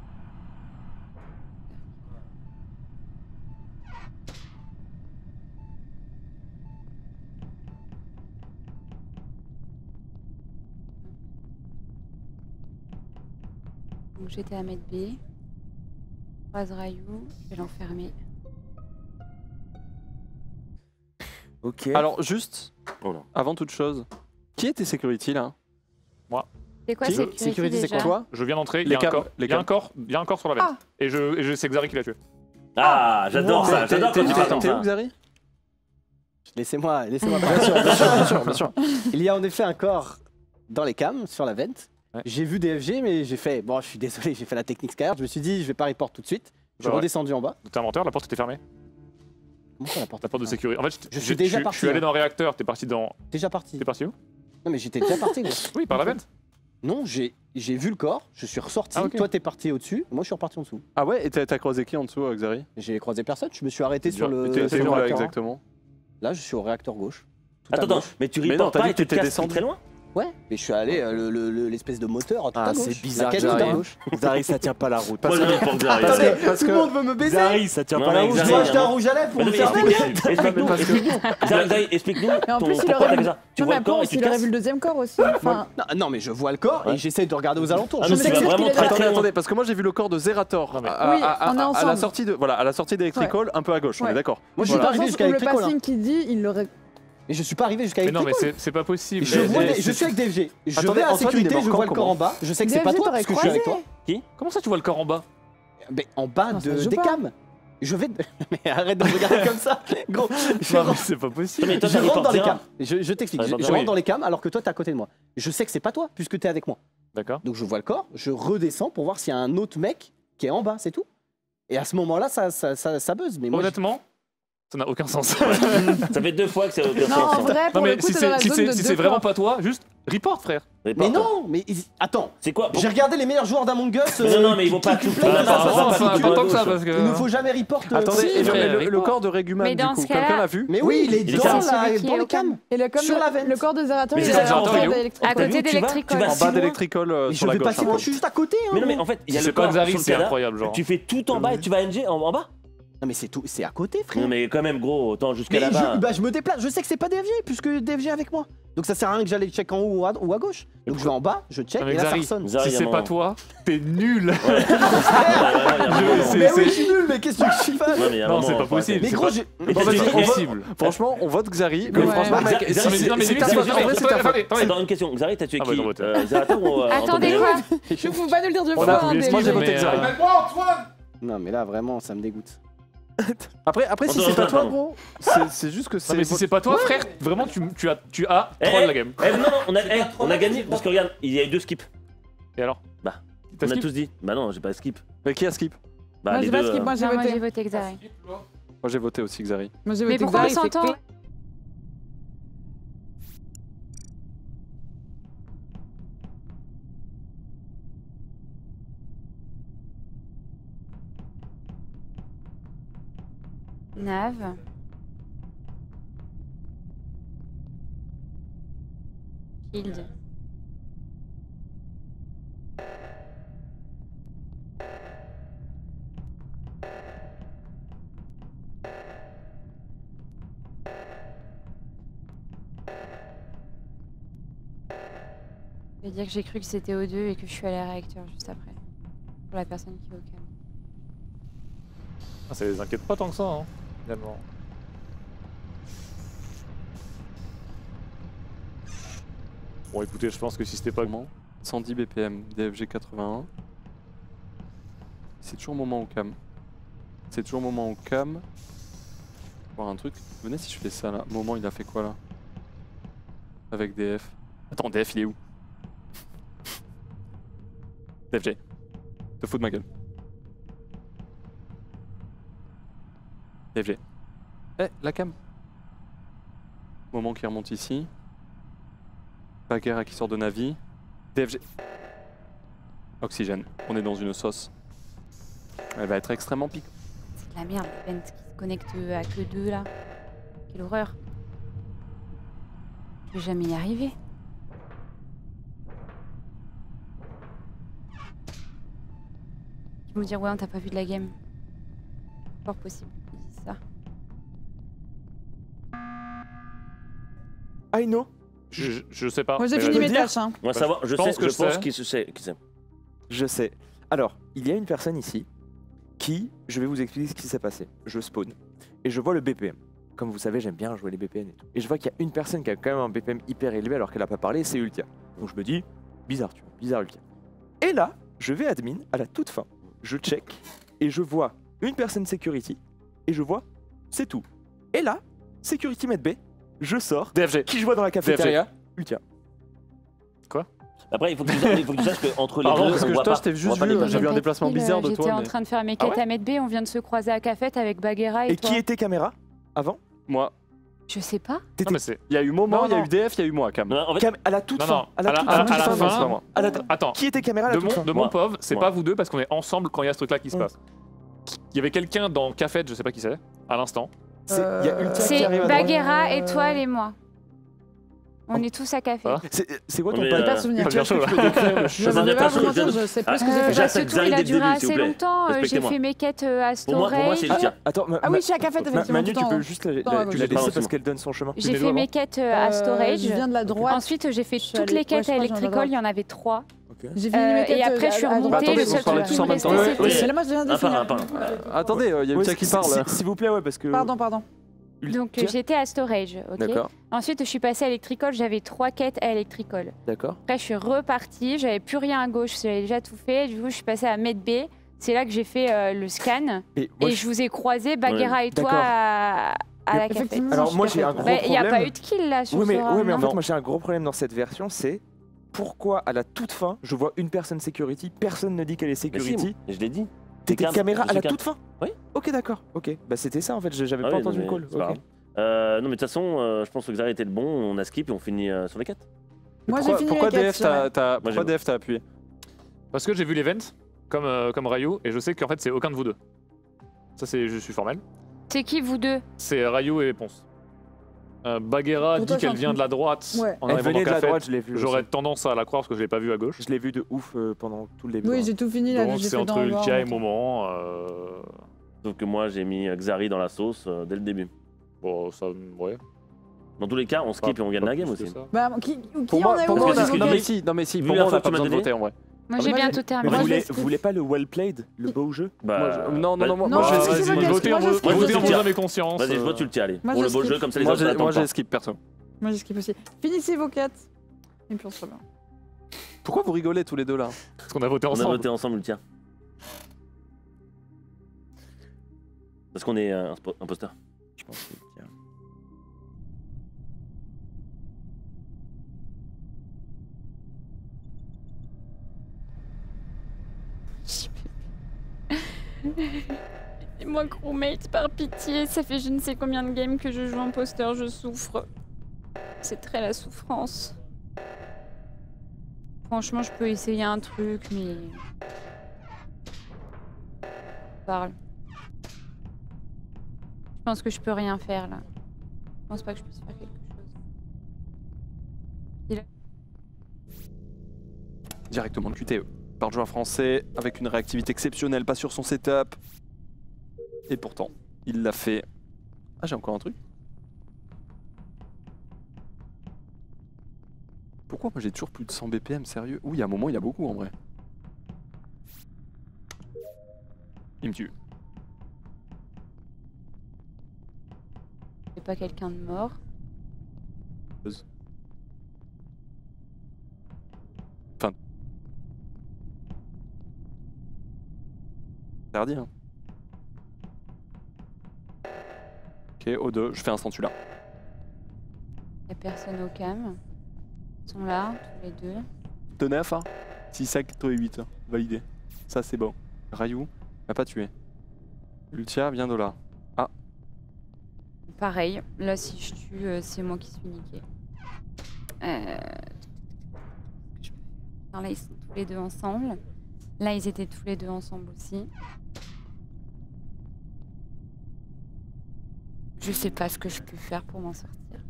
Donc j'étais à Medbay. Croise Rayou, je vais l'enfermer. Ok. Alors, juste, avant toute chose, qui était security là? C'est quoi Qui- sécurité déjà? Toi? Je viens d'entrer, il y Les a un cams, corps. les Il y a un cams. corps, il y a un corps sur la vente. Ah. Et c'est Xari qui l'a tué. Ah, j'adore ça, j'adore quand tu parles comme T'es où, ça. Xari? Laissez-moi. Bien sûr. Il y a en effet un corps dans les cams, sur la vente. Ouais. J'ai vu DFG, mais j'ai fait. Bon, je suis désolé, j'ai fait la technique Skyard. Je me suis dit, je vais pas report tout de suite. Je suis Bah ouais. redescendu en bas. T'es inventeur, la porte était fermée. Comment ça, la porte La porte de sécurité. En fait, Je suis déjà Je parti, suis allé hein. dans le réacteur, t'es parti dans. Déjà parti. T'es parti où? Non, mais j'étais déjà parti, gros. Oui, par la vente. Non, j'ai vu le corps, je suis ressorti. Ah, ok. Toi, t'es parti au-dessus. Moi, je suis reparti en dessous. Ah ouais, et t'as croisé qui en dessous, Xari? J'ai croisé personne. Je me suis arrêté sur le. T'es sur le où là réacteur. exactement? Là, je suis au réacteur gauche. Tout à Attends, gauche. mais tu Mais non, reportes t'as pas dit et que tu te t'étais casses descendu. très loin? Ouais, mais je suis allé l'espèce de moteur tout Ah, à gauche. c'est bizarre, La quête tout à Xari. gauche. Xari, ça tient pas la route. Moi, je reporte Xari. Parce que tout le monde veut me baiser. Xari, ça tient Non, pas la mais route. Xari, Je dois acheter un vraiment. rouge à lèvres pour Mais me non, faire mais baiser. explique-nous, Xari, explique-nous Et en ton plus, il pourquoi aurait t'as vu. fait ça. Tu Non, mais vois le après, corps et aussi, tu il te aurait casses. vu le deuxième corps aussi. Enfin, Non, mais je vois le corps et j'essaie de regarder aux alentours. Ah, Je mais sais tu que vas c'est ce vraiment qu'il est très là. très loin. Attendez, parce que moi j'ai vu le corps de Zerator Non, mais- Oui, on est à la ensemble. sortie de voilà, à la sortie d'Electrical, un peu à gauche, on Ouais. est d'accord. Moi, je suis dans pas le arrivé sens jusqu'à où le Electrical. passing qui dit, il l'aurait. Mais je suis pas arrivé jusqu'à Mais non, mais Electrical. c'est pas possible. Je vois, mais- je suis avec DFG. Je Attendez, vais à la Antoine, il est sécurité, mort je quand, vois le corps comment en bas. Je sais que c'est pas DFG, toi t'aurais parce que je suis avec toi. croisé. Comment ça, tu vois le corps en bas? Mais en bas Non, ça se joue des pas. cams. Je vais. Mais arrête de me regarder comme ça. Gros, je Non, mais rentre- c'est pas possible. Mais toi, je t'as rentre dans reporté les un. cams. Je t'explique. Ouais, Je pardon. rentre Oui. dans les cams alors que toi, t'es à côté de moi. Je sais que c'est pas toi puisque t'es avec moi. D'accord. Donc je vois le corps, je redescends pour voir s'il y a un autre mec qui est en bas, c'est tout. Et à ce moment-là, ça buzz. Mais moi, Honnêtement, ça n'a aucun sens. Ça fait 2 fois que c'est aucun Non, en sens. vrai, Non, pour mais le coup, si t'es dans la c'est zone de si deux c'est vraiment corps. pas toi, juste report, frère. mais non, mais attends. C'est quoi? J'ai regardé les meilleurs joueurs d'Among Us. Mais non, mais ils vont pas qui tout play faire. dans la Ça va zone, pas qui faire play. un tant que ça gauche. parce que. Il ne faut jamais report. Attendez, si. et frère, le corps de Reguman, Mais du dans coup, ce cas-là- quelqu'un l'a vu? Mais oui, il est Il est dans calme. Celui qui est les au cams. Et le, Sur la veine. le corps de Zerator, Mais il c'est est ça, à j'entends, l'entrée Léo. d'Electrical. À côté vu, tu vas- d'Electrical. tu vas En si bas loin. d'Electrical Mais je sur la vais pas gauche. si loin, je suis juste à côté. hein, Mais non, mais gros. en fait, il y a C'est le pas corps Xari, sur le c'est cadavre. incroyable, genre. Tu fais tout en bas et tu vas NG en bas? Non, mais c'est tout, c'est à côté, frère. Non, mais quand même, gros, autant jusqu'à Mais là-bas. je me déplace, je sais que c'est pas DFG puisque DFG est avec moi. Donc ça sert à rien que j'aille check en haut ou à gauche. Donc je vais en bas, je check Non, mais et là ça Xari, ressonne. Xari, Si il y a c'est un pas moment. toi, t'es nul. Ouais, vraiment, il y a un moment. c'est- Mais oui, je suis nul, mais qu'est-ce que je suis pas Non, mais il y a un Non, moment, c'est pas faut possible. Mais arrêter. gros, pas- j'ai. Mais Bon, t'as vas-y, dit on va- possible. Franchement, on vote Xari, mais Ouais. franchement, mec, Xari, si Xari, c'est- non, mais c'est limite, ta faute, attendez, en vrai, c'est ta faute. attendez. Attends, une question. Xari, t'as tué Ah, bah, qui? non, vote. Zerator ou Attendez Antonio? quoi? Je vous pas de le dire deux On a- fois. hein, moi, j'ai des- voté mais, Xari. Non, mais là vraiment, ça me dégoûte. Après, si Antoine, c'est pas toi, pardon. gros, c'est juste que Non, c'est. mais si c'est pas toi, frère, vraiment, tu as troll la game. Non, on a gagné parce que regarde, il y a eu 2 skips. Et alors? Bah, T'as on a skip tous dit. Bah non, j'ai pas skip. Mais qui a skip? Bah Moi, les j'ai pas deux. skip, moi j'ai Non, moi j'ai voté. voté Xari. Moi j'ai voté aussi Xari. Moi j'ai Mais voté pourquoi on Xari, c'est s'entend? clé. Nav. Shield. Je vais dire que j'ai cru que c'était O2 et que je suis allée à réacteur juste après. Pour la personne qui est au calme. Ah, ça les inquiète pas tant que ça, hein, finalement. Bon, écoutez, je pense que si c'était pas... 110 BPM, DFG 81. C'est toujours moment au cam. C'est toujours moment au cam. Voir un truc. Venez si je fais ça là. Moment, il a fait quoi là? Avec DF. Attends, DF il est où? DFG. Te fous de ma gueule. DFG. Eh, la cam. Moment qui remonte ici. Baguera qui sort de Navi. DFG. Oxygène. On est dans une sauce. Elle va être extrêmement piquante. C'est de la merde, Vent qui se connecte à que 2 là. Quelle horreur. Je vais jamais y arriver. Ils vont me dire ouais, on t'a pas vu de la game. Fort possible qu'ils disent ça. I know. Je sais pas. Moi j'ai Mais fini vas-y. mes tâches. Hein. Moi, savoir, je pense qui qui sait. Qui sait. Je sais. Alors, il y a une personne ici qui, je vais vous expliquer ce qui s'est passé. Je spawn et je vois le BPM. Comme vous savez, j'aime bien jouer les BPM et tout. Et je vois qu'il y a une personne qui a quand même un BPM hyper élevé alors qu'elle a pas parlé, c'est Ultia. Donc je me dis, bizarre, tu vois, bizarre Ultia. Et là, je vais admin à la toute fin. Je check et je vois une personne security et je vois, c'est tout. Et là, security med B, je sors. DFG. Qui je vois dans la cafétéria? Ultia. Après, il faut que tu saches qu'entre les Pardon, deux, parce on que voit toi, pas. je t'ai on juste voit pas vu, les j'ai vu un personnes. déplacement bizarre de J'étais toi. en mais- train de faire mes Ah quêtes ouais à Med B, on vient de se croiser à Cafette avec Baguera et, Et toi. qui était caméra avant? Moi. Je sais pas. Non, mais c'est... Il y a eu moment, Non, il y a non. eu DF, il y a eu moi, Cam. Non, en fait, Cam à la toute Non, fin. non, À la à la- toute à la- fin. à la Non, fin, c'est pas moi. À la- Attends, Qui était caméra à la de toute fin? mon Moi. POV, c'est Moi. pas vous deux parce qu'on est ensemble quand il y a ce truc-là qui se passe. Il y avait quelqu'un dans Cafette, je sais pas qui c'est, à l'instant. Il y a Ultia qui C'est arrive à droite. Baguera, Étoile et moi. On est tous à Café. Ah. C'est quoi ton Mais, palier? Pas de souvenir. Pas bien chaud là. Je vais Demandez pas pas vous chaud, mentir, je- je sais Ah, plus ce que j'ai euh, fait. j'attaque Ce tour Xari il a dès le duré début, assez s'il vous plaît. longtemps. J'ai Respectez-moi. fait mes quêtes à Pour moi, Storage. c'est Ultia. Attends, Ah oui, je suis à Cafette, effectivement. Manu, tout tu en peux haut. juste Tout en haut à tu gauche. la Pardon, laisser parce excuse-moi. qu'elle donne son chemin. J'ai Mais fait où mes avant quêtes à Storage. Je viens de la droite. Ensuite, j'ai fait Je suis toutes allée- les ouais, quêtes je à crois que j'en ai Electrical, il y droite. en avait 3. J'ai fini mes quêtes Et après, je suis à droite. remontée. Attendez, Le on seul se parlait truc qui tous en me même restait, temps. c'était- Oui. C'est moi, je viens de Un par finir. un, par un. Attendez, il y a Ouais, Ultia qui parle. S'il vous plaît, ouais, parce que. Pardon. Donc Ultia. j'étais à Storage, ok. D'accord, Ensuite, je suis passée à Electrical, j'avais 3 quêtes à Electrical. d'accord. Après, je suis repartie, j'avais plus rien à gauche, j'avais déjà tout fait. Du coup, je suis passée à Med B. C'est là que j'ai fait le scan. Et moi, Et je vous ai croisé, Baguera et toi, d'accord. à la café. Effectivement, Alors, moi, je suis j'ai un d'accord. gros Il n'y a pas problème. eu de kill là sur Oui, ce mais round, en non fait, moi j'ai un gros problème dans cette version, c'est pourquoi à la toute fin, je vois une personne security, personne ne dit qu'elle est Mais si, security. je l'ai dit. T'étais Cam, caméra je à suis la Cam. toute fin? Oui. Ok, d'accord. Ok, bah c'était ça en fait, j'avais Ah pas oui, entendu non, le call. mais c'est pas Ok. grave. Non, mais de toute façon, je pense que Xari était le bon, on a skip et on finit sur les quêtes. Moi, j'ai fini Pourquoi mes quêtes. DF t'as Moi, j'ai- DF t'as appuyé? Parce que j'ai vu l'event, comme Ryu, et je sais qu'en fait c'est aucun de vous deux. Ça c'est, je suis formel. C'est qui vous deux? C'est Ryu et Ponce. Baguera Pour toi, dit qu'elle c'est un vient truc. de la droite Ouais. en Elle arrivant venait dans de la Café. droite, je l'ai vu. J'aurais aussi. tendance à la croire parce que je l'ai pas vu à gauche. Je l'ai vu de ouf pendant tout le début. Oui, j'ai tout fini là. Donc J'ai c'est fait entre dans le noir, Ultia et en fait. Moment. Sauf que moi, j'ai mis Xari dans la sauce dès le début. Bon, ça, ouais. Dans tous les cas, on skip et on gagne la game Plus que aussi. ça. Bah, qui Pour en moi, est pour où moi, dans parce le que- non game mais si, Vu pour la moi on fois n'a que pas tu m'as besoin de donné. voter en vrai. Moi, j'ai moi, bien j'ai- tout Mais terminé. Moi, je vais vous skip. voulez pas le well played, le beau jeu? Bah, Non, bah, moi Non, je je vais skip, skip. moi, je Votez en skip. Moi, je votez en skip. vos âmes et conscience. Vas-y, je vote Ultia, allez. Moi, Pour je le beau skip. jeu, comme ça les Moi autres j'ai n'attendent pas. skip perso. Moi, j'ai skip aussi. Finissez vos quêtes. Et puis on se revoit. Pourquoi vous rigolez tous les deux là? Parce qu'on a voté On a ensemble. voté ensemble Ultia. Parce qu'on est imposteur. Je pense que tiens. Et moi, crewmate, par pitié, ça fait je ne sais combien de games que je joue imposteur, je souffre. C'est très la souffrance. Franchement, je peux essayer un truc, mais... Parle. pense que je peux rien faire là. Je pense pas que je puisse faire quelque chose. Directement le QTE. Par joueur français, avec une réactivité exceptionnelle, pas sur son setup. Et pourtant, il l'a fait. Ah, j'ai encore un truc. Pourquoi moi j'ai toujours plus de 100 BPM, sérieux? Oui, à un moment il a beaucoup en vrai. Il me tue. C'est pas quelqu'un de mort. Enfin. Interdit, hein. Ok, O2, je fais un celui-là. Y'a personne au cam. Ils sont là, tous les deux. De 9, hein. 6 sacs, toi et 8, hein. Validé. Ça c'est bon. Rayou m'a pas tué. Ultia vient de là. Ah. Pareil, là si je tue, c'est moi qui suis niqué. Là ils sont tous les deux ensemble. Là ils étaient tous les deux ensemble aussi. Je sais pas ce que je peux faire pour m'en sortir.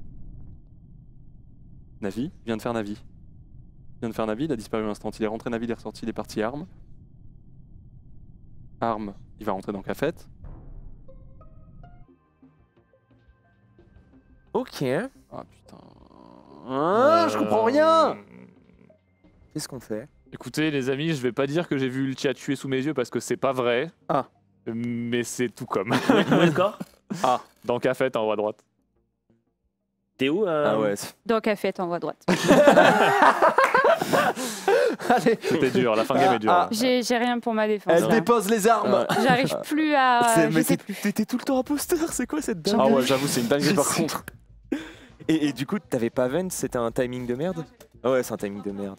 Navi, il vient de faire Navi. Il vient de faire Navi, il a disparu un instant. Il est rentré Navi, il est ressorti, il est parti Arme. Arme, il va rentrer dans Cafette. Ok. Ah putain. Ah, je comprends rien. Qu'est-ce qu'on fait? Écoutez les amis, je vais pas dire que j'ai vu Ultia tuer sous mes yeux parce que c'est pas vrai. Ah. Mais c'est tout comme. Où est le corps? Ah. Dans Cafette en haut à droite. T'es où Ah ouais. Dans Cafette en haut à droite. Allez. C'était dur, la fin de game est dure. J'ai rien pour ma défense. Elle là. dépose les armes. J'arrive plus à. Je sais plus. T'étais tout le temps imposteur, c'est quoi cette dingue? Ah ouais, j'avoue, c'est une dinguerie par contre. Et du coup, t'avais pas Vent, c'était un timing de merde? Ah ouais, c'est un timing de merde.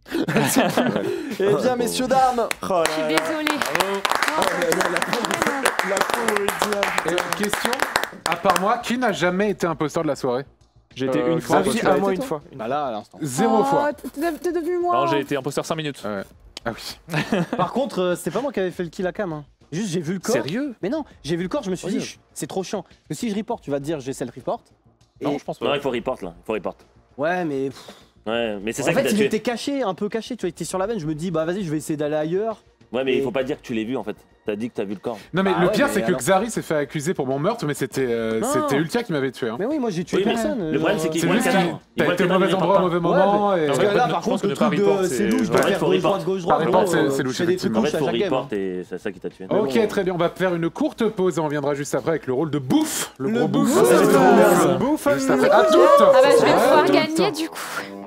Eh bien, messieurs, dames. Oh Je suis désolée. Question, à part moi, qui n'a jamais été imposteur de la soirée? J'ai été une fois. Xavi, à toi moi une fois. Bah là, à l'instant. 0 fois. T'es devenu moi. Non, j'ai été imposteur 5 minutes. Ouais. Ah oui. Par contre, c'est pas moi qui avais fait le kill à cam. Hein. Juste, j'ai vu le corps. Sérieux? Mais non, j'ai vu le corps, je me suis dit, c'est trop chiant. Parce que si je report, tu vas te dire, j'ai le report. Non, je pense pas. Non, il faut report là. Il faut report. Ouais, mais. Ouais, mais c'est ça En qui fait, t'a il tué. était caché, un peu caché. Tu vois, il était sur la veine. Je me dis, bah vas-y, je vais essayer d'aller ailleurs. Ouais, mais Et- il faut pas dire que tu l'as vu en fait. T'as dit que t'as vu le corps. Non mais Ah le ouais, pire mais c'est que alors- Xari s'est fait accuser pour mon meurtre mais c'était Non. c'était Ultia qui m'avait tué. Hein. Mais oui, moi j'ai tué Oui, mais personne. le problème, c'est qu'il C'est voit le juste cadavre. que t'as été au mauvais endroit au mauvais moment et... Parce que Ouais, là, je par pense contre, que le ne pas truc report, de c'est c'est louche, je dois vrai. faire Faut gauche, droite, report. gauche, droite. Par report, gros, c'est louche, je fais des effectivement. En fait, touches à faut chaque game. report et c'est ça qui t'a tué. Ok, très bien, on va faire une courte pause et on reviendra juste après avec le rôle de bouffe. Le gros bouffe. bouffe. Juste après. À toutes. Ah bah je vais À pouvoir toutes. gagner du coup.